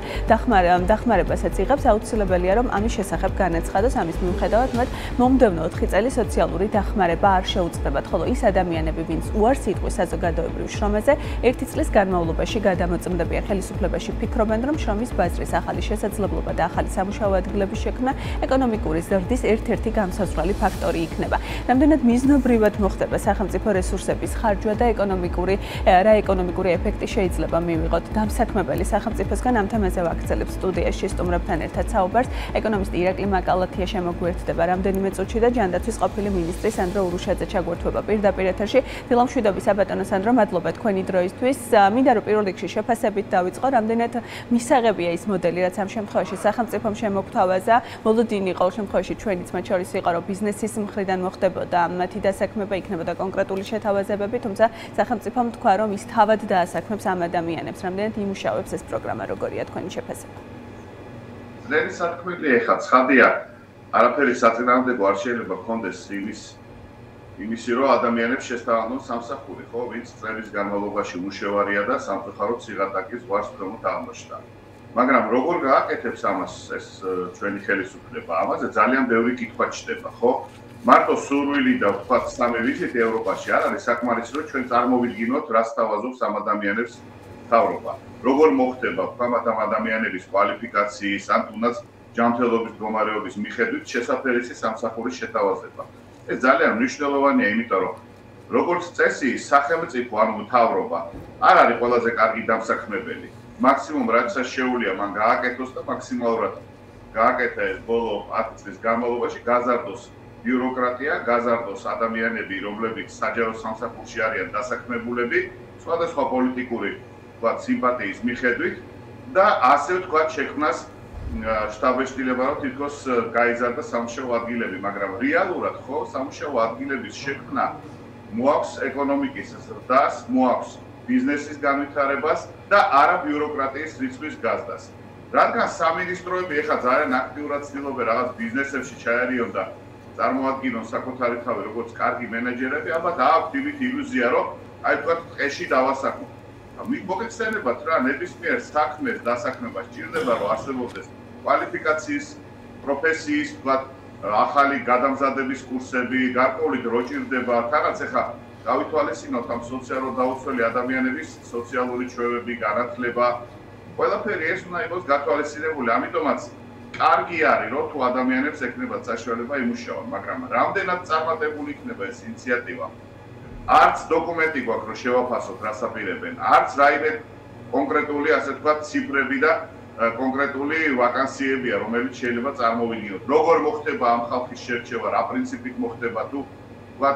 დახმარებასაც იღებს, აუცილებელია რომ ამის შესახებ განაცხადოს, ამის მიუხედავად მათ მომდევნო ოთხი წელი სოციალური დახმარება არ შეუწყდებათ, ხოლო ის ადამიანები, ვინც უარს იტყვის საზოგადოებრივ შრომაზე, ერთი წლის განმავლობაში გადამოწმდებიან ხელისუფლებაში, ფიქრობენ, რომ შრომის ბაზრის ახალი შესაძლებლობა და ახალი სამუშაო ადგილების შექმნა ეკონომიკური ზრდის ერთ-ერთი განსაზღვრელი ფაქტორი იქნება. რამდენად მიზნობრივად მოხდება სახელმწიფო რესურსების ხარჯვა და ეკონომიკური რა ეკონომიკური ეფექტი შეიძლება მივიღოთ დამსაქმებელი სახელმწიფოსგან ამ თემაზე ვაგრძელებ სტუდიაში სტუმრებთან ერთად საუბარს ეკონომისტი ირაკლი მაკალათია შემოგვიერთდება რამდენიმე წუთში და ჯანდაცვის ყოფილი მინისტრი სანდრო ურუშაძე ჩაგვერთვება პირდაპირ ეთერში დილამშვიდობის საბატონო სანდრო მადლობა თქვენი დროისთვის მინდა რომ პირველ რიგში შეფასებით დავიწყო რამდენად მისაღებია ის მოდელი რაც ამ შემთხვევაში სახელმწიფომ შემოგთავაზა მოლოდინი ყოველ შემთხვევაში ჩვენიც მათ შორის იყო რომ ბიზნესის მხრიდან მოხდებოდა მათი დასაქმება იქნებოდა კონკრეტული შეთავაზებები თუმცა სახელმწიფომ თქვა რომ ის თავად დაასაქმებს ამ ადამიანებს რამდენად იმუშავებს ეს პროგრამა როგორია თქვენი შეფასება ძლიერი სათქმელია ეხლა ცხადია არაფერი საწინააღმდეგო არ შეიძლება გქონდეს იმის იმისი რომ ადამიანებს შესთავაზონ სამსახური ხო ვინც წლების განმავლობაში უშევარია და სამწუხაროდ სიღატაკის ზღვარს ქვემოთ აღმოჩნდა მაგრამ როგორ გააკეთებს ამას ეს ჩვენი ხელისუფლება ამაზე ძალიან ბევრი კითხვა ჩდება ხო მარტო სურვილი და ვთქვათ სამი ვიზიტი ევროპაში არ არის საკმარისი რომ ჩვენ წარმოვიდგინოთ რას თავაზობს ამ ადამიანებს თავრობა როგორ მოხდება ვთქვათ ამ ადამიანების კვალიფიკაციის ან თუნდაც ჯანმრთელობის მდგომარეობის მიხედვით შესაძლებელი სამსახურის შეთავაზება ეს ძალიან მნიშვნელოვანია იმიტომ რომ როგორც წესი სახელმწიფო ან მთავრობა არ არის ყველაზე კარგი დამსაქმებელი მაქსიმუმ რაც შეუძლია მან გააკეთოს და მაქსიმალურად გააკეთა ეს ბოლო ათი წლის განმავლობაში გაზარდოს ბიუროკრატია, გაზარდოს ადამიანები, რომლებიც საჯარო სამსახურში არიან დასაქმებულები, სხვადასხვა პოლიტიკური, ვთქვათ, სიმპათიის მიხედვით და ასე ვთქვათ, შექმნას შტაბ-ეშტილება, რომ თითქოს გაიზარდა სამუშაო ადგილები, მაგრამ რეალურად ხო, სამუშაო ადგილების შექმნა მოაქვს ეკონომიკის ზრდას, მოაქვს ბიზნესის განვითარებას და არა ბიუროკრატიის რიცხვის გაზრდას. რადგან სამინისტროები ეხლა ძალიან აქტიურად ცდილობენ რაღაც ბიზნესებში ჩაერიონ და წარმოადგინონ საკუთარი თავი როგორც კარგი მენეჯერები, აბა დააქვთ იმით ილუზია, რომ აი თქვათ ტყეში დავასაქმოთ. მოგეხსენებათ რა, ნებისმიერ საქმეს დასაქმება სჭირდება, რომ არსებობდეს კვალიფიკაციის, პროფესიის, თქვათ, ახალი გადამზადების კურსები, გარკვეული დრო ჭირდება, რაღაც ეხლა გავითვალისწინოთ ამ სოციალურად დაუცველი ადამიანების სოციალური ჩვევები, განათლება. ყველაფერი ეს უნდა იყოს გათვალისწინებული, ამიტომაც კარგი არის რომ თუ ადამიანებს ექნებათ საშუალება იმუშაონ, მაგრამ რამდენად წარმატებული იქნება ეს ინიციატივა? არც დოკუმენტი გვაქვს რომ შევაფასოთ რას აპირებენ, არც რაიმე კონკრეტული ასე ვთქვათ ციფრები და კონკრეტული ვაკანსიებია, რომელიც შეიძლება წარმოვიდგინოთ. როგორ მოხდება ამ ხალხის შერჩევა, რა პრინციპით მოხდება თუ ვთქვათ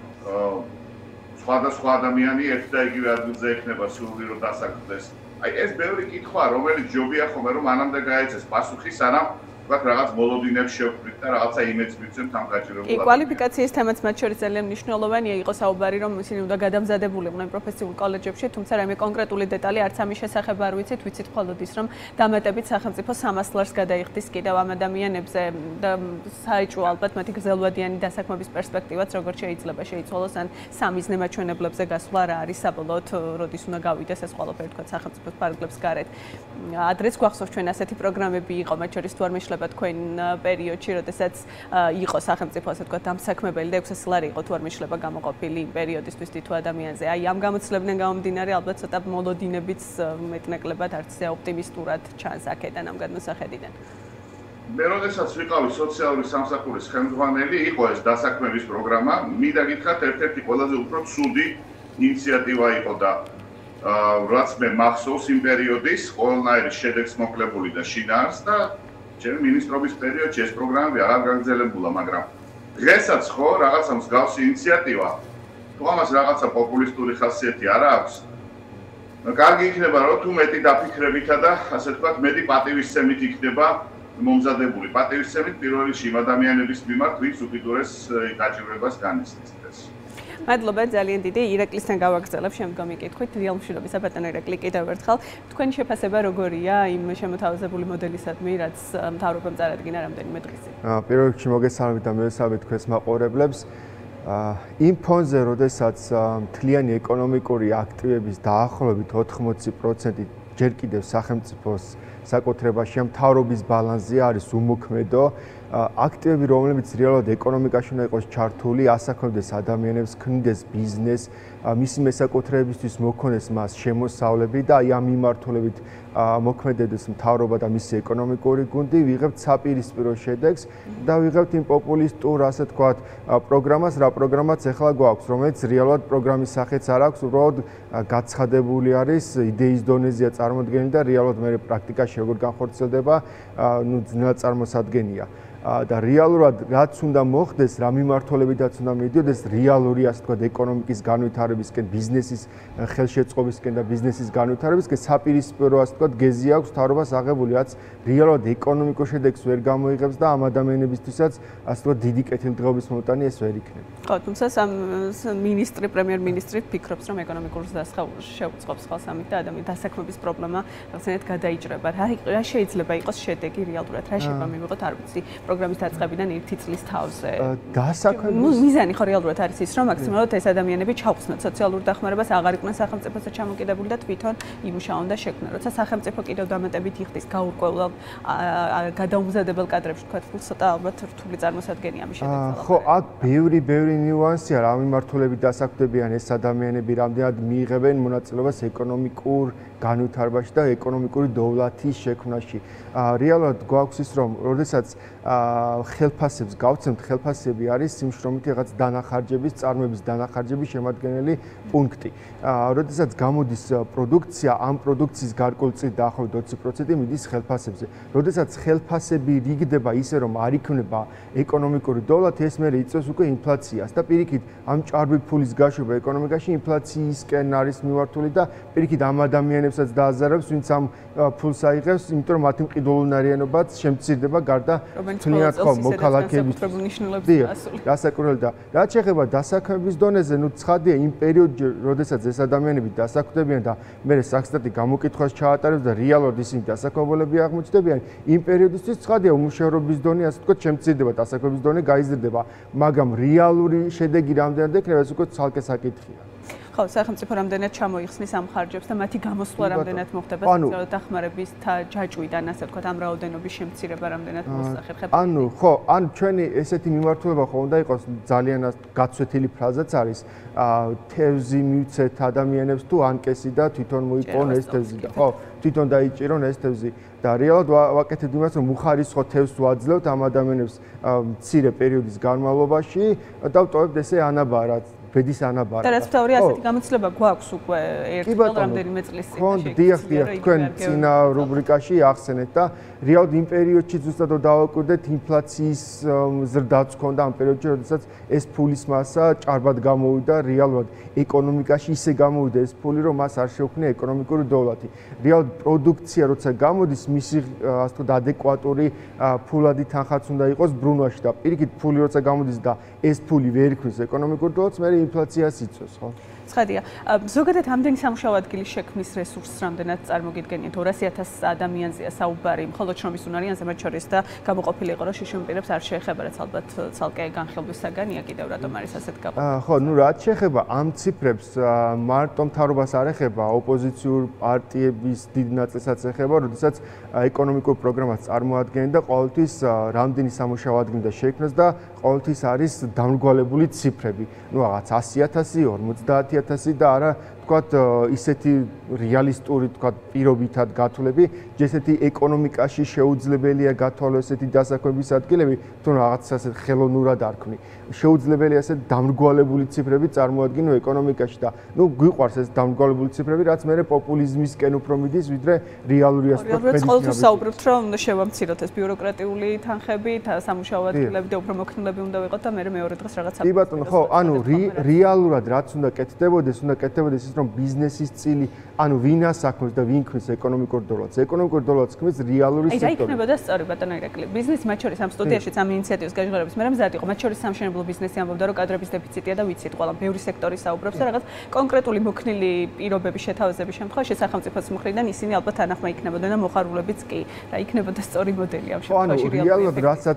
სხვადასხვა ადამიანი ერთ და იგივე ადგილზე ექნება სრული რომ დასაქმდეს. აი ეს ბევრი კითხვა, რომელიც ჯობია ხოლმე რომ მანამდე გაეცეს პასუხი, სანამ ვთქვათ რაღაც მოლოდინებს შევხვდით და რაღაცა იმედს მივცემთ ამ გაჭირებულ. კი, კვალიფიკაციის თემაც მათ შორის ძალიან მნიშვნელოვანია, იყო საუბარი რომ ისინი უნდა გადამზადებულიყვნენ პროფესიულ კოლეჯებში, თუმცა რაიმე კონკრეტული დეტალი არც ამის შესახებ არ ვიცით, ვიცით მხოლოდ ის რომ დამატებით სახელმწიფო სამას ლარს გადაიხდის კიდევ ამ ადამიანებზე და საეჭვო ალბათ მათი გრძელვადიანი დასაქმების პერსპექტივაც როგორც შეიძლება შეიცვალოს ან სამიზნე მაჩვენებლებზე გასვლა რა არის საბოლოოდ როდის უნდა გავიდეს ეს ყველაფერი თქვა სახელმწიფოს ფარგლებს გარეთ. ადრეც გვახსოვს ჩვენ ასეთი პროგრამები იყო, მათ შორის თუ არ მეშლება თქვენ პერიოდში, როდესაც იყო სახელმწიფო ასე ვთქვათ დამსაქმებელი და ექვსასი ლარი იყო თუ არ მეშლება გამოყოფილი პერიოდისთვის თითო ადამიანზე. აი ამ გამოცდილებიდან გამომდინარე ალბათ ცოტა მოლოდინებიც მეტნაკლებად არც ისე ოპტიმისტურად ჩანს აქედან ამ გადმოსახედიდან. მე როდესაც ვიყავი სოციალური სამსახურის ხელმძღვანელი, იყო ეს დასაქმების პროგრამა, მინდა გითხრათ ერთ-ერთი ყველაზე უფრო ცუდი ინიციატივა იყო და რაც მე მახსოვს იმ პერიოდის ყველანაირი შედეგს მოკლებული და შინაარს და ჩემი მინისტრობის პერიოდში ეს პროგრამები აღარ გაგრძელებულა, მაგრამ დღესაც ხო რაღაცა მსგავსი ინიციატივა თუ ამას რაღაცა პოპულისტური ხასიათი არ აქვს, კარგი იქნება რომ თუ მეტი დაფიქრებითა და ასე ვთქვათ მეტი პატივისცემით იქნება მომზადებული. პატივისცემით პირველ რიგში იმ ადამიანების მიმართ, ვინც უკიდურეს გაჭირვებას განიცდის დღეს. მადლობა ძალიან დიდი ირაკლისთან გავაგრძელებ შემდგომი კითხვით. დილამშვიდობის საბატონო ირაკლი კიდევ ერთხელ. თქვენი შეფასება როგორია იმ შემოთავაზებული მოდელისადმი, რაც მთავრობამ წარადგინა რამდენიმე დღის წინ? პირველ რიგში მოგესალმებით და მივესალმებით თქვენს მაყურებლებს. იმ ფონზე, როდესაც მთლიანი ეკონომიკური აქტივების დაახლოებით ოთხმოცი პროცენტი ჯერ კიდევ სახელმწიფოს საკუთრებაში, ამ მთავრობის ბალანსზე არის უმოქმედო აქტივები, რომლებიც რეალურად ეკონომიკაში უნდა იყოს ჩართული, ასაქმებდეს ადამიანებს, ქმნიდეს ბიზნესს, მისი მესაკუთრეებისთვის მოქონდეს მას შემოსავლები და აი ამ მიმართულებით მოქმედებს მთავრობა და მისი ეკონომიკური გუნდი, ვიღებთ საპირისპირო შედეგს და ვიღებთ იმ პოპულისტურ, ასე თქვათ, პროგრამას, რა პროგრამაც ახლა გვაქვს, რომელიც რეალურად პროგრამის სახეც არ აქვს, უბრალოდ გაცხადებული არის, იდეის დონეზეა წარმოდგენილი და რეალურად მე პრაქტიკაში როგორ განხორციელდება, ნუ ძნელად წარმოსადგენია. და რეალურად რაც უნდა მოხდეს, რა მიმართულებითაც უნდა მიდიოდეს რეალური, ასე თქვათ, ეკონომიკის განვითარებისკენ, ბიზნესის ხელშეწყობისკენ და ბიზნესის განვითარებისკენ საპირისპირო, ასე თქვათ, გეზი აქვს მთავრობას აღებული, რაც რეალურად ეკონომიკურ შედეგს ვერ გამოიღებს და ამ ადამიანებისთვისაც, ასე თქვათ, დიდი კეთილდღეობის მომტანი ეს ვერ იქნება. ხო, თუმცა სამ მინისტრი, პრემიერ-მინისტრი ფიქრობს, რომ ეკონომიკურ დასახაულს შეუწყობს ხალხსამით და ადამიანის დასაქმების პრობლემა რაღაცნაირად გადაიჭრება. რა შეიძლება იყოს შედეგი რეალურად? რა შეიძლება მივიღოთ, არ ვიცი. პროგრამის დაწყებიდან ერთი წლის თავზე. დასაქმების მიზანი ხო რეალურად არის ის, რომ მაქსიმალურად ეს ადამიანები ჩავხსნათ სოციალურ დახმარებას, აღარ იყვნენ სახელმწიფოზე ჩამოკიდებული და თვითონ იმუშაონ და შექმნან. როცა სახელმწიფო კიდევ დამატებით იხდის გაურკვეველ გადაუმზადებელ კადრებში, თქვა, ცოტა ალბათ რთული წარმოსადგენია ამის შედეგს. ხო, აქ ბევრი ბევრი ნიუანსია, რა მიმართულებით დასაქმდებიან ეს ადამიანები, რამდენად მიიღებენ მონაწილეობას ეკონომიკურ განვითარებაში და ეკონომიკური დოვლათის შექმნაში. რეალურად გვაქვს ის, რომ როდესაც ხელფასებს გავცემთ, ხელფასები არის სიმშრომითი რაღაც დანახარჯების, წარმოების დანახარჯების შემადგენელი პუნქტი. როდესაც გამოდის პროდუქცია, ამ პროდუქციის გარკვეული დაახლოებით ოცი პროცენტი მიდის ხელფასებზე. როდესაც ხელფასები რიგდება ისე, რომ არ იქნება ეკონომიკური დოვლათი, ეს მე იწვევს უკვე ინფლაციას და პირიქით ამ ჭარბი ფულის გაშვება ეკონომიკაში ინფლაციისკენ არის მიმართული და პირიქით ამ ადამიანებსაც დააზარებს, ვინც ამ ფულს აიღებს, იმიტომ რომ მათი მყიდველუნარიანობაც შემცირდება გარდა თუნიათ ხო მოქალაქეების დასაკვირველი და რაც შეეხება დასაქმების დონეზე, ნუ ცხადია იმ პერიოდში, როდესაც ეს ადამიანები დასაქმდებიან და მე საქსტატი გამოკითხვას ჩაატარებს და რეალურად ისინი დასაქმებულები აღმოჩნდებიან, იმ პერიოდისთვის ცხადია უმუშევრობის დონე, ასე ვთქვათ, შემცირდება, დასაქმების დონე გაიზრდება, მაგრამ რეალური შედეგი რამდენად ექნება, ეს უკვე ცალკე საკითხია. ხო, სახელმწიფო რამდენად ჩამოიხსნის ამ ხარჯებს და მათი გამოსვლა რამდენად მოხდება სოციალურ დახმარების ჯაჭვიდან, ასე ვთქვათ, ამ რაოდენობის შემცირება რამდენად მოსახერხება. ანუ ხო, ან ჩვენი ესეთი მიმართულება ხო უნდა იყოს ძალიან გაცვეთილი ფრაზაც არის, თევზი მივცეთ ადამიანებს თუ ანკესი და თვითონ მოიპოვონ ეს თევზი და ხო, თვითონ დაიჭირონ ეს თევზი. და რეალურად ვაკეთებთ იმას, რომ უხარისხო თევზს ვაძლევთ ამ ადამიანებს მცირე პერიოდის განმავლობაში და ვტოვებთ ესე ანაბარად. ბედის ანაბარი. და რაც თავი ასეთი გამოცდილება გვაქვს უკვე ერთ რამდენიმე წლის წინ. ხო, დიახ, დიახ, თქვენ წინა რუბრიკაში ახსენეთ და რეალურად იმ პერიოდში ზუსტად დავაკვირდეთ ინფლაციის ზრდაც ჰქონდა ამ პერიოდში, როდესაც ეს ფულის მასა ჭარბად გამოვიდა რეალურად ეკონომიკაში ისე გამოვიდა ეს ფული, რომ მას არ შეუქმნია ეკონომიკური დოვლათი. რეალურად პროდუქცია როცა გამოდის, მისი ასე ვთქვათ ადეკვატური ფულადი თანხაც უნდა იყოს ბრუნვაში და პირიქით ფული როცა გამოდის და ეს ფული ვერ იქნის ეკონომიკურ დოვლათს, მე ინფლაციას იწვევს, ხო? ცხადია. ზოგადად ამდენი სამუშაო ადგილის შექმნის რესურსს რამდენად წარმოგიდგენიათ? ორასი ათას ადამიანზეა საუბარი, მხოლოდ შრომის უნარიანზე, მათ შორის და გამოყოფილი იყო, რომ შიშუმ პირებს არ შეეხება, რაც ალბათ ცალკე განხილვის საგანია კიდევ რატომ არის ასეთ გაყოფილი. ხო, ნუ რაც შეეხება ამ ციფრებს, მარტო მთავრობას არ ეხება, ოპოზიციურ პარტიების დიდ ნაწილსაც ეხება, როდესაც ეკონომიკურ პროგრამას წარმოადგენენ და ყოველთვის რამდენი სამუშაო ადგილი და შექმნას და ყოველთვის არის დამრგვალებული ციფრები. ნუ რაღაც ასი ათასი, ორმოცდაათი ათასი და არა თქვათ ისეთი რეალისტური თქვათ პირობითად გათვლები, ესეთი ეკონომიკაში შეუძლებელია გათვალო ესეთი დასაქმების ადგილები, თუ რაღაც ასეთ ხელოვნურად არ ქმნი. შეუძლებელია ასეთ დამრგვალებული ციფრები წარმოადგინო ეკონომიკაში და ნუ გვიყვარს ეს დამრგვალებული ციფრები, რაც მე პოპულიზმისკენ უფრო მიდის, ვიდრე რეალური ასე თქვათ მედიცინები. ყოველთვის საუბრობთ, რომ უნდა შევამციროთ ეს ბიუროკრატიული თანხები, სამუშაო ადგილები და უფრო მოქნილები უნდა ვიყოთ და მე მეორე დღეს რაღაცა. კი ბატონო, ხო, ანუ რეალურად რაც უნდა კეთდებოდეს, უნდა კეთდებოდეს ის, რომ ბიზნესის წილი, ანუ ვინ ასაქმებს და ვინ ქმნის ეკონომიკურ დოვლათს. ეკონომიკურ დოვლათს ქმნის რეალური სექტორი. აი, რა იქნებოდა სწორი ბატონო ირაკლი? ბიზნესი მათ შორის ამ სტუდიაშიც ამ ინიციატივის გაჟღერების მე მზად იყო, მათ შორის სამშენებლო ბიზნესი ამბობდა, რომ კადრების დეფიციტია და ვიცით, ყველა ბევრი სექტორი საუბრობს და რაღაც კონკრეტული მოქნილი პირობების შეთავაზების შემთხვევაში სახელმწიფოს მხრიდან ისინი ალბათ ანახმა იქნებოდნენ და მოხარულებიც კი. რა იქნებოდა სწორი მოდელი ამ შემთხვევაში რეალურად? რეალურად რასაც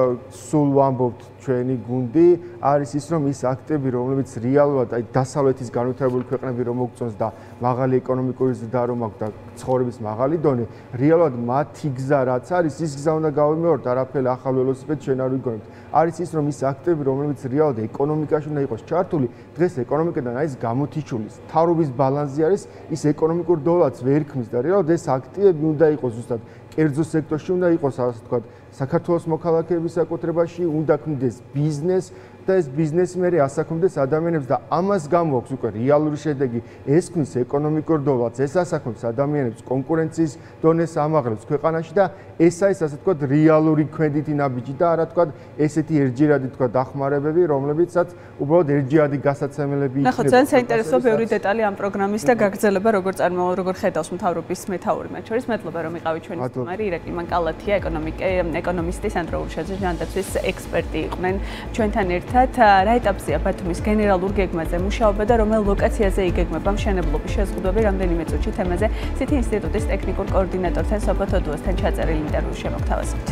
სულ ვამბობთ ჩვენი გუნდი არის ის, რომ ის აქტები, რომლებიც რეალურად აი დასავლეთის განვითარებული ქვეყნები რომ მოგწონს და მაღალი ეკონომიკური ზრდა რომ აქვს და ცხოვრების მაღალი დონე, რეალურად მათი გზა რაც არის, ის გზა უნდა გავიმეოროთ, არაფერი ახალ ველოსიპედს ჩვენ არ ვიგონებთ. არის ის რომ ის აქტები, რომლებიც რეალურად ეკონომიკაში უნდა იყოს ჩართული, დღეს ეკონომიკიდან არის გამოთიშული. თავრობის ბალანსი არის, ის ეკონომიკურ დოლარს ვერ ქმნის და რეალურად ეს აქტივები უნდა იყოს ზუსტად კერძო სექტორში უნდა იყოს, ასე ვთქვათ, საქართველოს მოქალაქეების საკუთრებაში, უნდა ქმნიდეს ბიზნეს და ეს ბიზნესი მე ასაქმნდეს ადამიანებს და ამას გამოაქვს უკვე რეალური შედეგი, ეს ქმნის ეკონომიკურ დოლარს, ეს ასაქმნებს ადამიანებს კონკურენციის დონეს ამაღლებს ქვეყანაში და ეს არის ასე ვთქვათ რეალური ქვედითი ნაბიჯი და არა ვთქვათ ესეთი ერთჯერადი ვთქვათ დახმარებები, რომლებიცაც უბრალოდ ერთჯერადი გასაცემელები იქნება. ნახოთ, ძალიან საინტერესოა ბევრი დეტალი ამ პროგრამის და გაგრძელება როგორ წარმოა, როგორ ხედავს მთავრობის მეთაური მათ შორის. მადლობა რომ იყავით ჩვენი სტუმარი, ირაკლი მანკალათია, ეკონომისტი, სანდრო ურშაძე, ჟანდაცვის ექსპერტი იყვნენ ჩვენთან ერთად. რა ეტაპზეა ბათუმის გენერალურ გეგმაზე მუშაობა და რომელ ლოკაციაზე იგეგმება მშენებლობის შეზღუდვები, რამდენიმე წუთში თემაზე სითი ინსტიტუტის ტექნიკურ კოორდინატორთან სოფო თოდუასთან ჩაწერილი ინტერვიუ შემოგთავაზებთ.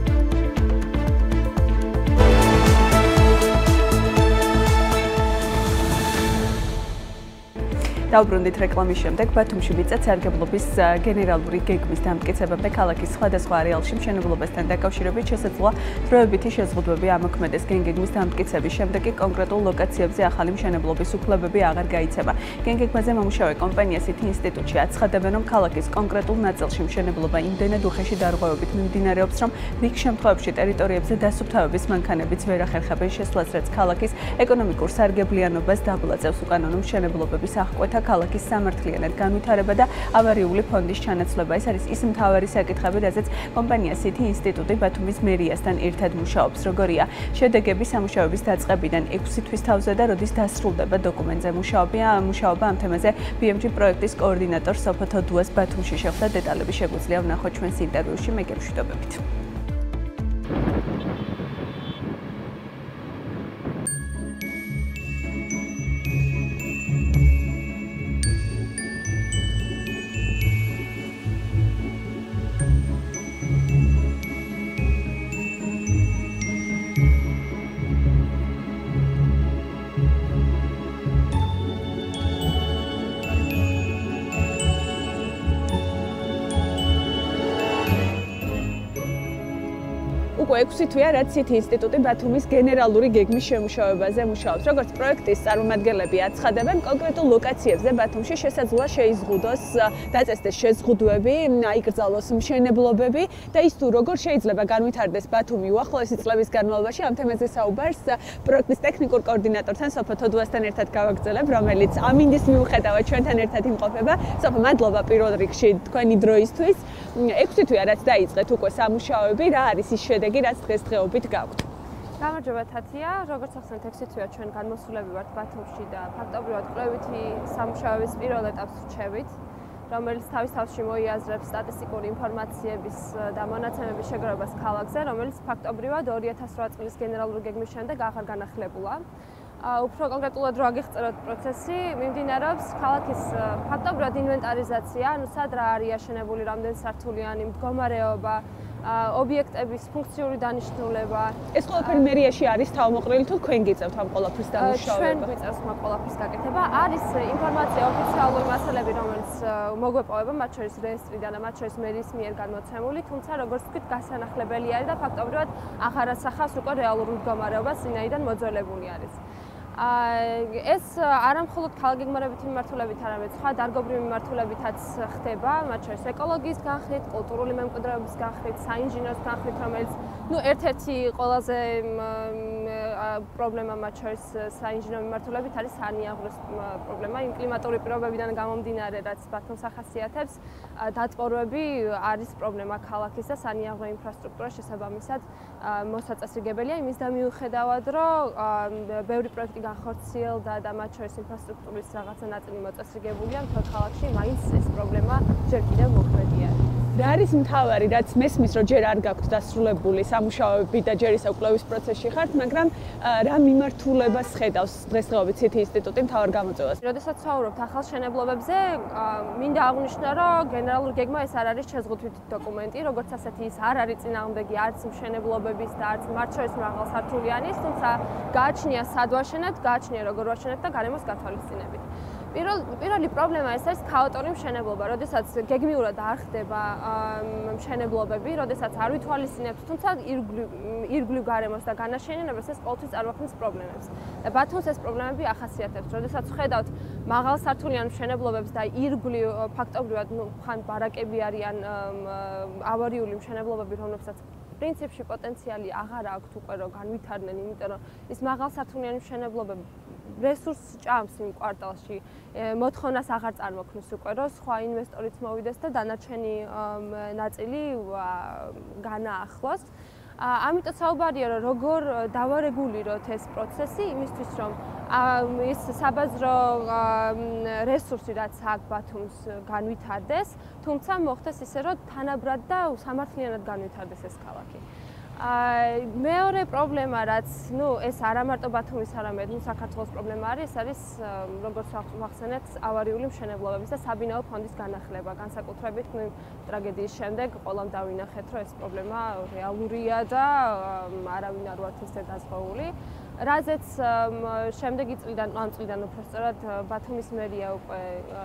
დავბრუნდით რეკლამის შემდეგ ბათუმში მიწათ სარგებლობის გენერალური გეგმის დამტკიცებამდე ქალაქის სხვადასხვა არეალში მშენებლობასთან დაკავშირებით შესაძლოა დროებითი შეზღუდვები ამოქმედეს. გენგეგმის დამტკიცების შემდეგ კი კონკრეტულ ლოკაციებზე ახალი მშენებლობის უფლებები აღარ გაიცემა. გენგეგმაზე მომუშავე კომპანია სითი ინსტიტუტში აცხადებენ, რომ ქალაქის კონკრეტულ ნაწილში მშენებლობა იმდენად უხეში დარღვევებით მიმდინარეობს, რომ რიგ შემთხვევებში ტერიტორიებზე დასუფთავების მანქანებიც ვერ ახერხებენ შესვლას, რაც ქალაქის ეკონომიკურ სარგებლიანობას დაბლაძევს. უკანონო მშენებლობების აღკვეთა ქალაქის სამართლიანად განვითარება და ავარიული ფონდის ჩანაცვლება. ეს არის ის მთავარი საკითხები, რაზეც კომპანია სითი ინსტიტუტი ბათუმის მერიასთან ერთად მუშაობს. როგორია შედეგები სამუშაოების დაწყებიდან ექვსი თვის თავზე და როდის დასრულდება დოკუმენტზე მუშაობა, მუშაობა ამ თემაზე ბი ემ ჯი პროექტის კოორდინატორ სოფო თოდუას ბათუმში შეხვდა. დეტალები შეგვიძლია ვნახოთ ჩვენს ინტერვიუში. მე გემშვიდობებით. ექვსი თვეა, რაც სითი ინსტიტუტი ბათუმის გენერალური გეგმის შემუშავებაზე მუშაობს. როგორც პროექტის წარმომადგენლები აცხადებენ, კონკრეტულ ლოკაციებზე ბათუმში შესაძლოა შეიზღუდოს, დაწესდეს შეზღუდვები, აიკრძალოს მშენებლობები და ის თუ როგორ შეიძლება განვითარდეს ბათუმი უახლოესი წლების განმავლობაში, ამ თემაზე საუბარს პროექტის ტექნიკურ კოორდინატორთან სოფო თოდუასთან ერთად გავაგრძელებ, რომელიც ამინდის მიუხედავად ჩვენთან ერთად იმყოფება. სოფო, მადლობა პირველ რიგში თქვენი დროისთვის. ექვსი თვეა, რაც დაიწყეთ უკვე სამუშაოები, რა არის ის შედეგი, რაც დღესდღეობით გაქვთ? გამარჯობა თათია, როგორც ახსენეთ, ექვსი თვეა ჩვენ განმოსულები ვართ ბათუმში და ფაქტობრივად კვლევითი სამუშაოების პირველ ეტაპს ვრჩევით, რომელიც თავის თავში მოიაზრებს სტატისტიკური ინფორმაციების და მონაცემების შეგროვებას ქალაქზე, რომელიც ფაქტობრივად ორი ათას რვა წლის გენერალური გეგმის შემდეგ აღარ განახლებულა. უფრო კონკრეტულად რო აგიხსენოთ პროცესი, მიმდინარეობს ქალაქის ფაქტობრივად ინვენტარიზაცია, ანუ სად რა არის აშენებული, რამდენი სართულიანი, მდგომარეობა, ობიექტების ფუნქციური დანიშნულება. ეს ყველაფერი მერიაში არის თავმოყრილი თუ თქვენ გიწევთ ამ ყველაფრის დამუშავება? ჩვენ გვიწევს ამ ყველაფრის გაკეთება. არის ინფორმაცია ოფიციალური მასალები, რომელიც მოგვეპოვება, მათ შორის რეესტრიდან და მათ შორის მერის მიერ განმოცემული, თუმცა როგორც ვთქვით, გასანახლებელი არის და ფაქტობრივად აღარ ასახავს უკვე რეალურ მდგომარეობას, ვინაიდან მოძველებული არის. ეს არა მხოლოდ ქალაქგეგმარებითი მიმართულებით, არამედ სხვა დარგობრივი მიმართულებითაც ხდება, მათ შორის ეკოლოგიის განხრით, კულტურული მემკვიდრეობის განხრით, საინჟინრო განხრით, რომელიც ნუ ერთ-ერთი ყველაზე პრობლემა მათ შორის საინჟინრო მიმართულებით არის სანიაღვროს პრობლემა, იმ კლიმატური პირობებიდან გამომდინარე, რაც ბათუმს ახასიათებს, დატბორვები არის პრობლემა ქალაქის და სანიაღრო ინფრასტრუქტურა შესაბამისად მოსაწესრიგებელია, იმის და მიუხედავად, რომ ბევრი პროექტი განხორციელდა და მათ შორის ინფრასტრუქტურის რაღაცა ნაწილი მოწესრიგებულია, მთელ ქალაქში მაინც ეს პრობლემა ჯერ კიდევ მოქმედია. რა არის მთავარი, რაც მესმის, რომ ჯერ არ გაქვთ დასრულებული სამუშაოები და ჯერ ისევ კვლევის პროცესში ხართ, მაგრამ რა მიმართულებას ხედავს დღესდღეობით სითი ინსტიტუტი მთავარ გამოწვევას? როდესაც ვსაუბრობთ ახალ მშენებლობებზე, მინდა აღვნიშნო, რომ გენერალური გეგმა ეს არ არის შეზღუდვითი დოკუმენტი, როგორც ასეთი ის არ არის წინააღმდეგი არც მშენებლობების და არც მათ შორის მაღალსართულიანის, თუმცა გააჩნია სად ვაშენებთ, გააჩნია როგორ ვაშენებთ და გარემოს გათვალისწინებით. პირველი პრობლემა ეს არის ქაოტური მშენებლობა, როდესაც გეგმიურად არ ხდება მშენებლობები, როდესაც არ ვითვალისწინებთ, თუმცა ირგვლივ გარემოს და განაშენიანებას ეს ყოველთვის წარმოქმნის პრობლემებს. და ბათუმს ეს პრობლემები ახასიათებს, როდესაც ვხედავთ მაღალსართულიან მშენებლობებს და ირგვლივ ფაქტობრივად ხან ბარაკები არიან ავარიული მშენებლობები, რომლებსაც პრინციპში პოტენციალი აღარ აქვთ უკვე რომ განვითარდნენ, იმიტომ რომ ის მაღალსართულიანი მშენებლობები რესურსს ჭამს იმ კვარტალში, მოთხოვნას აღარ წარმოქმნის უკვე რომ სხვა ინვესტორიც მოვიდეს და დანარჩენი ნაწილი განაახლოს. ამიტომ საუბარია რომ როგორ დავარეგულიროთ ეს პროცესი იმისთვის რომ ის საბაზრო რესურსი რაც აქვს ბათუმს განვითარდეს, თუმცა მოხდეს ისე რომ თანაბრად და სამართლიანად განვითარდეს ეს ქალაქი. მეორე პრობლემა რაც, ну, ეს არა მარტო ბათუმის, არამედ საქართველოს პრობლემა არის, ეს არის როგორც ვახსენეთ, ავარიული მშენებლობების და საბინაო ფონდის განახლება. განსაკუთრებით, ну, ტრაგედიის შემდეგ ყველამ დავინახეთ, რომ ეს პრობლემა რეალურია და არავინ არ ვართ ისე დაზღვეული. რაზეც შემდეგი წლიდან, ამ წლიდან უბრალოდ ბათუმის მერია უკვე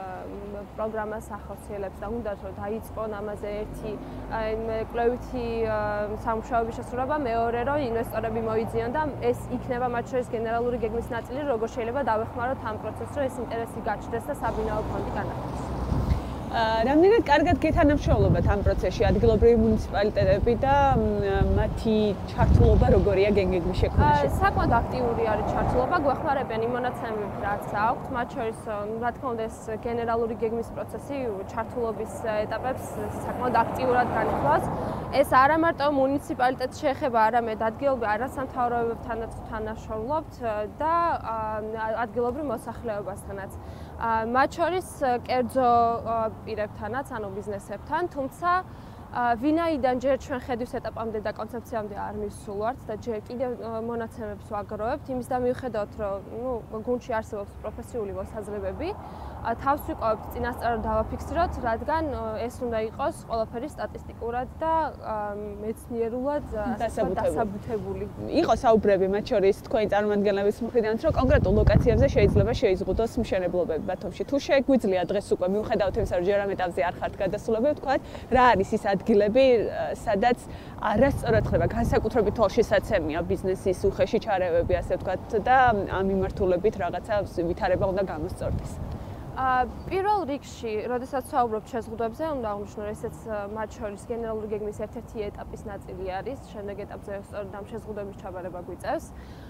პროგრამას ახორციელებს და უნდა რომ დაიწყონ ამაზე ერთი კვლევითი სამუშაოების შესრულება, მეორე რომ ინვესტორები მოიძიონ და ეს იქნება მათ შორის გენერალური გეგმის ნაწილი, როგორ შეიძლება დავეხმაროთ ამ პროცესს, რომ ეს ინტერესი გაჩნდეს და საბინაო ფონდი განახლდეს. რამდენად კარგად გეთანამშრომლობთ ამ პროცესში ადგილობრივი მუნიციპალიტეტები და მათი ჩართულობა როგორია გეგმის შექმნაში? საკმაოდ აქტიური არის ჩართულობა, გვეხმარებიან იმ მონაცემები, რაც აქვთ, მათ შორის, რა თქმა უნდა, ეს გენერალური გეგმის პროცესი ჩართულობის ეტაპებს საკმაოდ აქტიურად განიხილავს. ეს არა მარტო მუნიციპალიტეტს შეეხება, არამედ ადგილობრივ არასამთავრობოებთანაც თანამშრომლობთ და ადგილობრივ მოსახლეობასთანაც. მათ შორის კერძო პირებთანაც, ანუ ბიზნესებთან, თუმცა ვინაიდან ჯერ ჩვენ ხედვის ეტაპამდე და კონცეფციამდე არ მივსულვართ და ჯერ კიდევ მონაცემებს ვაგროვებთ, იმის და მიუხედავად, რომ ნუ გუნდში არსებობს პროფესიული მოსაზრებები, თავს ვიყავთ წინასწარ დავაფიქსიროთ, რადგან ეს უნდა იყოს ყველაფერი სტატისტიკურად და მეცნიერულად დასაბუთებული. იყო საუბრები მათ შორის თქვენი წარმომადგენლების მხრიდან, რომ კონკრეტულ ლოკაციებზე შეიძლება შეიზღუდოს მშენებლობები ბათუმში. თუ შეგვიძლია დღეს უკვე მიუხედავად იმისა, რომ ჯერ ამ ეტაპზე არ ხართ გადასულები, ვთქვათ, რა არის ის ადგილები, სადაც არასწორად ხდება განსაკუთრებით თვალშისაცემია ბიზნესის უხეში ჩარევები, ასე ვთქვათ, და ამ მიმართულებით რაღაცა ვითარება უნდა გამოსწორდეს. პირველ რიგში, როდესაც საუბრობთ შეზღუდვებზე, უნდა აღნიშნო, რომ ესეც მათ შორის გენერალური გეგმის ერთ-ერთი ეტაპის ნაწილი არის. შემდეგ ეტაპზე სწორედ ამ შეზღუდვების ჩაბარება გვიწევს.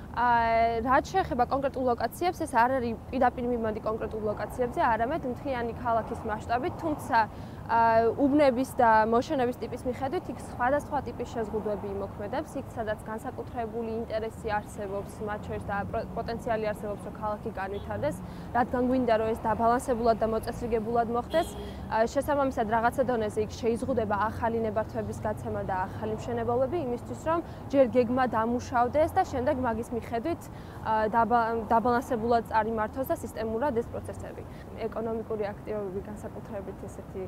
რაც შეეხება კონკრეტულ ლოკაციებს, ეს არ არის პირდაპირ მიმოდი კონკრეტულ ლოკაციებზე, არამედ მთლიანი ქალაქის მასშტაბით, თუმცა უბნების და მოშენების ტიპის მიხედვით იქ სხვადასხვა ტიპის შეზღუდვები იმოქმედებს, იქ სადაც განსაკუთრებული ინტერესი არსებობს, მათ შორის და პოტენციალი არსებობს, რომ ქალაქი განვითარდეს, რადგან გვინდა რომ ეს დაბალანსებულად და მოწესრიგებულად მოხდეს, შესაბამისად რაღაცა დონეზე იქ შეიზღუდება ახალი ნებართვების გაცემა და ახალი მშენებლობები, იმისთვის რომ ჯერ გეგმა დამუშავდეს და შემდეგ მაგის მიხედვით დაბალანსებულად წარიმართოს და სისტემურად ეს პროცესები. ეკონომიკური აქტივობები განსაკუთრებით ესეთი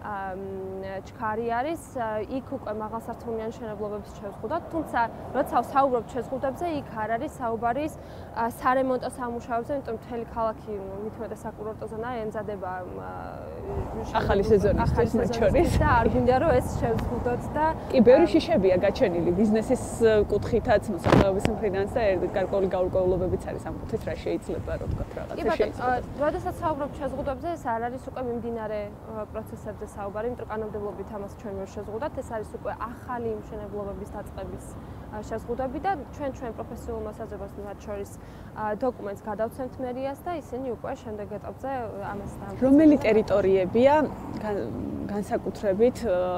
ჩქარი არის, იქ უკვე მაღალსართულიან მშენებლობებს შევზღუდოთ, თუმცა როცა საუბრობთ შეზღუდვებზე, იქ არ არის საუბარი სარემონტო სამუშაოებზე, იმიტომ რომ მთელი ქალაქი მithumetes საკურორტო ზონა ემზადება ახალი სეზონისთვის მათ შორის და არ გვინდა რომ ეს შევზღუდოთ და კი ბევრი შიშებია გაჩენილი ბიზნესის კუთხითაც, მოსახლეობის მხრიდანაც და გარკვეული გაურკვევლობებიც არის ამ კუთხით, რა შეიძლება რომ ვთქვათ რაღაცა შეიძლება. როდესაც საუბრობთ შეზღუდვებზე, ეს არ არის უკვე მიმდინარე პროცესებზე საუბარი, იმიტომ რომ კანონმდებლობით ამას ჩვენ ვერ შეზღუდავთ, ეს არის უკვე ახალი მშენებლობების დაწყების შეზღუდვები და ჩვენ ჩვენ პროფესიულ მოსაზრებას მათ შორის დოკუმენტს გადავცემთ მერიას და ისინი უკვე შემდეგ ეტაპზე ამას დამთავრებენ. რომელი ტერიტორიებია განსაკუთრებით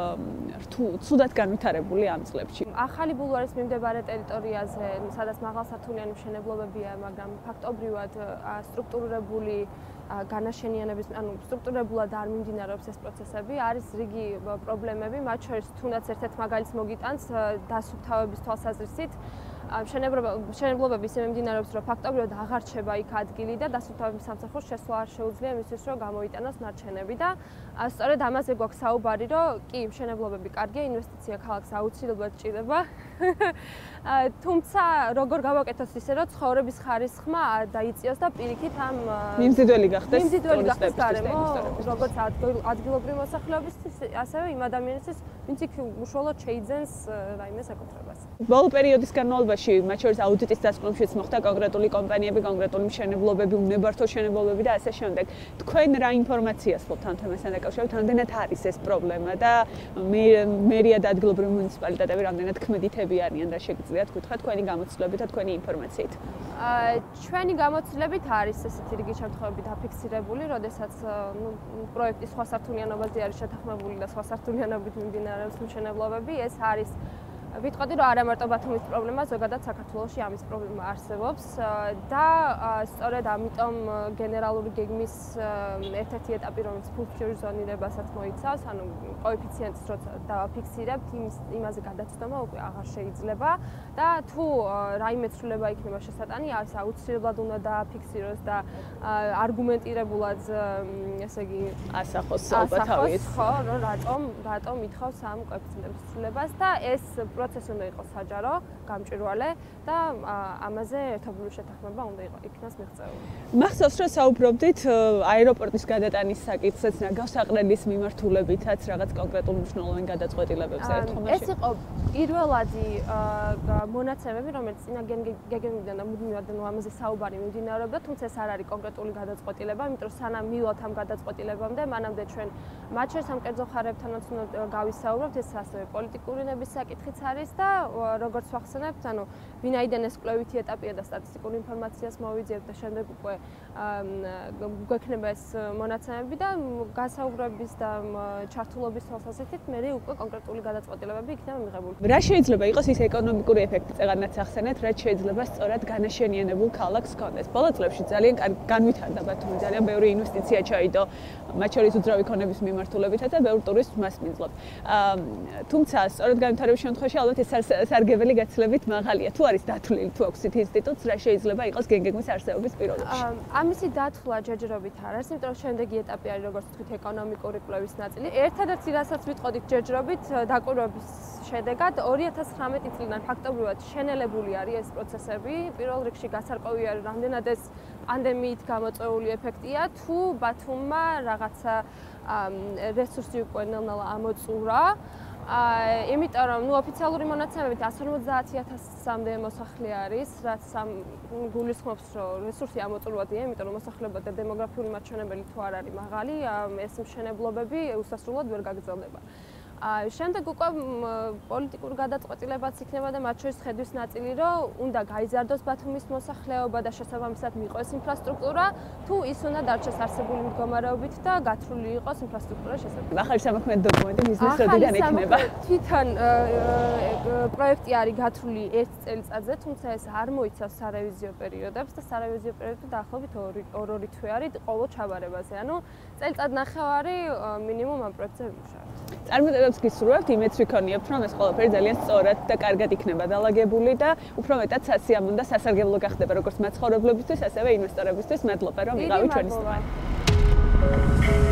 ცუდად განვითარებული ამ წლებში? ახალი ბულვარის მიმდებარე ტერიტორიაზე, სადაც მაღალსართულიანი მშენებლობებია, მაგრამ ფაქტობრივად სტრუქტურირებული განაშენიანების, ანუ სტრუქტურირებულად არ მიმდინარეობს ეს პროცესები, არის რიგი პრობლემები, მათ შორის თუნდაც ერთ-ერთ მაგალითს მოგიტანს დასუფთავების თვალსაზრისით. მშენებლობები ისე მიმდინარეობს, რომ ფაქტობრივად აღარ რჩება იქ ადგილი და დასუფთავების სამსახურს შესვლა არ შეუძლია იმისთვის, რომ გამოიტანოს ნარჩენები და სწორედ ამაზე გვაქვს საუბარი, რომ კი, მშენებლობები კარგია, ინვესტიცია ქალაქს აუცილებლად ჭირდება. თუმცა როგორ გავაკეთოს ისე რომ ცხოვრების ხარისხმა დაიწიოს და პირიქით ამ მიმზიდველი გახდეს მიმზიდველი გახდეს გარემო როგორც ადგილობრივი მოსახლეობისთვის ასევე იმ ადამიანისთვის ვინც იქ უშუალოდ შეიძენს რაიმე საკუთრებას. ბოლო პერიოდის განმავლობაში მათ შორის აუდიტის დასკვნებშიც მოხდა კონკრეტული კომპანიები, კონკრეტული მშენებლობები, უნებართო მშენებლობები და ასე შემდეგ. თქვენ რა ინფორმაციას ყოფთ ამ თემასთან დაკავშირებით? რამდენად არის ეს პრობლემა და მერია და ადგილობრივი მუნიციპალიტეტები რამდენად ქმედითები არიან და შეგიძლიათ გითხრათ თქვენი გამოცდილებით და თქვენი ინფორმაციით? ჩვენი გამოცდილებით არის ესეთი რიგი შემთხვევები დაფიქსირებული, როდესაც ნუ პროექტის სხვა სართულიანობაზე არის შეთანხმებული და სხვა სართულიანობით მიმდინარეობს მშენებლობები. ეს არის ვიტყოდი რომ არა მარტო ბათუმის პრობლემა, ზოგადად საქართველოში ამის პრობლემა არსებობს და სწორედ ამიტომ გენერალური გეგმის ერთ-ერთი ეტაპი, რომელიც ფუნქციური ზონირებასაც მოიცავს, ანუ კოეფიციენტს როცა დავაფიქსირებთ, იმის იმაზე გადაცდომა უკვე აღარ შეიძლება და თუ რაიმე ცვლილება იქნება შესატანი, ეს აუცილებლად უნდა დააფიქსიროს და არგუმენტირებულად, ესე იგი, ასახოს ალბათავით, ხო, რომ რატომ რატომ ითხოვს ამ კოეფიციენტების ცვლილებას და ეს პროცესი უნდა იყოს საჯარო, გამჭვირვალე და ამაზე ერთობლივი შეთანხმება უნდა იქნას მიღწეული. მახსოვს რომ საუბრობდით აეროპორტის გადატანის საკითხზეც, გასაყრელის მიმართულებითაც რაღაც კონკრეტულ მნიშვნელოვან გადაწყვეტილებებზე ერთხმაში. ეს იყო პირველადი მონაცემები, რომელიც წინა გეგმიდან და მუდმივად ამაზე საუბარი მიმდინარეობდა, თუმცა ეს არ არის კონკრეტული გადაწყვეტილება, იმიტომ რომ სანამ მივდივართ ამ გადაწყვეტილებამდე, მანამდე ჩვენ მათ შორის ამ კერძო ხარებთანაც უნდა გავისაუბროთ, ეს ასევე პოლიტიკური ნების საკითხიც არის და როგორც ვახსენებთ, ანუ ვინაიდან ეს კვლევითი ეტაპია და სტატისტიკურ ინფორმაციას მოვიძიებთ და შემდეგ უკვე გვექნება ეს მონაცემები და გასაუბრების და ჩართულობის თვალსაზრისით მე უკვე კონკრეტული გადაწყვეტილებები იქნება მიღებული. რა შეიძლება იყოს ის ეკონომიკური ეფექტი, წეგანაც ახსენეთ, რაც შეიძლება სწორად განაშენიანებულ ქალაქს ჰქონდეს. ბოლო წლებში ძალიან განვითარდა ბათუმი, ძალიან ბევრი ინვესტიცია ჩაიდო, მათ შორის უძრავი ქონების მიმართულებითაც და ბევრ ტურისტს მასპინძლობ. თუმცა სწორედ განვითარების შემთხვევაში ალბათ ეს სარგებელი გაცილებით მაღალია. თუ არის დათვლილი, თუ აქვს ის ინსტიტუტს, რა შეიძლება იყოს გეგმის არსებობის პირობებში? ამისი დათვლა ჯერჯერობით არ არის, იმიტომ რომ შემდეგი ეტაპი არის როგორც ვთქვით ეკონომიკური კვლევის ნაწილი. ერთადერთი რასაც ვიტყოდით ჯერჯერობით დაკვირვების შედეგად ორი ათას ცხრამეტი წლიდან ფაქტობრივად შენელებული არის ეს პროცესები. პირველ რიგში გასარკვევი არის, რამდენად ეს პანდემიით გამოწვეული ეფექტია, თუ ბათუმმა რაღაცა რესურსი უკვე ნელ-ნელა ამოწურა. იმიტომ რომ ნუ ოფიციალური მონაცემებით εκατს ორმოცდაათი ათასამდე მოსახლე არის, რაც გულისხმობს, რომ რესურსი ამოწურვადია, იმიტომ რომ მოსახლეობა და დემოგრაფიული მაჩვენებელი თუ არ არის მაღალი, ეს მშენებლობები უსასრულოდ ვერ გაგრძელდება. შემდეგ უკვე პოლიტიკურ გადაწყვეტილებაც იქნება და მათ შორის ხედვის ნაწილი, რომ უნდა გაიზარდოს ბათუმის მოსახლეობა და შესაბამისად მიყვეს ინფრასტრუქტურა, თუ ის უნდა დარჩეს არსებული მდგომარეობით და გათვლილი იყოს ინფრასტრუქტურა შესაძლებელი. ახალი სამოქმედო დოკუმენტი ბიზნეს როდიდან ექნება? თვითონ პროექტი არის გათვლილი ერთ წელიწადზე, თუმცა ეს არ მოიცავს სარევიზიო პერიოდებს და სარევიზიო პერიოდი დაახლოებით ორ-ორი თვე არის ყოველ ჩაბარებაზე. ანუ წელიწად ნახევარი მინიმუმ ამ პროექტზე ვიმუშავებთ. წარმატებებს გისურვებთ, იმედს ვიქონიებთ, რომ ეს ყველაფერი ძალიან სწორად და კარგად იქნება დალაგებული და უფრო მეტად სასიამოვნო და სასარგებლო გახდება როგორც მაცხოვრებლებისთვის, ასევე ინვესტორებისთვის. მადლობა, რომ იყავით ჩვენი სტუმარი.